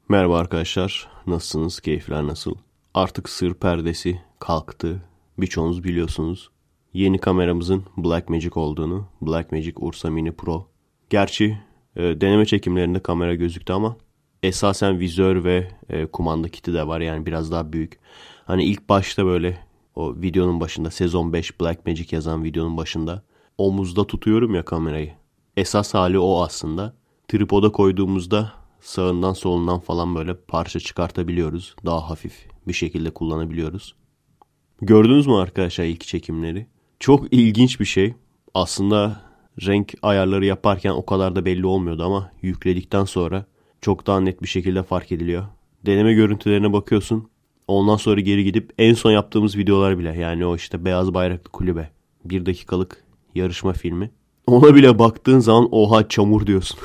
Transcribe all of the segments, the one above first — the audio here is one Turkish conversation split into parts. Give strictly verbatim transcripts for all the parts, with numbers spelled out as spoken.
Merhaba arkadaşlar, nasılsınız, keyifler nasıl? Artık sır perdesi kalktı, birçoğunuz biliyorsunuz. Yeni kameramızın Blackmagic olduğunu, Blackmagic Ursa Mini Pro. Gerçi e, deneme çekimlerinde kamera gözüktü ama esasen vizör ve e, kumanda kiti de var, yani biraz daha büyük. Hani ilk başta böyle o videonun başında sezon beş Blackmagic yazan videonun başında omuzda tutuyorum ya kamerayı. Esas hali o aslında. Tripoda koyduğumuzda sağından solundan falan böyle parça çıkartabiliyoruz. Daha hafif bir şekilde kullanabiliyoruz. Gördünüz mü arkadaşlar ilk çekimleri? Çok ilginç bir şey. Aslında renk ayarları yaparken o kadar da belli olmuyordu ama yükledikten sonra çok daha net bir şekilde fark ediliyor. Deneme görüntülerine bakıyorsun. Ondan sonra geri gidip en son yaptığımız videolar bile, yani o işte Beyaz Bayraklı Kulübe, bir dakikalık yarışma filmi. Ona bile baktığın zaman oha çamur diyorsun.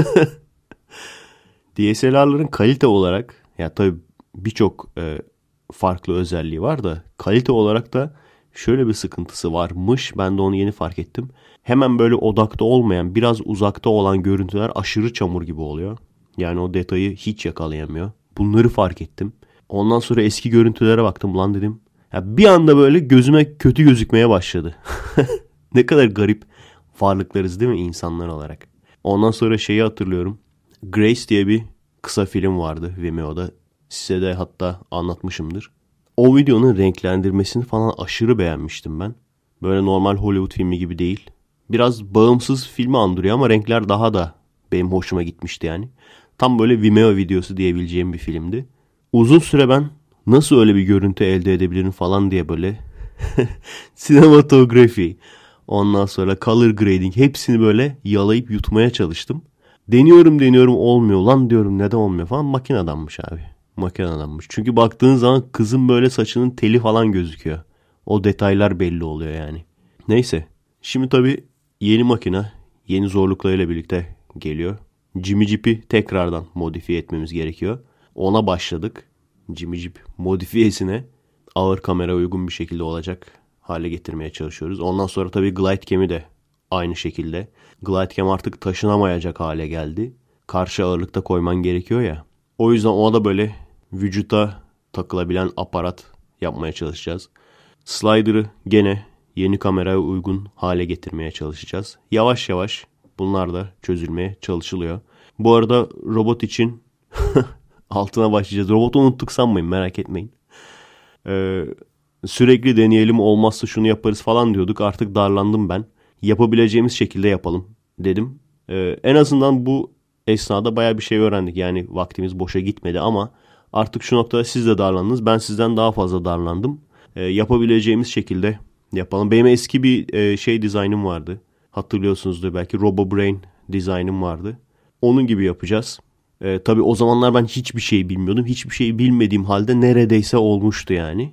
D S L R'ların kalite olarak, ya tabii birçok e, farklı özelliği var da kalite olarak da şöyle bir sıkıntısı varmış. Ben de onu yeni fark ettim. Hemen böyle odakta olmayan, biraz uzakta olan görüntüler aşırı çamur gibi oluyor. Yani o detayı hiç yakalayamıyor. Bunları fark ettim. Ondan sonra eski görüntülere baktım, lan dedim. Ya bir anda böyle gözüme kötü gözükmeye başladı. Ne kadar garip varlıklarız değil mi insanlar olarak? Ondan sonra şeyi hatırlıyorum. Grace diye bir kısa film vardı Vimeo'da. Size de hatta anlatmışımdır. O videonun renklendirmesini falan aşırı beğenmiştim ben. Böyle normal Hollywood filmi gibi değil. Biraz bağımsız filmi andırıyor ama renkler daha da benim hoşuma gitmişti yani. Tam böyle Vimeo videosu diyebileceğim bir filmdi. Uzun süre ben nasıl öyle bir görüntü elde edebilirim falan diye böyle sinematografi, ondan sonra color grading hepsini böyle yalayıp yutmaya çalıştım. Deniyorum deniyorum olmuyor. Lan diyorum neden olmuyor falan. Makine adammış abi. Makine adammış. Çünkü baktığın zaman kızın böyle saçının teli falan gözüküyor. O detaylar belli oluyor yani. Neyse. Şimdi tabii yeni makine yeni zorluklarıyla birlikte geliyor. Jimmy Jeep'i tekrardan modifiye etmemiz gerekiyor. Ona başladık. Jimmy Jeep modifiyesine ağır kamera uygun bir şekilde olacak hale getirmeye çalışıyoruz. Ondan sonra tabii Glide Cam'i de aynı şekilde. Glide Cam artık taşınamayacak hale geldi. Karşı ağırlıkta koyman gerekiyor ya. O yüzden ona da böyle vücuta takılabilen aparat yapmaya çalışacağız. Slider'ı gene yeni kameraya uygun hale getirmeye çalışacağız. Yavaş yavaş bunlar da çözülmeye çalışılıyor. Bu arada robot için altına başlayacağız. Robotu unuttuk sanmayın, merak etmeyin. Ee, sürekli deneyelim, olmazsa şunu yaparız falan diyorduk. Artık darlandım ben. Yapabileceğimiz şekilde yapalım dedim. Ee, en azından bu esnada baya bir şey öğrendik. Yani vaktimiz boşa gitmedi ama artık şu noktada siz de darlandınız. Ben sizden daha fazla darlandım. Ee, yapabileceğimiz şekilde yapalım. Benim eski bir e, şey dizaynım vardı. Hatırlıyorsunuzdur belki, RoboBrain dizaynım vardı. Onun gibi yapacağız. Ee, tabii o zamanlar ben hiçbir şey bilmiyordum. Hiçbir şey bilmediğim halde neredeyse olmuştu yani.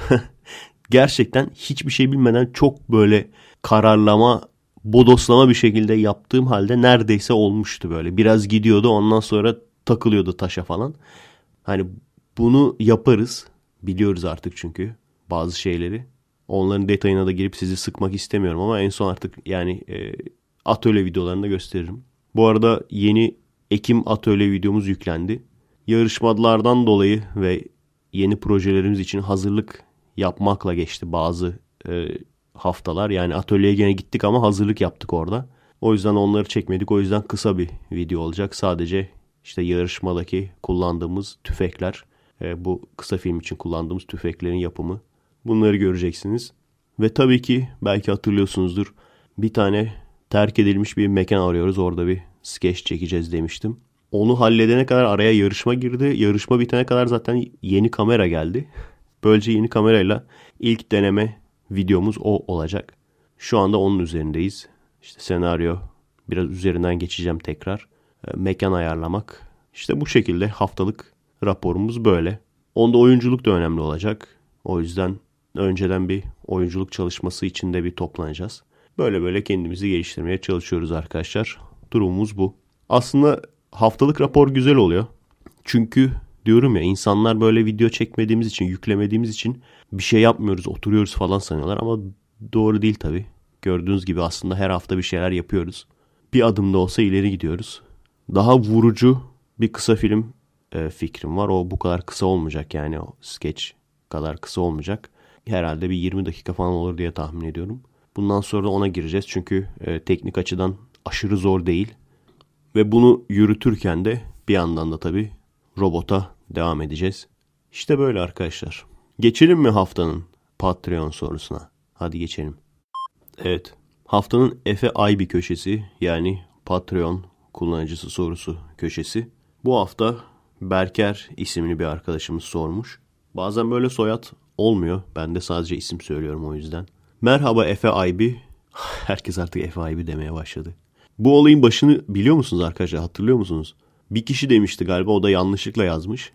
Gerçekten hiçbir şey bilmeden çok böyle kararlama, bodoslama bir şekilde yaptığım halde neredeyse olmuştu böyle. Biraz gidiyordu, ondan sonra takılıyordu taşa falan. Hani bunu yaparız. Biliyoruz artık çünkü bazı şeyleri. Onların detayına da girip sizi sıkmak istemiyorum ama en son artık yani e, atölye videolarında gösteririm. Bu arada yeni Ekim atölye videomuz yüklendi. Yarışmalardan dolayı ve yeni projelerimiz için hazırlık yapmakla geçti bazı e, haftalar. Yani atölyeye gene gittik ama hazırlık yaptık orada. O yüzden onları çekmedik. O yüzden kısa bir video olacak. Sadece işte yarışmadaki kullandığımız tüfekler, e, bu kısa film için kullandığımız tüfeklerin yapımı. Bunları göreceksiniz. Ve tabii ki belki hatırlıyorsunuzdur, bir tane terk edilmiş bir mekan arıyoruz. Orada bir skeç çekeceğiz demiştim. Onu halledene kadar araya yarışma girdi. Yarışma bitene kadar zaten yeni kamera geldi. Böylece yeni kamerayla ilk deneme videomuz o olacak. Şu anda onun üzerindeyiz. İşte senaryo, biraz üzerinden geçeceğim tekrar. E, mekan ayarlamak. İşte bu şekilde haftalık raporumuz böyle. Onda oyunculuk da önemli olacak. O yüzden önceden bir oyunculuk çalışması için de bir toplanacağız. Böyle böyle kendimizi geliştirmeye çalışıyoruz arkadaşlar. Durumumuz bu. Aslında haftalık rapor güzel oluyor. Çünkü diyorum ya, insanlar böyle video çekmediğimiz için, yüklemediğimiz için bir şey yapmıyoruz, oturuyoruz falan sanıyorlar ama doğru değil tabii. Gördüğünüz gibi aslında her hafta bir şeyler yapıyoruz. Bir adım da olsa ileri gidiyoruz. Daha vurucu bir kısa film e, fikrim var. O bu kadar kısa olmayacak yani o skeç kadar kısa olmayacak. Herhalde bir yirmi dakika falan olur diye tahmin ediyorum. Bundan sonra da ona gireceğiz çünkü e, teknik açıdan aşırı zor değil. Ve bunu yürütürken de bir yandan da tabii robota devam edeceğiz. İşte böyle arkadaşlar. Geçelim mi haftanın Patreon sorusuna? Hadi geçelim. Evet. Haftanın Efe Aybi köşesi yani Patreon kullanıcısı sorusu köşesi. Bu hafta Berker isimli bir arkadaşımız sormuş. Bazen böyle soyad olmuyor. Ben de sadece isim söylüyorum o yüzden. Merhaba Efe Aybi. Herkes artık Efe Aybi demeye başladı. Bu olayın başını biliyor musunuz arkadaşlar? Hatırlıyor musunuz? Bir kişi demişti galiba, o da yanlışlıkla yazmış.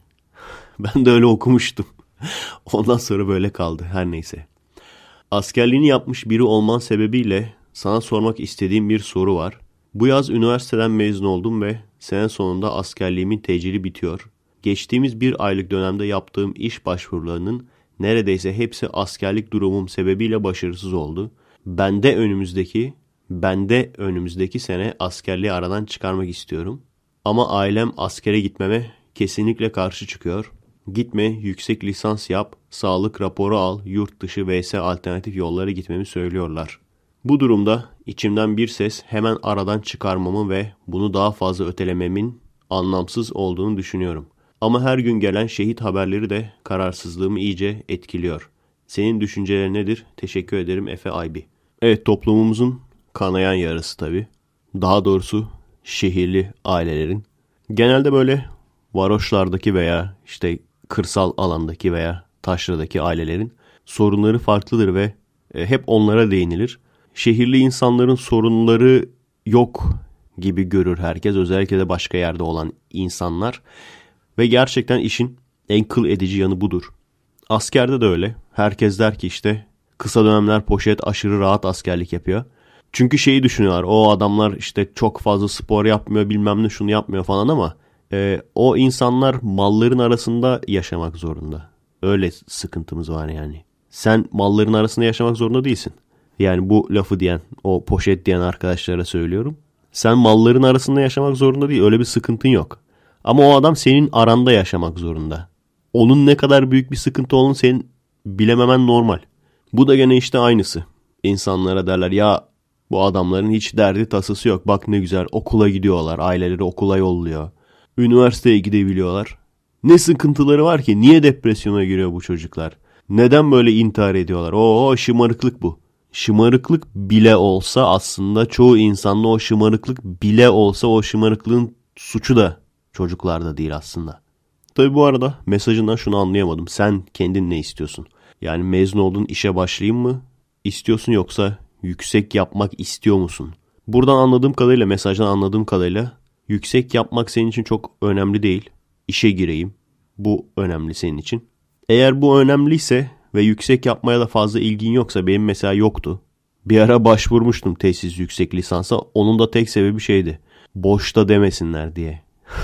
Ben de öyle okumuştum. Ondan sonra böyle kaldı. Her neyse. Askerliğini yapmış biri olman sebebiyle sana sormak istediğim bir soru var. Bu yaz üniversiteden mezun oldum ve sene sonunda askerliğimin tecili bitiyor. Geçtiğimiz bir aylık dönemde yaptığım iş başvurularının neredeyse hepsi askerlik durumum sebebiyle başarısız oldu. Ben de önümüzdeki, ben de önümüzdeki sene askerliği aradan çıkarmak istiyorum. Ama ailem askere gitmeme kesinlikle karşı çıkıyor. Gitme, yüksek lisans yap, sağlık raporu al, yurt dışı vs alternatif yollara gitmemi söylüyorlar. Bu durumda içimden bir ses hemen aradan çıkarmamı ve bunu daha fazla ötelememin anlamsız olduğunu düşünüyorum. Ama her gün gelen şehit haberleri de kararsızlığımı iyice etkiliyor. Senin düşüncelerin nedir? Teşekkür ederim Efe Aybi. Evet, toplumumuzun kanayan yarası tabii. Daha doğrusu şehirli ailelerin. Genelde böyle varoşlardaki veya işte kırsal alandaki veya taşradaki ailelerin sorunları farklıdır ve hep onlara değinilir. Şehirli insanların sorunları yok gibi görür herkes. Özellikle de başka yerde olan insanlar. Ve gerçekten işin en kıl edici yanı budur. Askerde de öyle. Herkes der ki işte kısa dönemler poşet aşırı rahat askerlik yapıyor. Çünkü şeyi düşünüyorlar. O adamlar işte çok fazla spor yapmıyor, bilmem ne şunu yapmıyor falan ama e, o insanlar malların arasında yaşamak zorunda. Öyle sıkıntımız var yani. Sen malların arasında yaşamak zorunda değilsin. Yani bu lafı diyen, o poşet diyen arkadaşlara söylüyorum. Sen malların arasında yaşamak zorunda değil. Öyle bir sıkıntın yok. Ama o adam senin aranda yaşamak zorunda. Onun ne kadar büyük bir sıkıntı olduğunu senin bilememen normal. Bu da gene işte aynısı. İnsanlara derler ya bu adamların hiç derdi tasası yok. Bak ne güzel okula gidiyorlar. Aileleri okula yolluyor. Üniversiteye gidebiliyorlar. Ne sıkıntıları var ki? Niye depresyona giriyor bu çocuklar? Neden böyle intihar ediyorlar? Oo, şımarıklık bu. Şımarıklık bile olsa aslında çoğu insanda o şımarıklık bile olsa o şımarıklığın suçu da çocuklarda değil aslında. Tabi bu arada mesajından şunu anlayamadım. Sen kendin ne istiyorsun? Yani mezun olduğun işe başlayayım mı istiyorsun yoksa yüksek yapmak istiyor musun? Buradan anladığım kadarıyla, mesajdan anladığım kadarıyla yüksek yapmak senin için çok önemli değil. İşe gireyim. Bu önemli senin için. Eğer bu önemliyse ve yüksek yapmaya da fazla ilgin yoksa, benim mesela yoktu. Bir ara başvurmuştum tesis yüksek lisansa. Onun da tek sebebi şeydi. Boşta demesinler diye.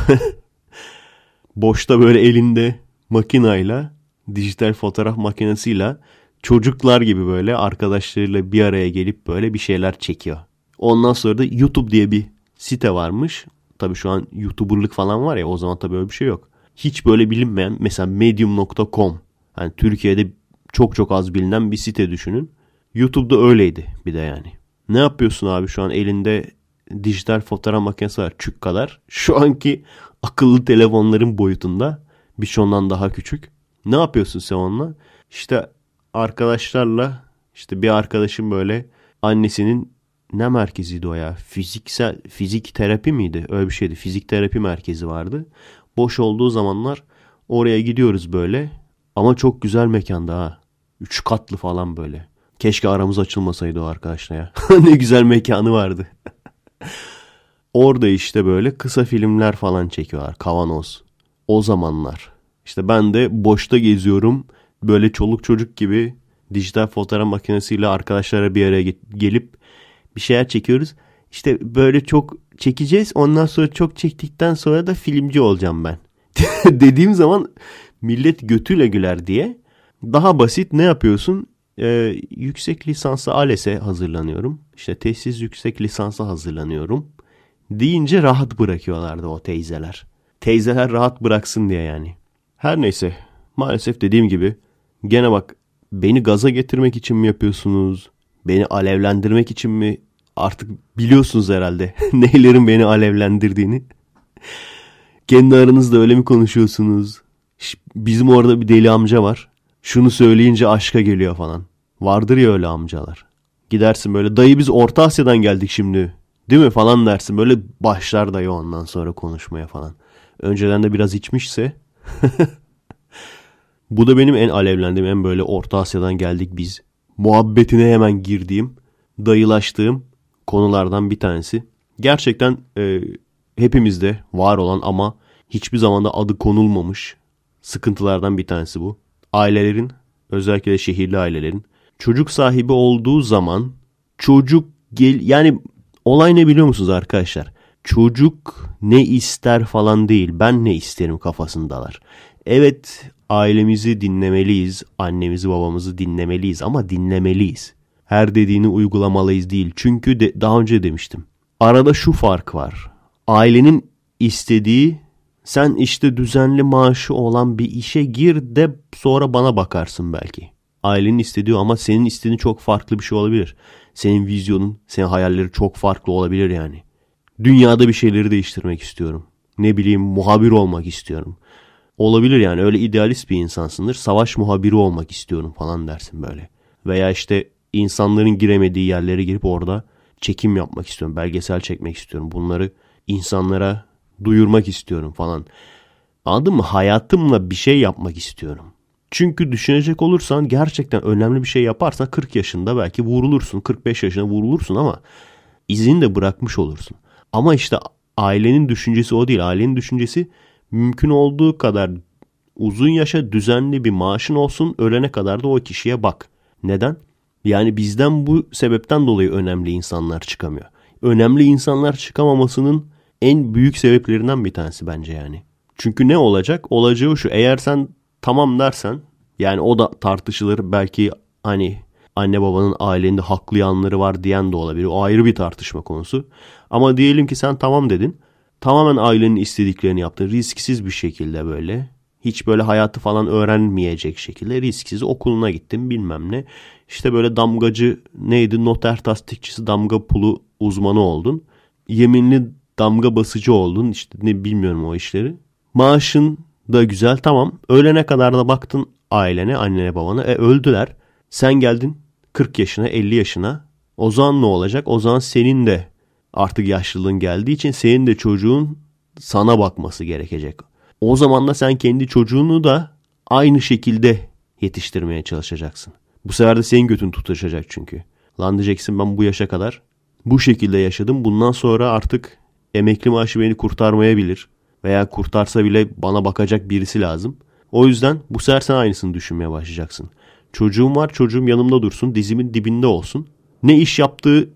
Boşta böyle elinde makinayla, dijital fotoğraf makinesiyle çocuklar gibi böyle arkadaşlarıyla bir araya gelip böyle bir şeyler çekiyor. Ondan sonra da YouTube diye bir site varmış. Tabii şu an YouTuber'lık falan var ya, o zaman tabii öyle bir şey yok. Hiç böyle bilinmeyen mesela medium nokta com. Yani Türkiye'de çok çok az bilinen bir site düşünün. YouTube'da öyleydi bir de yani. Ne yapıyorsun abi şu an elinde dijital fotoğraf makinesi var çük kadar. Şu anki akıllı telefonların boyutunda. Bir şey ondan daha küçük. Ne yapıyorsun sen onunla? İşte arkadaşlarla, işte bir arkadaşım böyle annesinin ne merkeziydi o ya? Fiziksel, fizik terapi miydi? Öyle bir şeydi. Fizik terapi merkezi vardı. Boş olduğu zamanlar oraya gidiyoruz böyle. Ama çok güzel mekanda ha. Üç katlı falan böyle. Keşke aramız açılmasaydı o arkadaşla ya. Ne güzel mekanı vardı. Orada işte böyle kısa filmler falan çekiyorlar. Kavanoz. O zamanlar. İşte ben de boşta geziyorum. Böyle çoluk çocuk gibi dijital fotoğraf makinesiyle arkadaşlara bir araya gelip bir şeyler çekiyoruz. İşte böyle çok çekeceğiz. Ondan sonra çok çektikten sonra da filmci olacağım ben. Dediğim zaman millet götüyle güler diye. Daha basit ne yapıyorsun? Ee, yüksek lisansa ALES'e hazırlanıyorum. İşte tesis yüksek lisansa hazırlanıyorum. Deyince rahat bırakıyorlardı o teyzeler. Teyzeler rahat bıraksın diye yani. Her neyse, maalesef dediğim gibi gene bak, beni gaza getirmek için mi yapıyorsunuz? Beni alevlendirmek için mi? Artık biliyorsunuz herhalde neylerin beni alevlendirdiğini. Kendi aranızda öyle mi konuşuyorsunuz? Bizim orada bir deli amca var. Şunu söyleyince aşka geliyor falan. Vardır ya öyle amcalar. Gidersin böyle, dayı biz Orta Asya'dan geldik şimdi, değil mi falan dersin. Böyle başlar dayı ondan sonra konuşmaya falan. Önceden de biraz içmişse. Bu da benim en alevlendiğim, en böyle Orta Asya'dan geldik biz muhabbetine hemen girdiğim, dayılaştığım konulardan bir tanesi. Gerçekten e, hepimizde var olan ama hiçbir zaman da adı konulmamış sıkıntılardan bir tanesi bu. Ailelerin, özellikle de şehirli ailelerin çocuk sahibi olduğu zaman çocuk gel yani olay ne biliyor musunuz arkadaşlar? Çocuk ne ister falan değil, ben ne isterim kafasındalar. Evet, ailemizi dinlemeliyiz, annemizi babamızı dinlemeliyiz ama dinlemeliyiz. Her dediğini uygulamalıyız değil. Çünkü de, daha önce demiştim. Arada şu fark var. Ailenin istediği, sen işte düzenli maaşı olan bir işe gir de sonra bana bakarsın belki. Ailenin istediği ama senin istediğin çok farklı bir şey olabilir. Senin vizyonun, senin hayalleri çok farklı olabilir yani. Dünyada bir şeyleri değiştirmek istiyorum. Ne bileyim, muhabir olmak istiyorum. Olabilir yani, öyle idealist bir insansındır. Savaş muhabiri olmak istiyorum falan dersin böyle. Veya işte insanların giremediği yerlere girip orada çekim yapmak istiyorum. Belgesel çekmek istiyorum. Bunları insanlara duyurmak istiyorum falan. Anladın mı? Hayatımla bir şey yapmak istiyorum. Çünkü düşünecek olursan gerçekten önemli bir şey yaparsa kırk yaşında belki vurulursun. kırk beş yaşında vurulursun ama izini de bırakmış olursun. Ama işte ailenin düşüncesi o değil. Ailenin düşüncesi mümkün olduğu kadar uzun yaşa, düzenli bir maaşın olsun, ölene kadar da o kişiye bak. Neden? Yani bizden bu sebepten dolayı önemli insanlar çıkamıyor. Önemli insanlar çıkamamasının en büyük sebeplerinden bir tanesi bence yani. Çünkü ne olacak? Olacağı şu: eğer sen tamam dersen, yani o da tartışılır. Belki hani anne babanın ailenin de haklı yanları var diyen de olabilir. O ayrı bir tartışma konusu. Ama diyelim ki sen tamam dedin. Tamamen ailenin istediklerini yaptın. Risksiz bir şekilde böyle. Hiç böyle hayatı falan öğrenmeyecek şekilde risksiz okuluna gittin bilmem ne. İşte böyle damgacı neydi, noter tasdikçisi, damga pulu uzmanı oldun. Yeminli damga basıcı oldun. İşte ne bilmiyorum o işleri. Maaşın da güzel, tamam. Ölene kadar da baktın ailene, annene babana. E öldüler. Sen geldin kırk yaşına, elli yaşına. O zaman ne olacak? O zaman senin de artık yaşlılığın geldiği için senin de çocuğun sana bakması gerekecek. O zaman da sen kendi çocuğunu da aynı şekilde yetiştirmeye çalışacaksın. Bu sefer de senin götün tutuşacak çünkü. Lan diyeceksin, ben bu yaşa kadar bu şekilde yaşadım. Bundan sonra artık emekli maaşı beni kurtarmayabilir. Veya kurtarsa bile bana bakacak birisi lazım. O yüzden bu sefer sen aynısını düşünmeye başlayacaksın. Çocuğum var, çocuğum yanımda dursun, dizimin dibinde olsun. Ne iş yaptığı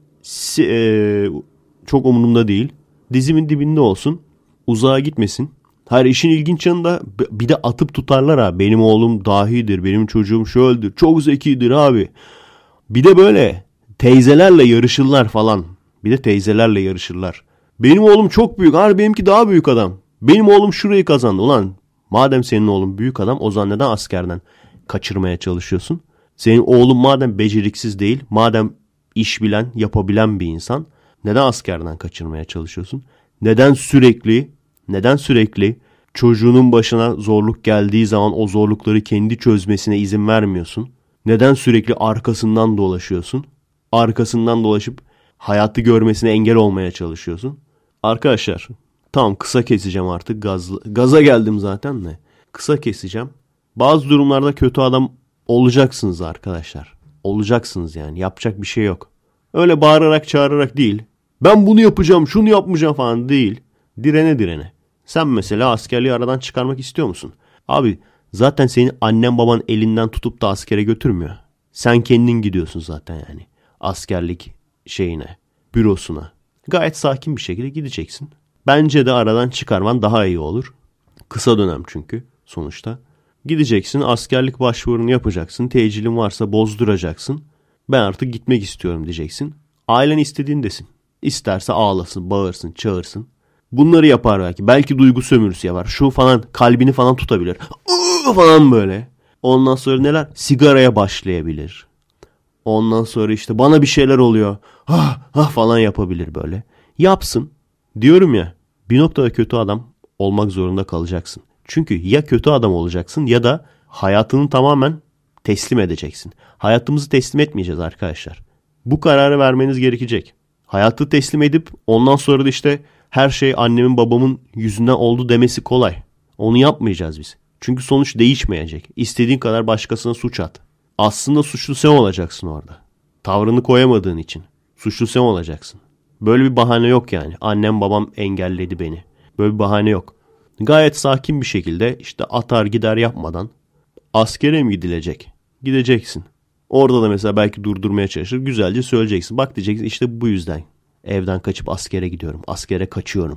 ee, çok umurumda değil. Dizimin dibinde olsun. Uzağa gitmesin. Her işin ilginç yanında bir de atıp tutarlar ha. Benim oğlum dahidir, benim çocuğum şöyledir, çok zekidir abi. Bir de böyle teyzelerle yarışırlar falan. Bir de teyzelerle yarışırlar. Benim oğlum çok büyük, abi benimki daha büyük adam. Benim oğlum şurayı kazandı. Ulan madem senin oğlun büyük adam, o zaman neden askerden kaçırmaya çalışıyorsun? Senin oğlun madem beceriksiz değil, madem iş bilen, yapabilen bir insan, neden askerden kaçırmaya çalışıyorsun? Neden sürekli, neden sürekli çocuğunun başına zorluk geldiği zaman o zorlukları kendi çözmesine izin vermiyorsun? Neden sürekli arkasından dolaşıyorsun? Arkasından dolaşıp hayatı görmesine engel olmaya çalışıyorsun? Arkadaşlar, tamam, kısa keseceğim artık. Gaz, gaza geldim zaten de. Kısa keseceğim. Bazı durumlarda kötü adam olacaksınız arkadaşlar. Olacaksınız yani. Yapacak bir şey yok. Öyle bağırarak çağırarak değil. Ben bunu yapacağım, şunu yapmayacağım falan değil. Direne direne. Sen mesela askerliği aradan çıkarmak istiyor musun? Abi zaten senin annen baban elinden tutup da askere götürmüyor. Sen kendin gidiyorsun zaten yani. Askerlik şeyine, bürosuna. Gayet sakin bir şekilde gideceksin. Bence de aradan çıkarman daha iyi olur. Kısa dönem çünkü sonuçta. Gideceksin, askerlik başvurunu yapacaksın. Tecilin varsa bozduracaksın. Ben artık gitmek istiyorum diyeceksin. Ailen istediğindesin. İsterse ağlasın, bağırsın, çağırsın. Bunları yapar belki. Belki duygu sömürüsü yapar. Şu falan kalbini falan tutabilir. Iıı falan böyle. Ondan sonra neler? Sigaraya başlayabilir. Ondan sonra işte bana bir şeyler oluyor. Ha ha falan yapabilir böyle. Yapsın. Diyorum ya, bir noktada kötü adam olmak zorunda kalacaksın. Çünkü ya kötü adam olacaksın ya da hayatını tamamen teslim edeceksin. Hayatımızı teslim etmeyeceğiz arkadaşlar. Bu kararı vermeniz gerekecek. Hayatı teslim edip ondan sonra da işte her şey annemin babamın yüzünden oldu demesi kolay. Onu yapmayacağız biz. Çünkü sonuç değişmeyecek. İstediğin kadar başkasına suç at. Aslında suçlu sen olacaksın orada. Tavrını koyamadığın için. Suçlu sen olacaksın. Böyle bir bahane yok yani. Annem babam engelledi beni. Böyle bir bahane yok. Gayet sakin bir şekilde işte atar gider yapmadan askere mi gidilecek? Gideceksin. Orada da mesela belki durdurmaya çalışır. Güzelce söyleyeceksin. Bak diyeceksin işte bu yüzden evden kaçıp askere gidiyorum. Askere kaçıyorum.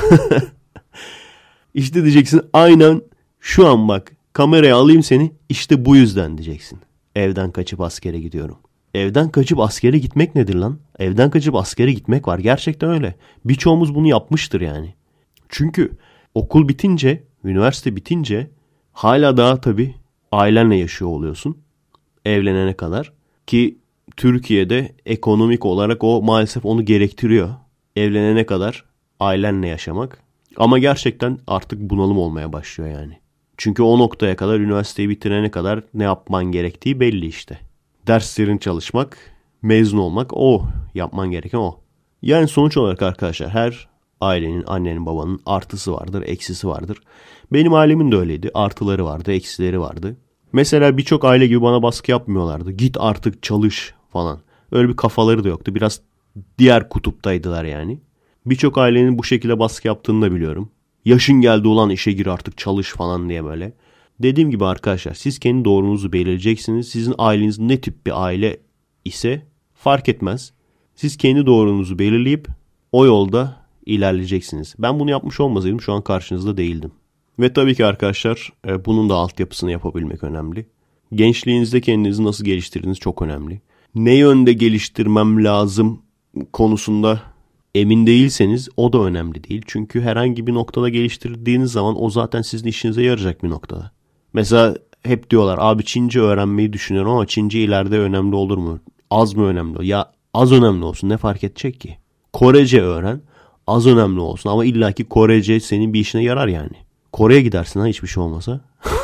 İşte diyeceksin aynen şu an bak kameraya alayım seni işte bu yüzden diyeceksin. Evden kaçıp askere gidiyorum. Evden kaçıp askere gitmek nedir lan? Evden kaçıp askere gitmek var. Gerçekten öyle. Birçoğumuz bunu yapmıştır yani. Çünkü okul bitince, üniversite bitince hala daha tabii ailenle yaşıyor oluyorsun. Evlenene kadar. Ki Türkiye'de ekonomik olarak o maalesef onu gerektiriyor. Evlenene kadar ailenle yaşamak. Ama gerçekten artık bunalım olmaya başlıyor yani. Çünkü o noktaya kadar üniversiteyi bitirene kadar ne yapman gerektiği belli işte. Derslerin çalışmak, mezun olmak o. Yapman gereken o. Yani sonuç olarak arkadaşlar her ailenin, annenin, babanın artısı vardır, eksisi vardır. Benim ailemin de öyleydi. Artıları vardı, eksileri vardı. Mesela birçok aile gibi bana baskı yapmıyorlardı. Git artık çalış falan. Öyle bir kafaları da yoktu. Biraz diğer kutuptaydılar yani. Birçok ailenin bu şekilde baskı yaptığını da biliyorum. Yaşın geldi ulan işe gir artık çalış falan diye böyle. Dediğim gibi arkadaşlar siz kendi doğrunuzu belirleyeceksiniz. Sizin aileniz ne tip bir aile ise fark etmez. Siz kendi doğrunuzu belirleyip o yolda ilerleyeceksiniz. Ben bunu yapmış olmasaydım şu an karşınızda değildim. Ve tabii ki arkadaşlar bunun da altyapısını yapabilmek önemli. Gençliğinizde kendinizi nasıl geliştirdiğiniz çok önemli. Ne yönde geliştirmem lazım konusunda emin değilseniz o da önemli değil. Çünkü herhangi bir noktada geliştirdiğiniz zaman o zaten sizin işinize yarayacak bir noktada. Mesela hep diyorlar abi Çince öğrenmeyi düşünüyorum ama Çince ileride önemli olur mu? Az mı önemli? Ya az önemli olsun ne fark edecek ki? Korece öğren az önemli olsun ama illaki Korece senin bir işine yarar yani. Kore'ye gidersin ha hiçbir şey olmasa.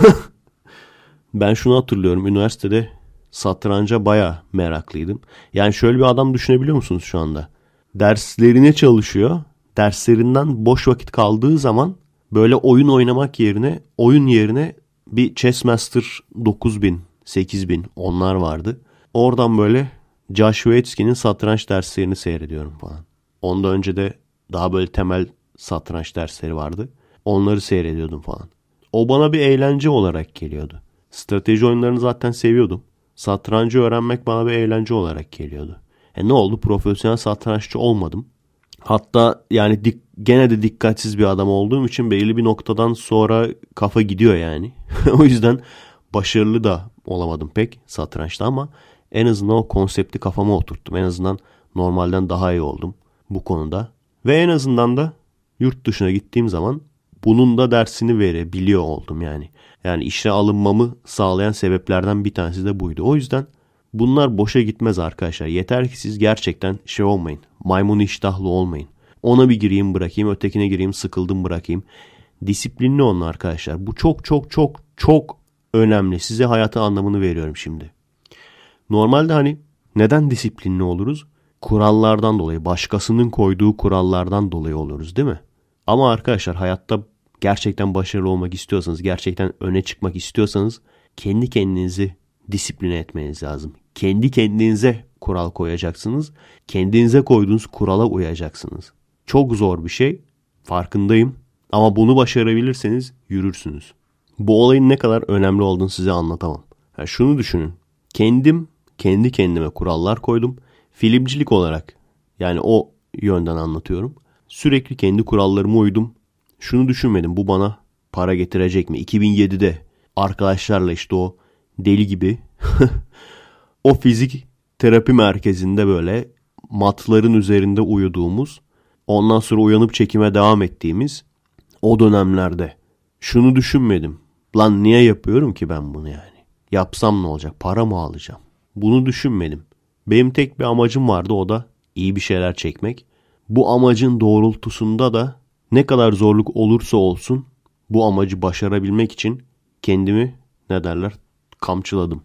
Ben şunu hatırlıyorum üniversitede satranca baya meraklıydım. Yani şöyle bir adam düşünebiliyor musunuz şu anda? Derslerine çalışıyor. Derslerinden boş vakit kaldığı zaman böyle oyun oynamak yerine oyun yerine bir Chessmaster dokuz bin, sekiz bin onlar vardı. Oradan böyle Josh Waitzkin'in satranç derslerini seyrediyorum falan. Ondan önce de daha böyle temel satranç dersleri vardı. Onları seyrediyordum falan. O bana bir eğlence olarak geliyordu. Strateji oyunlarını zaten seviyordum. Satrancı öğrenmek bana bir eğlence olarak geliyordu. E ne oldu? Profesyonel satranççı olmadım. Hatta yani dik, gene de dikkatsiz bir adam olduğum için belli bir noktadan sonra kafa gidiyor yani. O yüzden başarılı da olamadım pek satrançta ama en azından o konsepti kafama oturttum. En azından normalden daha iyi oldum bu konuda. Ve en azından da yurt dışına gittiğim zaman bunun da dersini verebiliyor oldum yani. Yani işe alınmamı sağlayan sebeplerden bir tanesi de buydu. O yüzden bunlar boşa gitmez arkadaşlar. Yeter ki siz gerçekten şey olmayın. Maymun iştahlı olmayın. Ona bir gireyim bırakayım, ötekine gireyim sıkıldım bırakayım. Disiplinli olun arkadaşlar. Bu çok çok çok çok önemli. Size hayatın anlamını veriyorum şimdi. Normalde hani neden disiplinli oluruz? Kurallardan dolayı, başkasının koyduğu kurallardan dolayı oluruz değil mi? Ama arkadaşlar hayatta gerçekten başarılı olmak istiyorsanız, gerçekten öne çıkmak istiyorsanız kendi kendinizi disipline etmeniz lazım. Kendi kendinize kural koyacaksınız. Kendinize koyduğunuz kurala uyacaksınız. Çok zor bir şey. Farkındayım. Ama bunu başarabilirseniz yürürsünüz. Bu olayın ne kadar önemli olduğunu size anlatamam. Yani şunu düşünün. Kendim, kendi kendime kurallar koydum. Filmcilik olarak yani o yönden anlatıyorum. Sürekli kendi kurallarıma uydum. Şunu düşünmedim. Bu bana para getirecek mi? iki bin yedide arkadaşlarla işte o deli gibi o fizik terapi merkezinde böyle matların üzerinde uyuduğumuz ondan sonra uyanıp çekime devam ettiğimiz o dönemlerde şunu düşünmedim. Lan niye yapıyorum ki ben bunu yani? Yapsam ne olacak? Para mı alacağım? Bunu düşünmedim. Benim tek bir amacım vardı, o da iyi bir şeyler çekmek. Bu amacın doğrultusunda da ne kadar zorluk olursa olsun bu amacı başarabilmek için kendimi ne derler kamçıladım.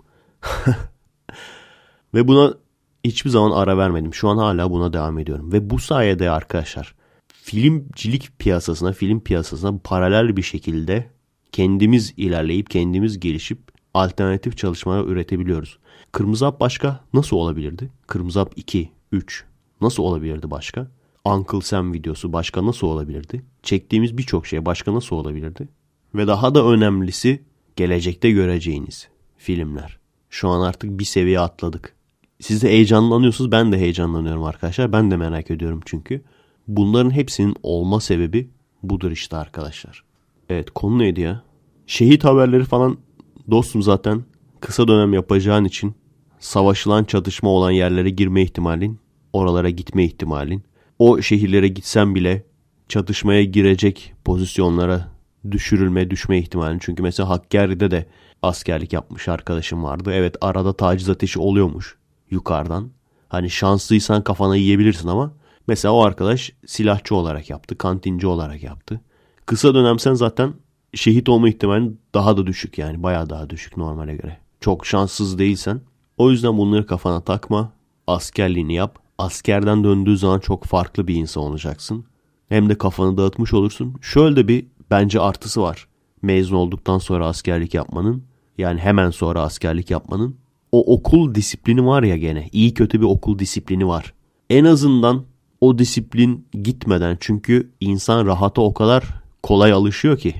Ve buna hiçbir zaman ara vermedim. Şu an hala buna devam ediyorum. Ve bu sayede arkadaşlar filmcilik piyasasına, film piyasasına paralel bir şekilde kendimiz ilerleyip kendimiz gelişip alternatif çalışmalar üretebiliyoruz. Kırmızı Hap başka nasıl olabilirdi? Kırmızı Hap iki, üç nasıl olabilirdi başka? Uncle Sam videosu başka nasıl olabilirdi? Çektiğimiz birçok şey başka nasıl olabilirdi? Ve daha da önemlisi gelecekte göreceğiniz filmler. Şu an artık bir seviye atladık. Siz de heyecanlanıyorsunuz, ben de heyecanlanıyorum arkadaşlar. Ben de merak ediyorum çünkü. Bunların hepsinin olma sebebi budur işte arkadaşlar. Evet, konu neydi ya? Şehit haberleri falan dostum, zaten kısa dönem yapacağın için savaşılan, çatışma olan yerlere girme ihtimalin, oralara gitme ihtimalin, o şehirlere gitsen bile çatışmaya girecek pozisyonlara düşürülme, düşme ihtimalin. Çünkü mesela Hakkari'de de askerlik yapmış arkadaşım vardı. Evet, arada taciz ateşi oluyormuş yukarıdan. Hani şanslıysan kafana yiyebilirsin ama mesela o arkadaş silahçı olarak yaptı, kantinci olarak yaptı. Kısa dönemsen zaten şehit olma ihtimalin daha da düşük, yani bayağı daha düşük normale göre. Çok şanssız değilsen. O yüzden bunları kafana takma. Askerliğini yap. Askerden döndüğü zaman çok farklı bir insan olacaksın. Hem de kafanı dağıtmış olursun. Şöyle de bir bence artısı var. Mezun olduktan sonra askerlik yapmanın. Yani hemen sonra askerlik yapmanın. O okul disiplini var ya gene. İyi kötü bir okul disiplini var. En azından o disiplin gitmeden, çünkü insan rahata o kadar kolay alışıyor ki.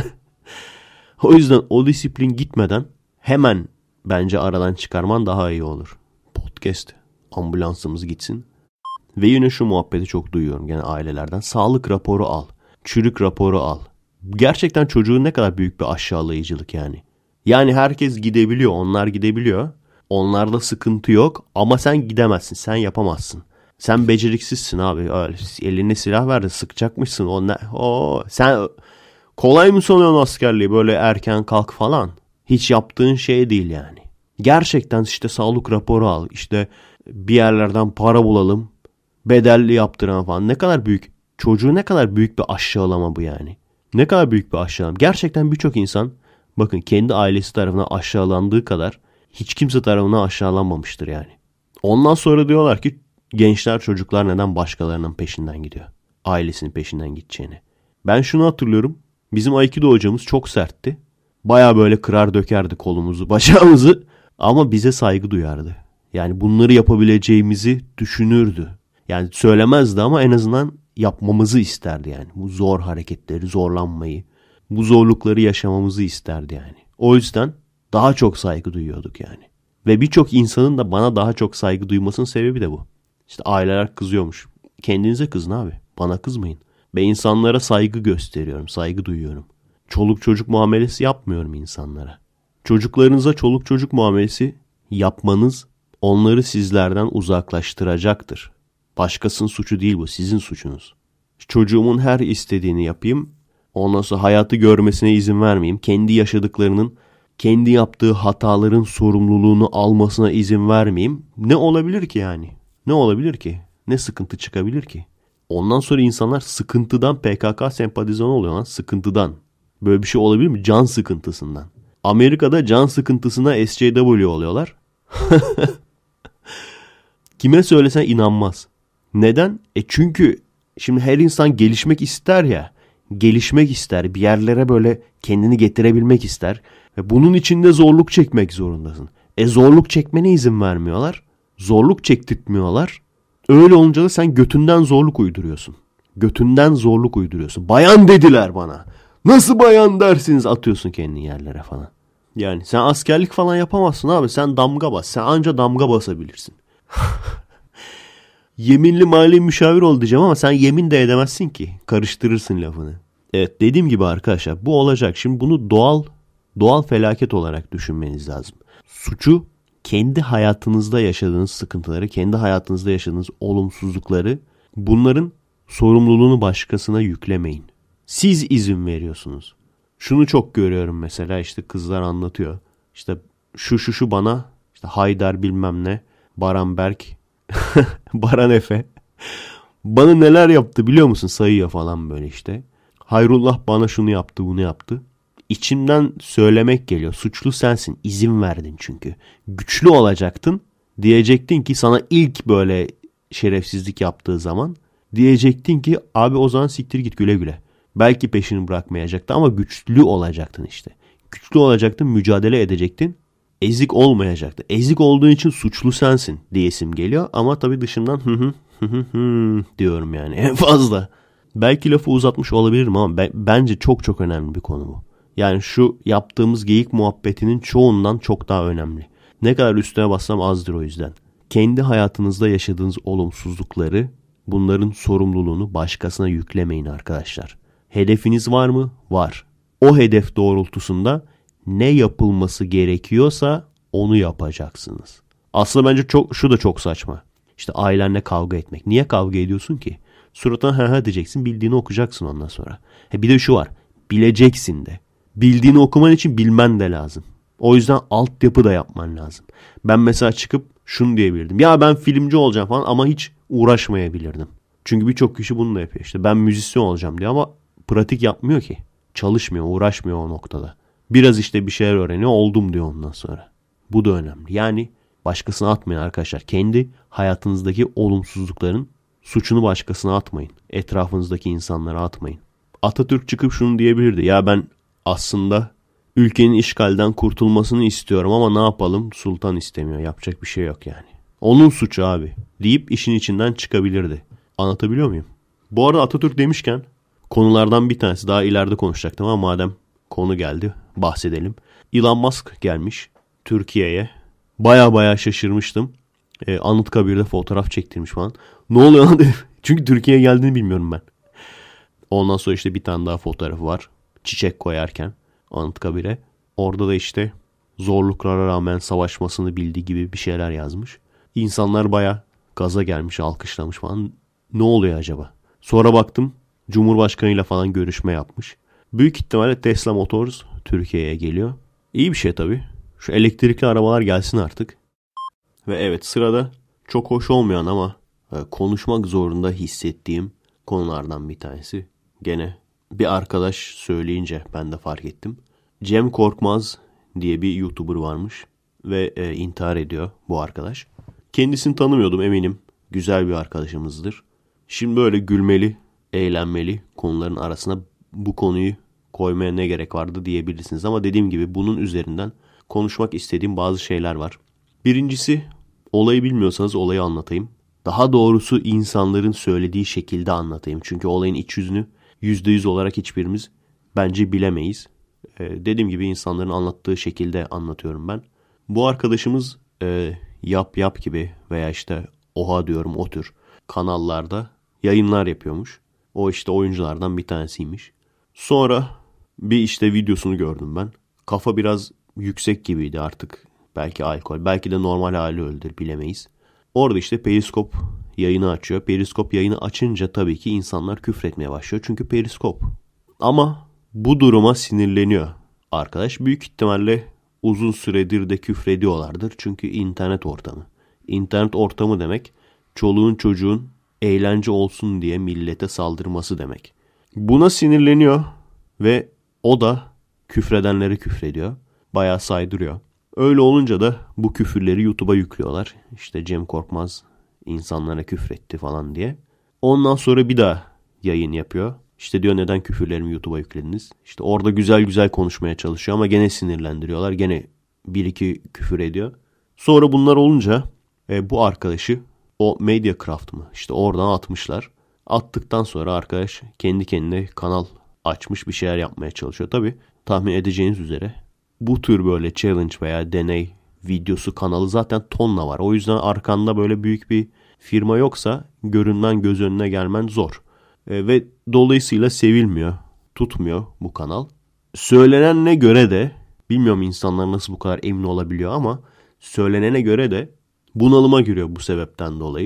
O yüzden o disiplin gitmeden hemen bence aradan çıkarman daha iyi olur. Podcast ambulansımız gitsin. Ve yine şu muhabbeti çok duyuyorum gene ailelerden. Sağlık raporu al. Çürük raporu al. Gerçekten çocuğun ne kadar büyük bir aşağılayıcılık yani. Yani herkes gidebiliyor. Onlar gidebiliyor. Onlarda sıkıntı yok. Ama sen gidemezsin. Sen yapamazsın. Sen beceriksizsin abi. Öyle eline silah verdi. Sıkacakmışsın. O ne? Oo, sen kolay mı sanıyorsun askerliği? Böyle erken kalk falan. Hiç yaptığın şey değil yani. Gerçekten işte sağlık raporu al. İşte bir yerlerden para bulalım. Bedelli yaptıran falan. Ne kadar büyük. Çocuğu ne kadar büyük bir aşağılama bu yani. Ne kadar büyük bir aşağılama. Gerçekten birçok insan bakın kendi ailesi tarafından aşağılandığı kadar hiç kimse tarafından aşağılanmamıştır yani. Ondan sonra diyorlar ki gençler, çocuklar neden başkalarının peşinden gidiyor? Ailesinin peşinden gideceğini. Ben şunu hatırlıyorum. Bizim Aikido hocamız çok sertti. Baya böyle kırar dökerdi kolumuzu, bacağımızı. Ama bize saygı duyardı. Yani bunları yapabileceğimizi düşünürdü. Yani söylemezdi ama en azından yapmamızı isterdi yani. Bu zor hareketleri, zorlanmayı, bu zorlukları yaşamamızı isterdi yani. O yüzden daha çok saygı duyuyorduk yani. Ve birçok insanın da bana daha çok saygı duymasının sebebi de bu. İşte aileler kızıyormuş. Kendinize kızın abi. Bana kızmayın. Ben insanlara saygı gösteriyorum, saygı duyuyorum. Çoluk çocuk muamelesi yapmıyorum insanlara. Çocuklarınıza çoluk çocuk muamelesi yapmanız onları sizlerden uzaklaştıracaktır. Başkasının suçu değil bu, sizin suçunuz. Çocuğumun her istediğini yapayım, ondan sonra hayatı görmesine izin vermeyeyim. Kendi yaşadıklarının, kendi yaptığı hataların sorumluluğunu almasına izin vermeyeyim. Ne olabilir ki yani? Ne olabilir ki? Ne sıkıntı çıkabilir ki? Ondan sonra insanlar sıkıntıdan P K K sempatizanı oluyor lan, sıkıntıdan. Böyle bir şey olabilir mi? Can sıkıntısından. Amerika'da can sıkıntısına S J W oluyorlar. Kime söylesen inanmaz. Neden? E çünkü şimdi her insan gelişmek ister ya. Gelişmek ister. Bir yerlere böyle kendini getirebilmek ister. Ve bunun için de zorluk çekmek zorundasın. E zorluk çekmene izin vermiyorlar. Zorluk çektirtmiyorlar. Öyle olunca da sen götünden zorluk uyduruyorsun. Götünden zorluk uyduruyorsun. Bayan dediler bana. Nasıl bayan dersiniz, atıyorsun kendini yerlere falan. Yani sen askerlik falan yapamazsın abi. Sen damga bas. Sen anca damga basabilirsin. Yeminli mali müşavir ol diyeceğim ama sen yemin de edemezsin ki. Karıştırırsın lafını. Evet, dediğim gibi arkadaşlar bu olacak. Şimdi bunu doğal doğal felaket olarak düşünmeniz lazım. Suçu kendi hayatınızda yaşadığınız sıkıntıları, kendi hayatınızda yaşadığınız olumsuzlukları, bunların sorumluluğunu başkasına yüklemeyin. Siz izin veriyorsunuz. Şunu çok görüyorum mesela, işte kızlar anlatıyor. İşte şu şu şu bana işte Haydar bilmem ne, Baran Berk, Baran Efe bana neler yaptı biliyor musun, sayıyor falan böyle işte. Hayrullah bana şunu yaptı, bunu yaptı. İçimden söylemek geliyor. Suçlu sensin. İzin verdin çünkü. Güçlü olacaktın. Diyecektin ki sana ilk böyle şerefsizlik yaptığı zaman diyecektin ki abi o zaman siktir git, güle güle. Belki peşini bırakmayacaktı ama güçlü olacaktın işte. Güçlü olacaktın, mücadele edecektin. Ezik olmayacaktı. Ezik olduğun için suçlu sensin diyesim geliyor ama tabii dışımdan hı hı hı hı hı diyorum yani en fazla. Belki lafı uzatmış olabilirim ama ben, bence çok çok önemli bir konu bu. Yani şu yaptığımız geyik muhabbetinin çoğundan çok daha önemli. Ne kadar üstüne bassam azdır o yüzden. Kendi hayatınızda yaşadığınız olumsuzlukları, bunların sorumluluğunu başkasına yüklemeyin arkadaşlar. Hedefiniz var mı? Var. O hedef doğrultusunda ne yapılması gerekiyorsa onu yapacaksınız. Aslında bence çok, şu da çok saçma. İşte ailenle kavga etmek. Niye kavga ediyorsun ki? Suratına ha ha diyeceksin, bildiğini okuyacaksın ondan sonra. He bir de şu var, bileceksin de. Bildiğini okuman için bilmen de lazım. O yüzden altyapı da yapman lazım. Ben mesela çıkıp şunu diyebilirdim. Ya ben filmci olacağım falan ama hiç uğraşmayabilirdim. Çünkü birçok kişi bunu da yapıyor. İşte ben müzisyen olacağım diye ama pratik yapmıyor ki. Çalışmıyor, uğraşmıyor o noktada. Biraz işte bir şeyler öğreniyor, oldum diyor ondan sonra. Bu da önemli. Yani başkasına atmayın arkadaşlar. Kendi hayatınızdaki olumsuzlukların suçunu başkasına atmayın. Etrafınızdaki insanlara atmayın. Atatürk çıkıp şunu diyebilirdi. Ya ben aslında ülkenin işgalden kurtulmasını istiyorum ama ne yapalım? Sultan istemiyor. Yapacak bir şey yok yani. Onun suçu abi deyip işin içinden çıkabilirdi. Anlatabiliyor muyum? Bu arada Atatürk demişken konulardan bir tanesi, daha ileride konuşacaktım ama madem konu geldi bahsedelim. Elon Musk gelmiş Türkiye'ye. Baya baya şaşırmıştım. Ee, Anıtkabir'de fotoğraf çektirmiş falan. Ne oluyor lan dedim. Çünkü Türkiye'ye geldiğini bilmiyorum ben. Ondan sonra işte bir tane daha fotoğrafı var. Çiçek koyarken Anıtkabir'e. Orada da işte zorluklara rağmen savaşmasını bildiği gibi bir şeyler yazmış. İnsanlar baya gaza gelmiş, alkışlamış falan. Ne oluyor acaba? Sonra baktım Cumhurbaşkanıyla falan görüşme yapmış. Büyük ihtimalle Tesla Motors Türkiye'ye geliyor. İyi bir şey tabii. Şu elektrikli arabalar gelsin artık. Ve evet, sırada çok hoş olmayan ama konuşmak zorunda hissettiğim konulardan bir tanesi. Gene bir arkadaş söyleyince ben de fark ettim. Cem Korkmaz diye bir YouTuber varmış ve e, intihar ediyor bu arkadaş. Kendisini tanımıyordum, eminim güzel bir arkadaşımızdır. Şimdi böyle gülmeli, eğlenmeli konuların arasına bu konuyu koymaya ne gerek vardı diyebilirsiniz. Ama dediğim gibi bunun üzerinden konuşmak istediğim bazı şeyler var. Birincisi, olayı bilmiyorsanız olayı anlatayım. Daha doğrusu insanların söylediği şekilde anlatayım. Çünkü olayın iç yüzünü yüzde yüz olarak hiçbirimiz bence bilemeyiz. Ee, dediğim gibi insanların anlattığı şekilde anlatıyorum ben. Bu arkadaşımız e, yap yap gibi veya işte oha diyorum o tür kanallarda yayınlar yapıyormuş. O işte oyunculardan bir tanesiymiş. Sonra bir işte videosunu gördüm ben. Kafa biraz yüksek gibiydi artık. Belki alkol, belki de normal hali öldür, bilemeyiz. Orada işte Periskop yayını açıyor. Periskop yayını açınca tabii ki insanlar küfretmeye başlıyor. Çünkü Periskop. Ama bu duruma sinirleniyor arkadaş. Büyük ihtimalle uzun süredir de küfrediyorlardır. Çünkü internet ortamı. İnternet ortamı demek çoluğun çocuğun eğlence olsun diye millete saldırması demek. Buna sinirleniyor ve o da küfredenleri küfrediyor. Bayağı saydırıyor. Öyle olunca da bu küfürleri YouTube'a yüklüyorlar. İşte Cem Korkmaz insanlara küfretti falan diye. Ondan sonra bir daha yayın yapıyor. İşte diyor neden küfürlerimi YouTube'a yüklediniz? İşte orada güzel güzel konuşmaya çalışıyor ama gene sinirlendiriyorlar. Gene bir iki küfür ediyor. Sonra bunlar olunca e, bu arkadaşı o Mediacraft mı? İşte oradan atmışlar. Attıktan sonra arkadaş kendi kendine kanal açmış, bir şeyler yapmaya çalışıyor. Tabii tahmin edeceğiniz üzere bu tür böyle challenge veya deney videosu kanalı zaten tonla var. O yüzden arkanda böyle büyük bir firma yoksa görünmen, göz önüne gelmen zor. E, ve dolayısıyla sevilmiyor, tutmuyor bu kanal. Söylenene göre de, bilmiyorum insanlar nasıl bu kadar emin olabiliyor ama söylenene göre de bunalıma giriyor bu sebepten dolayı.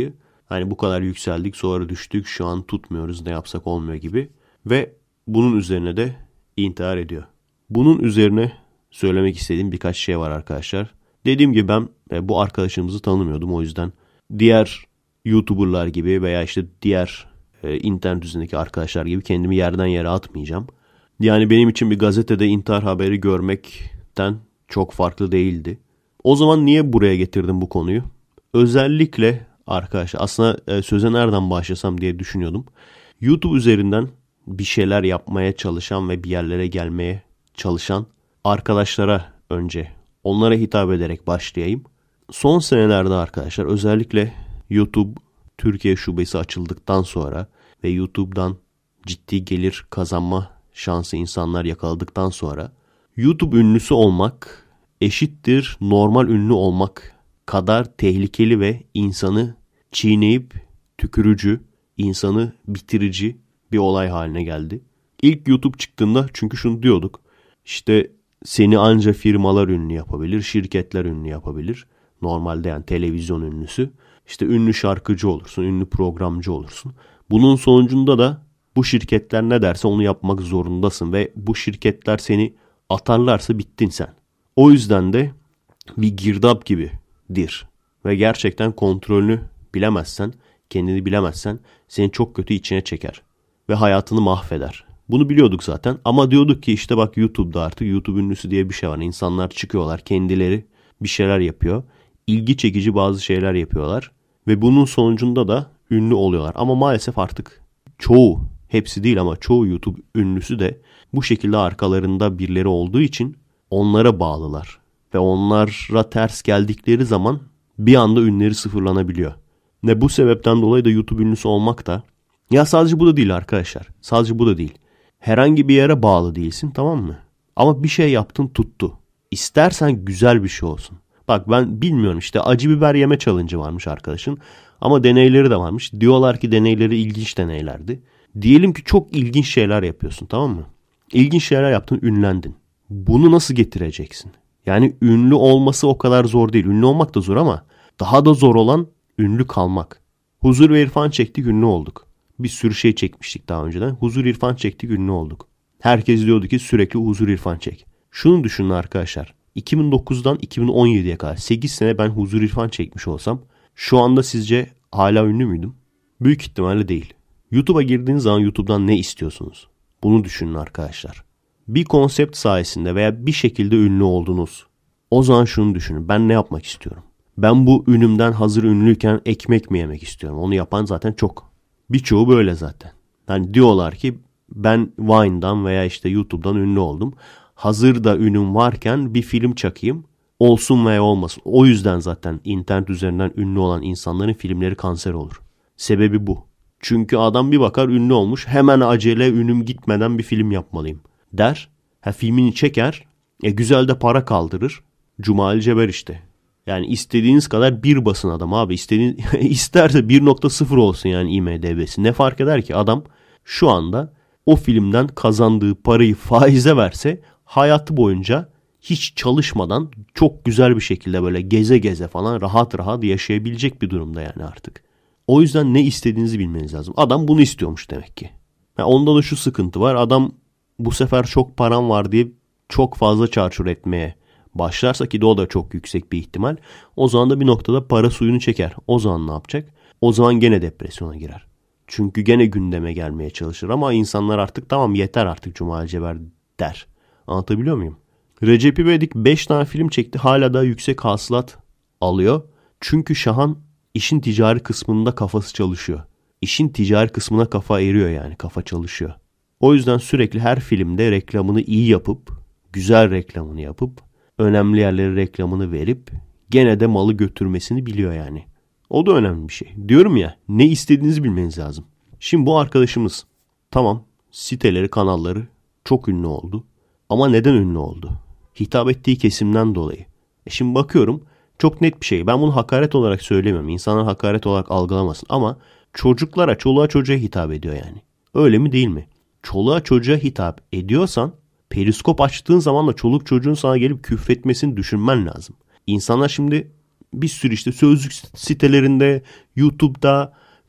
Hani bu kadar yükseldik, sonra düştük, şu an tutmuyoruz, ne yapsak olmuyor gibi. Ve bunun üzerine de intihar ediyor. Bunun üzerine söylemek istediğim birkaç şey var arkadaşlar. Dediğim gibi ben e, bu arkadaşımızı tanımıyordum, o yüzden diğer YouTuber'lar gibi veya işte diğer e, internet üzerindeki arkadaşlar gibi kendimi yerden yere atmayacağım. Yani benim için bir gazetede intihar haberi görmekten çok farklı değildi. O zaman niye buraya getirdim bu konuyu? Özellikle arkadaşlar, aslında e, söze nereden başlasam diye düşünüyordum. YouTube üzerinden bir şeyler yapmaya çalışan ve bir yerlere gelmeye çalışan arkadaşlara önce onlara hitap ederek başlayayım. Son senelerde arkadaşlar, özellikle YouTube Türkiye şubesi açıldıktan sonra ve YouTube'dan ciddi gelir kazanma şansı insanlar yakaladıktan sonra YouTube ünlüsü olmak eşittir normal ünlü olmak kadar tehlikeli ve insanı çiğneyip tükürücü, insanı bitirici bir olay haline geldi. İlk YouTube çıktığında çünkü şunu diyorduk. İşte seni anca firmalar ünlü yapabilir, şirketler ünlü yapabilir. Normalde yani televizyon ünlüsü. İşte ünlü şarkıcı olursun, ünlü programcı olursun. Bunun sonucunda da bu şirketler ne derse onu yapmak zorundasın ve bu şirketler seni atarlarsa bittin sen. O yüzden de bir girdap gibidir ve gerçekten kontrolünü bilemezsen, kendini bilemezsen seni çok kötü içine çeker ve hayatını mahveder. Bunu biliyorduk zaten ama diyorduk ki işte bak YouTube'da artık YouTube ünlüsü diye bir şey var. İnsanlar çıkıyorlar, kendileri bir şeyler yapıyor. İlgi çekici bazı şeyler yapıyorlar ve bunun sonucunda da ünlü oluyorlar. Ama maalesef artık çoğu, hepsi değil ama çoğu YouTube ünlüsü de bu şekilde arkalarında birileri olduğu için onlara bağlılar. Ve onlara ters geldikleri zaman bir anda ünleri sıfırlanabiliyor. Ve bu sebepten dolayı da YouTube ünlüsü olmak da, ya sadece bu da değil arkadaşlar. Sadece bu da değil. Herhangi bir yere bağlı değilsin, tamam mı? Ama bir şey yaptın, tuttu. İstersen güzel bir şey olsun. Bak ben bilmiyorum, işte acı biber yeme challenge'ı varmış arkadaşın. Ama deneyleri de varmış. Diyorlar ki deneyleri ilginç deneylerdi. Diyelim ki çok ilginç şeyler yapıyorsun, tamam mı? İlginç şeyler yaptın, ünlendin. Bunu nasıl getireceksin? Yani ünlü olması o kadar zor değil. Ünlü olmak da zor ama daha da zor olan ünlü kalmak. Huzur ve irfan çektik, ünlü olduk. Bir sürü şey çekmiştik daha önceden. Huzur irfan çektik, ünlü olduk. Herkes diyordu ki sürekli huzur irfan çek. Şunu düşünün arkadaşlar. iki bin dokuzdan iki bin on yediye kadar sekiz sene ben huzur irfan çekmiş olsam şu anda sizce hala ünlü müydüm? Büyük ihtimalle değil. YouTube'a girdiğiniz zaman YouTube'dan ne istiyorsunuz? Bunu düşünün arkadaşlar. Bir konsept sayesinde veya bir şekilde ünlü oldunuz. O zaman şunu düşünün. Ben ne yapmak istiyorum? Ben bu ünümden hazır ünlüyken ekmek mi yemek istiyorum? Onu yapan zaten çok. Birçoğu böyle zaten. Yani diyorlar ki ben Vine'dan veya işte YouTube'dan ünlü oldum. Hazır da ünüm varken bir film çakayım. Olsun veya olmasın. O yüzden zaten internet üzerinden ünlü olan insanların filmleri kanser olur. Sebebi bu. Çünkü adam bir bakar ünlü olmuş. Hemen acele ünüm gitmeden bir film yapmalıyım der. Ha, filmini çeker. E, güzel de para kaldırır. Cumali Ceber işte. Yani istediğiniz kadar bir basın adam abi. İstediğiniz, isterse bir nokta sıfır olsun yani I M D B'si. Ne fark eder ki adam şu anda o filmden kazandığı parayı faize verse hayatı boyunca hiç çalışmadan çok güzel bir şekilde böyle geze geze falan rahat rahat yaşayabilecek bir durumda yani artık. O yüzden ne istediğinizi bilmeniz lazım. Adam bunu istiyormuş demek ki. Yani onda da şu sıkıntı var. Adam bu sefer çok param var diye çok fazla çarçur etmeye başlarsa, ki de o da çok yüksek bir ihtimal. O zaman da bir noktada para suyunu çeker. O zaman ne yapacak? O zaman gene depresyona girer. Çünkü gene gündeme gelmeye çalışır ama insanlar artık tamam yeter artık Cumali Ceber der. Anlatabiliyor muyum? Recep İvedik beş tane film çekti, hala da yüksek hasılat alıyor. Çünkü Şahan işin ticari kısmında kafası çalışıyor. İşin ticari kısmına kafa eriyor yani, kafa çalışıyor. O yüzden sürekli her filmde reklamını iyi yapıp, güzel reklamını yapıp, önemli yerlere reklamını verip gene de malı götürmesini biliyor yani. O da önemli bir şey. Diyorum ya, ne istediğinizi bilmeniz lazım. Şimdi bu arkadaşımız tamam siteleri, kanalları çok ünlü oldu. Ama neden ünlü oldu? Hitap ettiği kesimden dolayı. E şimdi bakıyorum çok net bir şey. Ben bunu hakaret olarak söylemiyorum. İnsanlar hakaret olarak algılamasın. Ama çocuklara, çoluğa çocuğa hitap ediyor yani. Öyle mi değil mi? Çoluğa çocuğa hitap ediyorsan periskop açtığın zaman da çoluk çocuğun sana gelip küfretmesini düşünmen lazım. İnsanlar şimdi bir sürü işte sözlük sitelerinde, YouTube'da,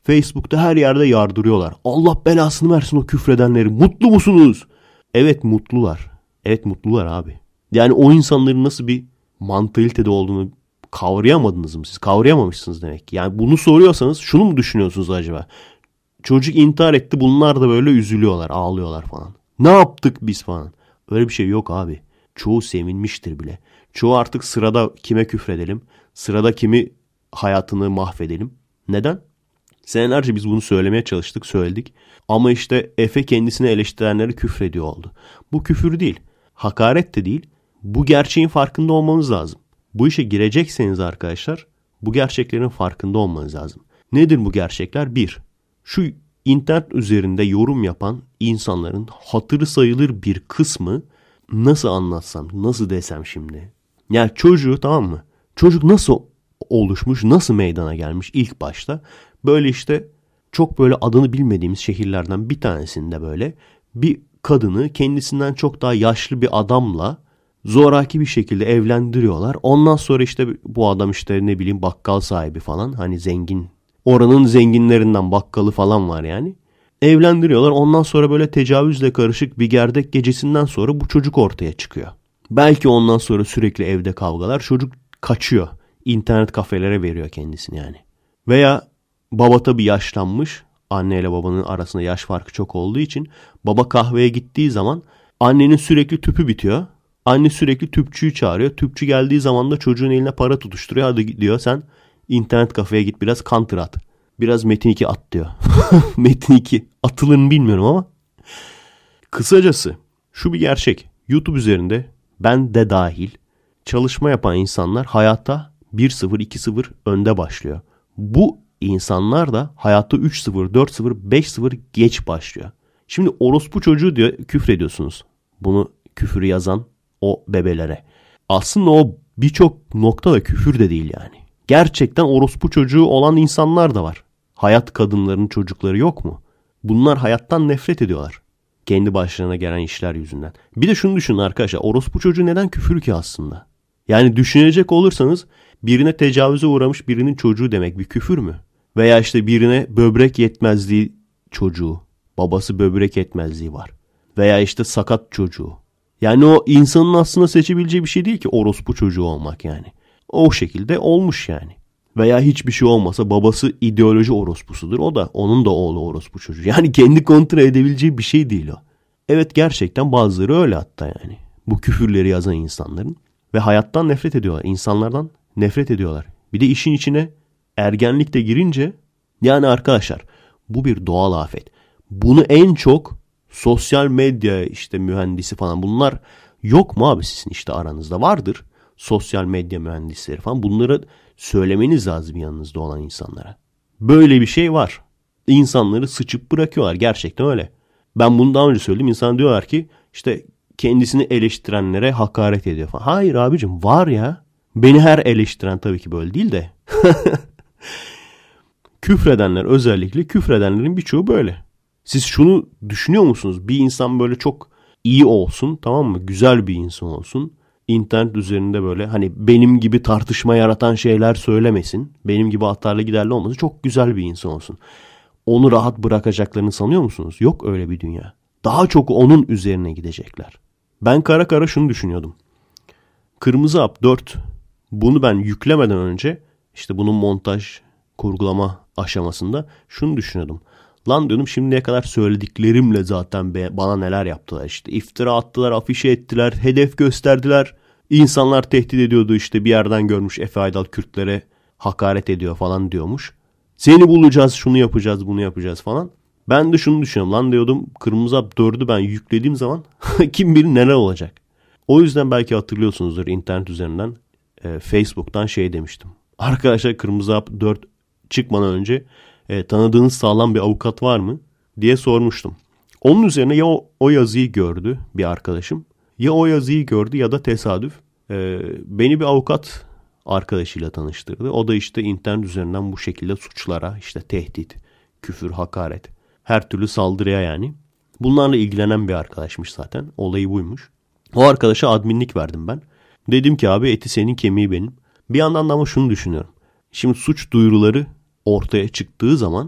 Facebook'ta her yerde yardırıyorlar. Allah belasını versin o küfredenleri. Mutlu musunuz? Evet mutlular. Evet mutlular abi. Yani o insanların nasıl bir mantalitede olduğunu kavrayamadınız mı siz? Kavrayamamışsınız demek. Yani bunu soruyorsanız şunu mu düşünüyorsunuz acaba? Çocuk intihar etti, bunlar da böyle üzülüyorlar, ağlıyorlar falan. Ne yaptık biz falan? Öyle bir şey yok abi. Çoğu sevinmiştir bile. Çoğu artık sırada kime küfredelim, sırada kimi hayatını mahvedelim. Neden? Senelerce biz bunu söylemeye çalıştık, söyledik. Ama işte Efe kendisini eleştirenlere küfrediyor oldu. Bu küfür değil, hakaret de değil. Bu gerçeğin farkında olmanız lazım. Bu işe girecekseniz arkadaşlar, bu gerçeklerin farkında olmanız lazım. Nedir bu gerçekler? Bir, şu internet üzerinde yorum yapan insanların hatırı sayılır bir kısmı, nasıl anlatsam, nasıl desem şimdi. Yani çocuğu, tamam mı? Çocuk nasıl oluşmuş, nasıl meydana gelmiş ilk başta? Böyle işte çok böyle adını bilmediğimiz şehirlerden bir tanesinde böyle bir kadını kendisinden çok daha yaşlı bir adamla zoraki bir şekilde evlendiriyorlar. Ondan sonra işte bu adam işte ne bileyim bakkal sahibi falan, hani zengin. Oranın zenginlerinden bakkalı falan var yani. Evlendiriyorlar. Ondan sonra böyle tecavüzle karışık bir gerdek gecesinden sonra bu çocuk ortaya çıkıyor. Belki ondan sonra sürekli evde kavgalar. Çocuk kaçıyor. İnternet kafelere veriyor kendisini yani. Veya baba tabii yaşlanmış. Anneyle babanın arasında yaş farkı çok olduğu için baba kahveye gittiği zaman annenin sürekli tüpü bitiyor. Anne sürekli tüpçüyü çağırıyor. Tüpçü geldiği zaman da çocuğun eline para tutuşturuyor. Hadi diyor sen internet kafeye git, biraz Counter at. Biraz Metin iki at diyor. Metin iki atılır mı bilmiyorum ama. Kısacası şu bir gerçek. YouTube üzerinde ben de dahil çalışma yapan insanlar hayatta bir sıfır iki sıfır önde başlıyor. Bu insanlar da hayatta üç sıfır dört sıfır beş sıfır geç başlıyor. Şimdi orospu çocuğu diyor, küfrediyorsunuz. Bunu küfür yazan o bebelere. Aslında o birçok noktada küfür de değil yani. Gerçekten orospu çocuğu olan insanlar da var. Hayat kadınlarının çocukları yok mu? Bunlar hayattan nefret ediyorlar. Kendi başlarına gelen işler yüzünden. Bir de şunu düşünün arkadaşlar. Orospu çocuğu neden küfür ki aslında? Yani düşünecek olursanız birine tecavüze uğramış birinin çocuğu demek bir küfür mü? Veya işte birine böbrek yetmezliği çocuğu. Babası böbrek yetmezliği var. Veya işte sakat çocuğu. Yani o insanın aslında seçebileceği bir şey değil ki orospu çocuğu olmak yani. O şekilde olmuş yani. Veya hiçbir şey olmasa babası ideoloji orospusudur. O da onun da oğlu orospu çocuğu. Yani kendi kontrol edebileceği bir şey değil o. Evet gerçekten bazıları öyle hatta yani. Bu küfürleri yazan insanların. Ve hayattan nefret ediyorlar. İnsanlardan nefret ediyorlar. Bir de işin içine ergenlik de girince yani arkadaşlar bu bir doğal afet. Bunu en çok sosyal medya işte mühendisi falan bunlar yok mu abi sizin işte aranızda vardır. Sosyal medya mühendisleri falan bunları söylemeniz lazım yanınızda olan insanlara. Böyle bir şey var. İnsanları sıçıp bırakıyorlar. Gerçekten öyle. Ben bunu daha önce söyledim. İnsan diyorlar ki işte kendisini eleştirenlere hakaret ediyor falan. Hayır abicim var ya. Beni her eleştiren tabii ki böyle değil de. Küfredenler özellikle küfredenlerin birçoğu böyle. Siz şunu düşünüyor musunuz? Bir insan böyle çok iyi olsun, tamam mı? Güzel bir insan olsun. İnternet üzerinde böyle hani benim gibi tartışma yaratan şeyler söylemesin. Benim gibi atarlı giderli olmasın. Çok güzel bir insan olsun. Onu rahat bırakacaklarını sanıyor musunuz? Yok öyle bir dünya. Daha çok onun üzerine gidecekler. Ben kara kara şunu düşünüyordum. Kırmızı Hap dört bunu ben yüklemeden önce işte bunun montaj, kurgulama aşamasında şunu düşünüyordum. Lan diyordum şimdiye kadar söylediklerimle zaten be, bana neler yaptılar işte. İftira attılar, afişe ettiler, hedef gösterdiler. İnsanlar tehdit ediyordu işte bir yerden görmüş Efe Aydal Kürtlere hakaret ediyor falan diyormuş. Seni bulacağız, şunu yapacağız, bunu yapacağız falan. Ben de şunu düşünüyorum lan diyordum Kırmızı Hap dördü ben yüklediğim zaman kim bilir neler olacak. O yüzden belki hatırlıyorsunuzdur internet üzerinden e, Facebook'tan şey demiştim. Arkadaşlar Kırmızı Hap dört çıkmadan önce e, tanıdığınız sağlam bir avukat var mı diye sormuştum. Onun üzerine ya o, o yazıyı gördü bir arkadaşım ya o yazıyı gördü ya da tesadüf e, beni bir avukat arkadaşıyla tanıştırdı. O da işte internet üzerinden bu şekilde suçlara işte tehdit, küfür, hakaret her türlü saldırıya yani. Bunlarla ilgilenen bir arkadaşmış zaten. Olayı buymuş. O arkadaşa adminlik verdim ben. Dedim ki abi eti senin kemiği benim. Bir yandan da ama şunu düşünüyorum. Şimdi suç duyuruları ortaya çıktığı zaman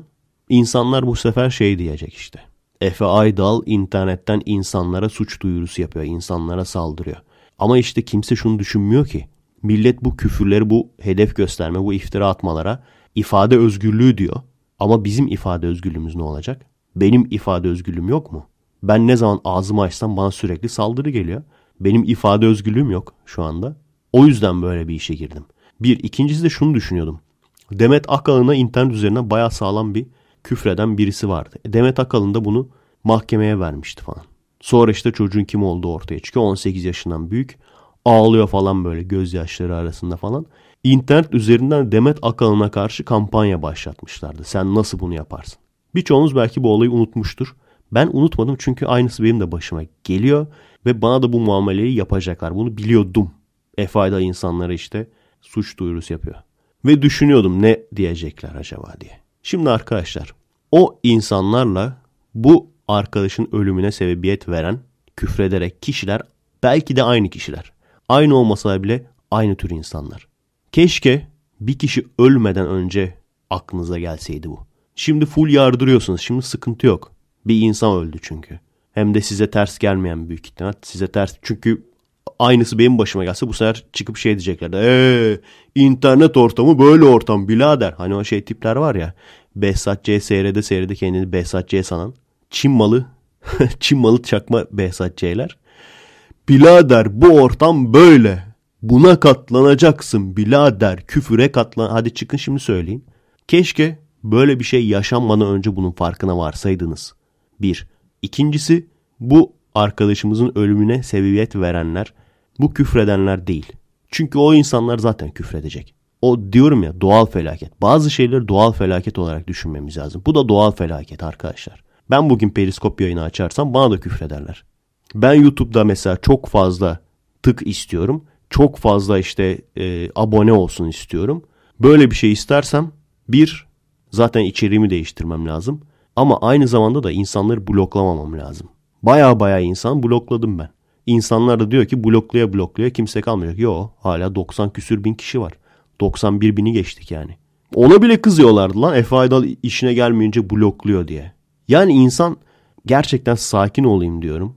İnsanlar bu sefer şey diyecek işte. Efe Aydal internetten insanlara suç duyurusu yapıyor. İnsanlara saldırıyor. Ama işte kimse şunu düşünmüyor ki. Millet bu küfürleri, bu hedef gösterme, bu iftira atmalara ifade özgürlüğü diyor. Ama bizim ifade özgürlüğümüz ne olacak? Benim ifade özgürlüğüm yok mu? Ben ne zaman ağzımı açsam bana sürekli saldırı geliyor. Benim ifade özgürlüğüm yok şu anda. O yüzden böyle bir işe girdim. Bir. İkincisi de şunu düşünüyordum. Demet Akalın'a internet üzerinden bayağı sağlam bir küfreden birisi vardı. Demet Akalın da bunu mahkemeye vermişti falan. Sonra işte çocuğun kim olduğu ortaya çıkıyor. on sekiz yaşından büyük. Ağlıyor falan böyle gözyaşları arasında falan. İnternet üzerinden Demet Akalın'a karşı kampanya başlatmışlardı. Sen nasıl bunu yaparsın? Birçoğunuz belki bu olayı unutmuştur. Ben unutmadım çünkü aynısı benim de başıma geliyor. Ve bana da bu muameleyi yapacaklar. Bunu biliyordum. Efe Aydal insanlara işte suç duyurusu yapıyor. Ve düşünüyordum ne diyecekler acaba diye. Şimdi arkadaşlar o insanlarla bu arkadaşın ölümüne sebebiyet veren, küfrederek kişiler belki de aynı kişiler. Aynı olmasalar bile aynı tür insanlar. Keşke bir kişi ölmeden önce aklınıza gelseydi bu. Şimdi full yardırıyorsunuz. Şimdi sıkıntı yok. Bir insan öldü çünkü. Hem de size ters gelmeyen büyük ihtimal. Size ters çünkü aynısı benim başıma gelse bu sefer çıkıp şey diyecekler. Eee internet ortamı böyle ortam birader. Hani o şey tipler var ya. Behzat Ç. seyrede seyrede kendini Behzat Ç. sanan. Çin malı. Çin malı çakma Behzat Ç'ler. Birader bu ortam böyle. Buna katlanacaksın birader. Küfüre katlan. Hadi çıkın şimdi söyleyin. Keşke böyle bir şey yaşanmadan önce bunun farkına varsaydınız. Bir. İkincisi bu arkadaşımızın ölümüne sebebiyet verenler bu küfredenler değil. Çünkü o insanlar zaten küfredecek. O diyorum ya doğal felaket. Bazı şeyleri doğal felaket olarak düşünmemiz lazım. Bu da doğal felaket arkadaşlar. Ben bugün Periskop yayını açarsam bana da küfrederler. Ben YouTube'da mesela çok fazla tık istiyorum. Çok fazla işte e, abone olsun istiyorum. Böyle bir şey istersem bir zaten içeriğimi değiştirmem lazım. Ama aynı zamanda da insanları bloklamamam lazım. Baya baya insan blokladım ben. İnsanlar da diyor ki bloklaya bloklaya kimse kalmayacak. Yo hala doksan küsür bin kişi var. doksan bir bini geçtik yani. Ona bile kızıyorlardı lan Efe Aydal işine gelmeyince blokluyor diye. Yani insan gerçekten sakin olayım diyorum.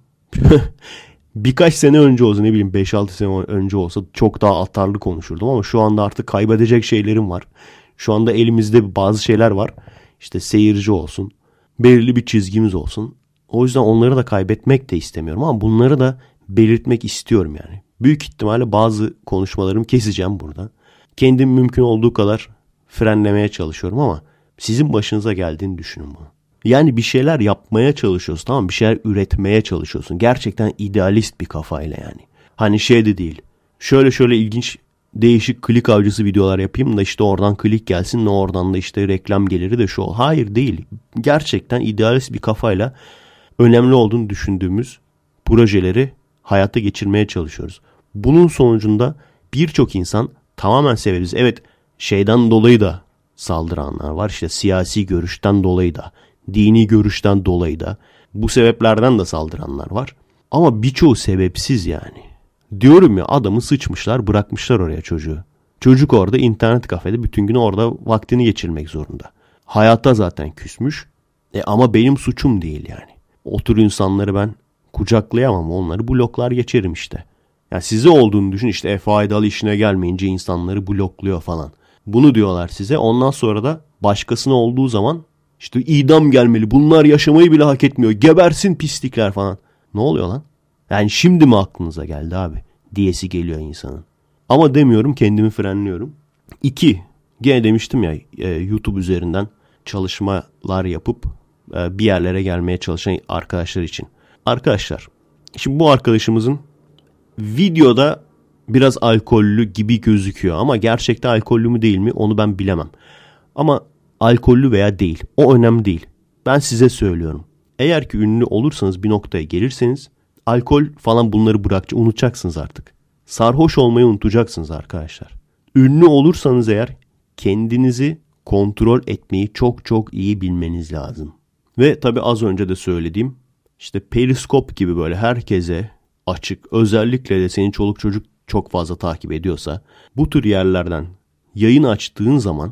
Birkaç sene önce olsa ne bileyim beş altı sene önce olsa çok daha atarlı konuşurdum ama şu anda artık kaybedecek şeylerim var. Şu anda elimizde bazı şeyler var. İşte seyirci olsun. Belirli bir çizgimiz olsun. O yüzden onları da kaybetmek de istemiyorum ama bunları da belirtmek istiyorum yani. Büyük ihtimalle bazı konuşmalarımı keseceğim burada. Kendim mümkün olduğu kadar frenlemeye çalışıyorum ama sizin başınıza geldiğini düşünün bunu. Yani bir şeyler yapmaya çalışıyorsun, tamam mı? Bir şeyler üretmeye çalışıyorsun. Gerçekten idealist bir kafayla yani. Hani şey de değil. Şöyle şöyle ilginç değişik klik avcısı videolar yapayım da işte oradan klik gelsin de oradan da işte reklam geliri de şu ol. Hayır değil. Gerçekten idealist bir kafayla önemli olduğunu düşündüğümüz projeleri hayata geçirmeye çalışıyoruz. Bunun sonucunda birçok insan tamamen sebebiz. Evet şeyden dolayı da saldıranlar var. İşte siyasi görüşten dolayı da, dini görüşten dolayı da bu sebeplerden de saldıranlar var. Ama birçoğu sebepsiz yani. Diyorum ya adamı sıçmışlar bırakmışlar oraya çocuğu. Çocuk orada internet kafede bütün gün orada vaktini geçirmek zorunda. Hayata zaten küsmüş. E ama benim suçum değil yani. O tür insanları ben kucaklayamam. Onları bloklar geçerim işte. Yani size olduğunu düşün işte Efe Aydal işine gelmeyince insanları blokluyor falan. Bunu diyorlar size. Ondan sonra da başkasına olduğu zaman işte idam gelmeli. Bunlar yaşamayı bile hak etmiyor. Gebersin pislikler falan. Ne oluyor lan? Yani şimdi mi aklınıza geldi abi? Diyesi geliyor insanın. Ama demiyorum kendimi frenliyorum. İki, gene demiştim ya YouTube üzerinden çalışmalar yapıp bir yerlere gelmeye çalışan arkadaşlar için. Arkadaşlar şimdi bu arkadaşımızın videoda biraz alkollü gibi gözüküyor ama gerçekten alkollü mü değil mi onu ben bilemem. Ama alkollü veya değil o önemli değil. Ben size söylüyorum. Eğer ki ünlü olursanız bir noktaya gelirseniz alkol falan bunları bırakça unutacaksınız artık. Sarhoş olmayı unutacaksınız arkadaşlar. Ünlü olursanız eğer kendinizi kontrol etmeyi çok çok iyi bilmeniz lazım. Ve tabii az önce de söylediğim işte Periskop gibi böyle herkese açık, özellikle de senin çoluk çocuk çok fazla takip ediyorsa bu tür yerlerden yayın açtığın zaman